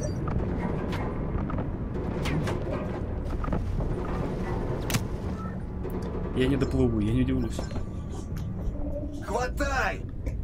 Я не доплыву, я не удивлюсь. Хватай!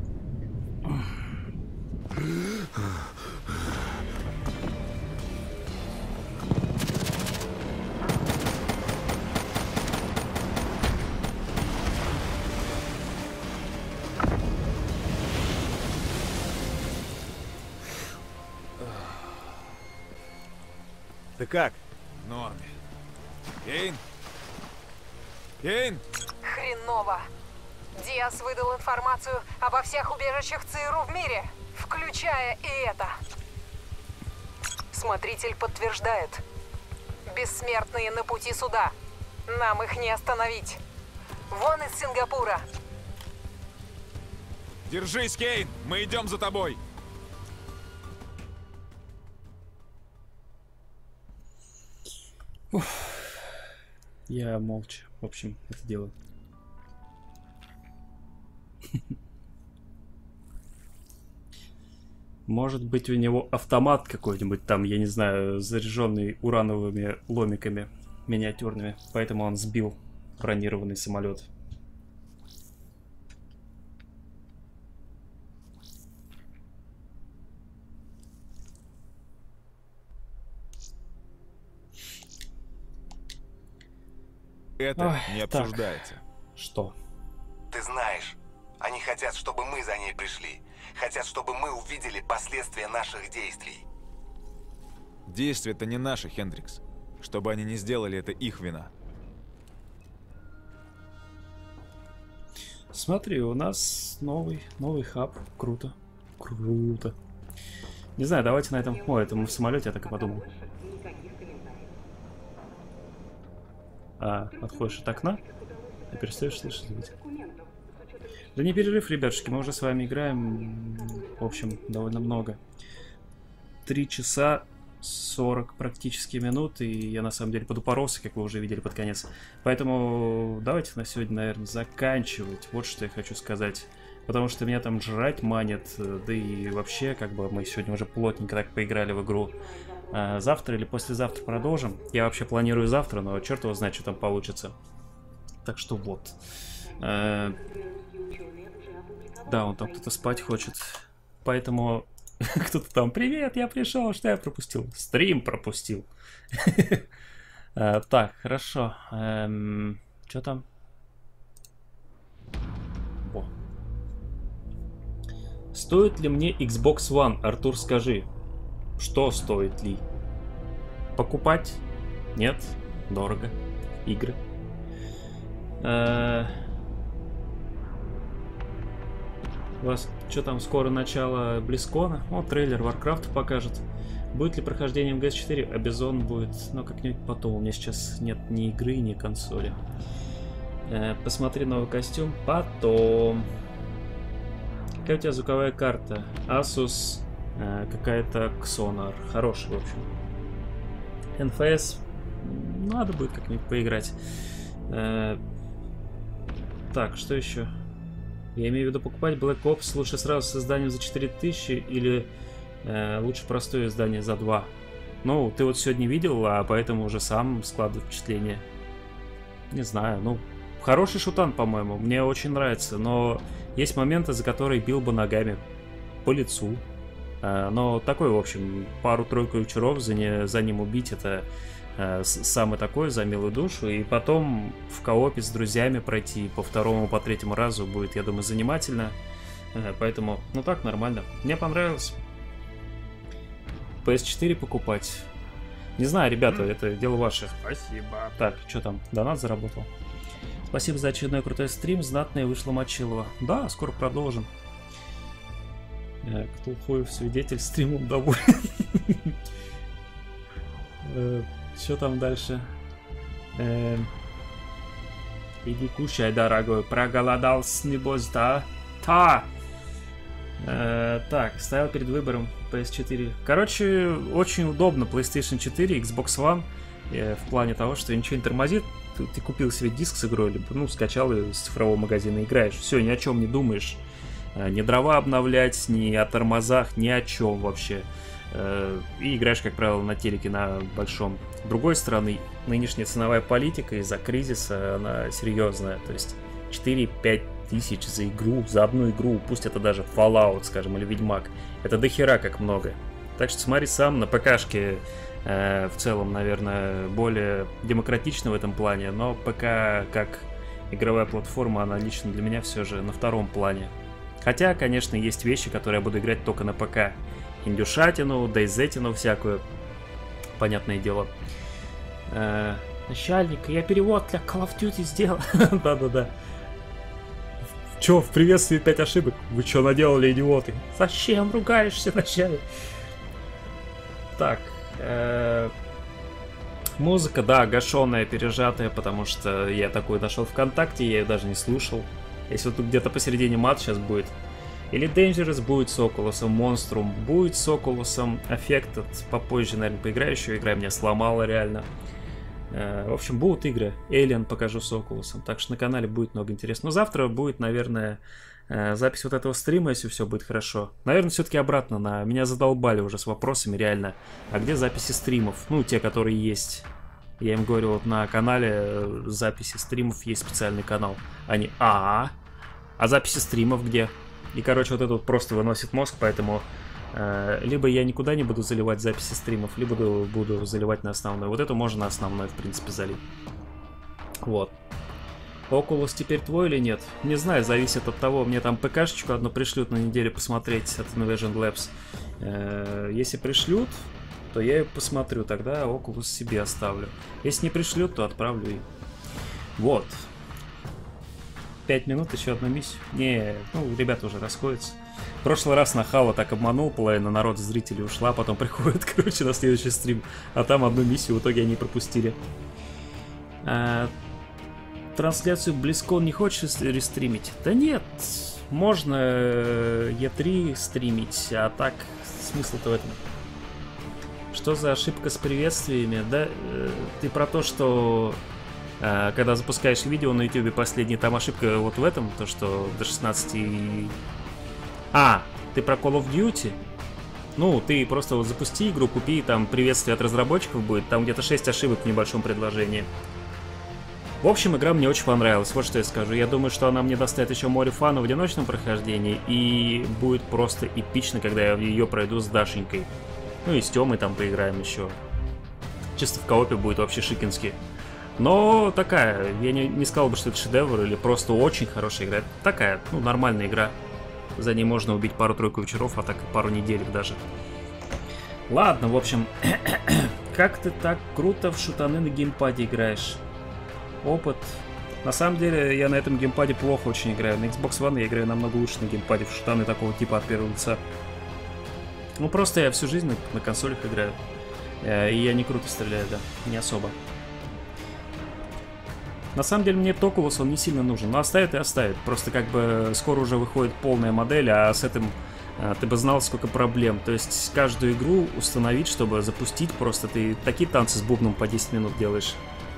Ты как? В норме. Кейн? Кейн? Хреново. Диас выдал информацию обо всех убежищах ЦРУ в мире, включая и это. Смотритель подтверждает. Бессмертные на пути суда. Нам их не остановить. Вон из Сингапура. Держись, Кейн! Мы идем за тобой! Уф. Я молча, в общем, это делаю. Может быть, у него автомат какой-нибудь там, я не знаю, заряженный урановыми ломиками. миниатюрными, поэтому он сбил бронированный самолет. Это Ой, не так. обсуждается. Что? Ты знаешь, они хотят, чтобы мы за ней пришли. Хотят, чтобы мы увидели последствия наших действий. Действия-то не наши, Хендрикс. Чтобы они не сделали, это их вина. Смотри, у нас новый, новый хаб. Круто. Круто. Не знаю, давайте на этом... О, это мы в самолете, я так и подумал. А, отходишь от окна и перестаешь слышать звуки. Да не перерыв, ребятушки, мы уже с вами играем, в общем, довольно много. Три часа сорок практически минут, и я на самом деле подупоролся, как вы уже видели под конец. Поэтому давайте на сегодня, наверное, заканчивать. Вот что я хочу сказать. Потому что меня там жрать манит, да и вообще, как бы мы сегодня уже плотненько так поиграли в игру. А завтра или послезавтра продолжим. Я вообще планирую завтра, но черт его знает, что там получится. Так что вот. А... Да, он там кто-то спать хочет. Поэтому кто-то там: привет, я пришел, что я пропустил? Стрим пропустил. Так, хорошо. Что там? О. Стоит ли мне Xbox One? Артур, скажи. Что стоит ли? Покупать? Нет? Дорого. Игры. Э... У вас что там, скоро начало Близкона? О, трейлер Warcraft покажет. Будет ли прохождение эм джи эс четыре? Обязон будет, но как-нибудь потом. У меня сейчас нет ни игры, ни консоли. Э, посмотри новый костюм. Потом. Какая у тебя звуковая карта? Asus. Э, какая-то Xonar. Хорошая, в общем. эн эф эс. Надо будет как-нибудь поиграть. Э, так, что еще? Я имею в виду покупать Black Ops лучше сразу с изданием за четыре тысячи или э, лучше простое издание за два. Ну, ты вот сегодня видел, а поэтому уже сам складываю впечатление. Не знаю, ну, хороший шутан, по-моему, мне очень нравится, но есть моменты, за которые бил бы ногами по лицу. Э, но такой, в общем, пару-тройку вечеров за, не, за ним убить — это э, самый такой, за милую душу. И потом в коопе с друзьями пройти по второму, по третьему разу будет, я думаю, занимательно. Э, поэтому, ну так, нормально. Мне понравилось. пи эс четыре покупать. Не знаю, ребята, mm. это дело ваше. Спасибо. Так, что там? Донат заработал. Спасибо за очередной крутой стрим. Знатное вышло Мочилова. Да, скоро продолжим. Ктулхоев свидетель, стримом доволен. Что там дальше? Иди кушай, дорогой. Проголодался, небось, да? Та! Так, стоял перед выбором пи эс четыре. Короче, очень удобно PlayStation четыре, Xbox One. В плане того, что ничего не тормозит. Ты, ты купил себе диск с игрой, либо, ну, скачал ее с цифрового магазина, играешь. Все, ни о чем не думаешь. Ни дрова обновлять, ни о тормозах, ни о чем вообще. И играешь, как правило, на телеке на большом. С другой стороны, нынешняя ценовая политика из-за кризиса, она серьезная. То есть четыре-пять тысяч за игру, за одну игру, пусть это даже Fallout, скажем, или Ведьмак. Это дохера как много. Так что смотри сам, на ПКшке э, в целом, наверное, более демократично в этом плане, но ПК как игровая платформа, она лично для меня все же на втором плане. Хотя, конечно, есть вещи, которые я буду играть только на ПК. Индюшатину, дейзетину всякую. Понятное дело. Э, начальник, я перевод для Call of Duty сделал. Да-да-да. Чё, в приветствии пять ошибок? Вы чё наделали, идиоты? Зачем ругаешься, начальник? Так. Э, музыка, да, гашеная, пережатая, потому что я такую нашел ВКонтакте, я ее даже не слушал. Если вот тут где-то посередине мат сейчас будет. Или Dangerous будет с Oculus'ом, Monstrum будет с Oculus'ом, Affected попозже, наверное, поиграю еще. Игра меня сломала реально. Э, в общем, будут игры. Alien покажу с Oculus'ом. Так что на канале будет много интересного. Но завтра будет, наверное, э, запись вот этого стрима, если все будет хорошо. Наверное, все-таки обратно на... Меня задолбали уже с вопросами, реально. А где записи стримов? Ну, те, которые есть. Я им говорю, вот на канале записи стримов есть специальный канал. Они, а, а записи стримов где? И, короче, вот это вот просто выносит мозг, поэтому э, либо я никуда не буду заливать записи стримов, либо буду, буду заливать на основной. Вот это можно на основной, в принципе, залить. Вот. Oculus теперь твой или нет? Не знаю, зависит от того. Мне там ПКшечку одну пришлют на неделю посмотреть от Invasion Labs. Э, если пришлют, то я ее посмотрю, тогда Oculus себе оставлю. Если не пришлют, то отправлю и... Вот. Пять минут, еще одну миссию. Не, ну, ребята уже расходятся. В прошлый раз на Хало так обманул, половина народа зрителей ушла, потом приходит, короче, на следующий стрим. А там одну миссию в итоге они пропустили. А, трансляцию BlizzCon не хочешь рестримить? Да нет, можно и три стримить, а так смысл-то в этом. Что за ошибка с приветствиями? Да, э, ты про то, что э, когда запускаешь видео на YouTube, последний, там ошибка вот в этом, то что до шестнадцати... А, ты про Call of Duty? Ну, ты просто вот запусти игру, купи, там приветствие от разработчиков будет, там где-то шесть ошибок в небольшом предложении. В общем, игра мне очень понравилась, вот что я скажу. Я думаю, что она мне доставит еще море фана в одиночном прохождении, и будет просто эпично, когда я ее пройду с Дашенькой. Ну и с Тёмой там поиграем еще. Чисто в коопе будет вообще шикински. Но такая, я не, не сказал бы, что это шедевр или просто очень хорошая игра. Это такая, ну, нормальная игра. За ней можно убить пару-тройку вечеров, а так и пару недель даже. Ладно, в общем, как ты так круто в шутаны на геймпаде играешь? Опыт. На самом деле, я на этом геймпаде плохо очень играю. На Xbox One я играю намного лучше на геймпаде в шутаны такого типа от первого лица. Ну, просто я всю жизнь на, на консолях играю. И я не круто стреляю, да. Не особо. На самом деле, мне Oculus он не сильно нужен. Но оставит и оставит. Просто как бы скоро уже выходит полная модель, а с этим а, ты бы знал, сколько проблем. То есть, каждую игру установить, чтобы запустить, просто ты такие танцы с бубном по десять минут делаешь.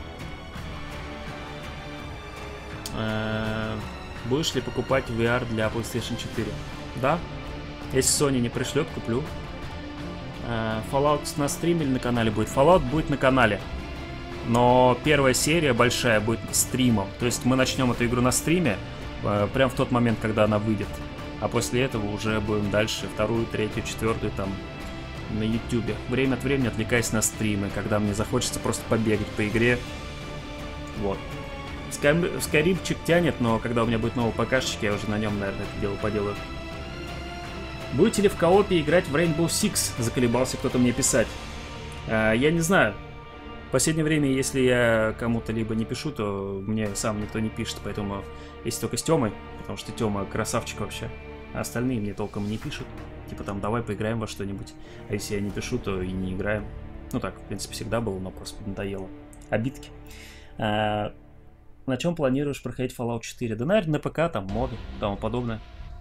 А, будешь ли покупать ви ар для PlayStation четыре? Да. Если Sony не пришлет, куплю. Fallout на стриме или на канале будет? Fallout будет на канале. Но первая серия большая будет стримом. То есть мы начнем эту игру на стриме прямо в тот момент, когда она выйдет. А после этого уже будем дальше вторую, третью, четвертую там на YouTube. Время от времени отвлекаясь на стримы, когда мне захочется просто побегать по игре. Вот. Скайримчик тянет, но когда у меня будет новый ПКшечек, я уже на нем, наверное, это дело поделаю. Будете ли в коопе играть в Rainbow Six? Заколебался кто-то мне писать. А, я не знаю. В последнее время, если я кому-то либо не пишу, то мне сам никто не пишет. Поэтому, если только с Тёмой, потому что Тёма красавчик вообще, а остальные мне толком не пишут. Типа там, давай поиграем во что-нибудь. А если я не пишу, то и не играем. Ну так, в принципе, всегда было, но просто надоело. Обидки. А, на чем планируешь проходить Fallout четыре? Да, наверное, на ПК, там, моды, тому подобное.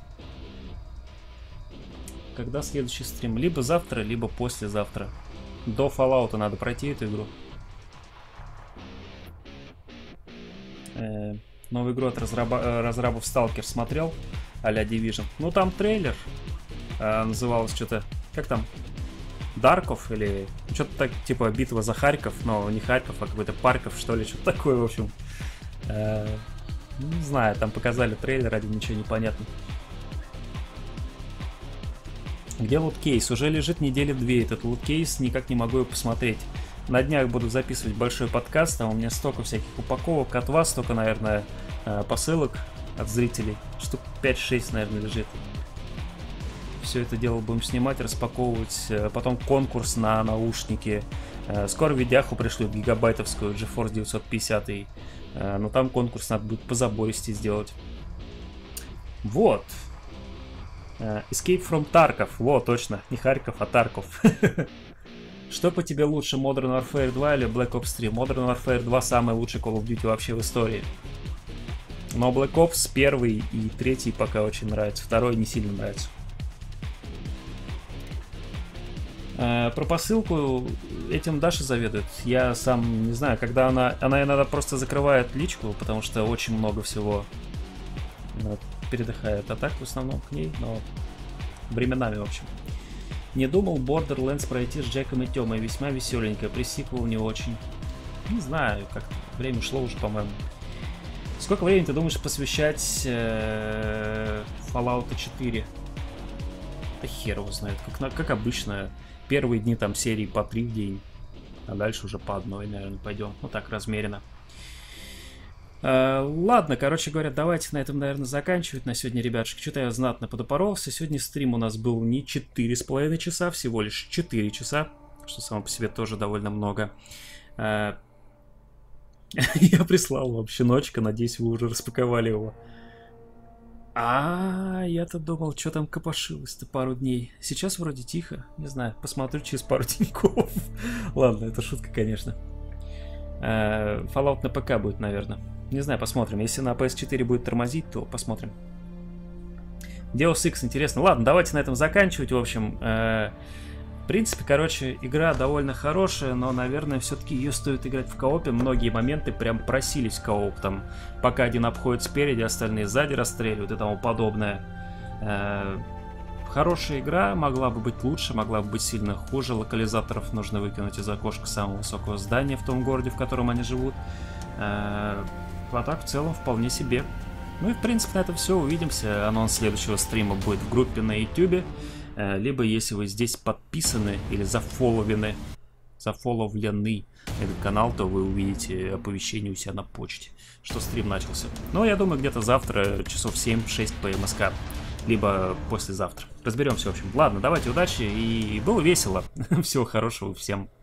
Когда следующий стрим? Либо завтра, либо послезавтра. До Fallout надо пройти эту игру. Э, новую игру от разраба разрабов Stalker смотрел, а-ля Division. Ну там трейлер. Э, называлось что-то... Как там? Дарков или... Что-то так, типа битва за Харьков. Но не Харьков, а какой-то Парков, что ли. Что-то такое, в общем. Э, не знаю, там показали трейлер, ради ничего не понятно. Где луткейс? Уже лежит недели две этот луткейс, никак не могу его посмотреть. На днях буду записывать большой подкаст, там у меня столько всяких упаковок от вас, столько, наверное, посылок от зрителей. Штук пять-шесть, наверное, лежит. Все это дело будем снимать, распаковывать. Потом конкурс на наушники. Скоро видяху пришлют гигабайтовскую GeForce девятьсот пятьдесят. Но там конкурс надо будет по забористи сделать. Вот. Escape from Tarkov. Во, точно. Не Харьков, а Тарков. Что по тебе лучше, Modern Warfare два или Black Ops три? Modern Warfare два самый лучший Call of Duty вообще в истории. Но Black Ops первый и третий пока очень нравится. Второй не сильно нравится. Про посылку этим Даша заведует. Я сам не знаю, когда она... Она иногда просто закрывает личку, потому что очень много всего передыхает. А так в основном к ней, но временами, в общем. Не думал Borderlands пройти с Джеком и Тёмой. Весьма веселенько. Пресиквел не очень. Не знаю, как время ушло уже, по-моему. Сколько времени ты думаешь посвящать э, Fallout четыре? Да хер его знает. Как, как обычно, первые дни там серии по три в день. А дальше уже по одной, наверное, пойдем. Вот так, размеренно. Uh, ладно, короче говоря, давайте на этом, наверное, заканчивать на сегодня, ребятушки. Что-то я знатно подопоролся. Сегодня стрим у нас был не четыре с половиной часа, всего лишь четыре часа, что само по себе тоже довольно много. Uh, я прислал вам щеночка, надеюсь, вы уже распаковали его. А, я-то думал, что там копошилось-то пару дней. Сейчас вроде тихо, не знаю, посмотрю через пару деньков. Ладно, это шутка, конечно. Uh, Fallout на ПК будет, наверное. Не знаю, посмотрим. Если на пи эс четыре будет тормозить, то посмотрим. Deus Ex интересно. Ладно, давайте на этом заканчивать. В общем, э, в принципе, короче, игра довольно хорошая, но, наверное, все-таки ее стоит играть в коопе. Многие моменты прям просились в кооп. Там, пока один обходит спереди, остальные сзади расстреливают и тому подобное. Э, хорошая игра, могла бы быть лучше, могла бы быть сильно хуже. Локализаторов нужно выкинуть из окошка самого высокого здания в том городе, в котором они живут. Э, А так, в целом, вполне себе. Ну и, в принципе, на этом все. Увидимся. Анонс следующего стрима будет в группе на ютубе. Либо, если вы здесь подписаны или зафоловены, зафоловлены этот канал, то вы увидите оповещение у себя на почте, что стрим начался. Но я думаю, где-то завтра, часов семь-шесть по эм эс ка. Либо послезавтра. Разберемся, в общем. Ладно, давайте, удачи. И было весело. Всего хорошего всем.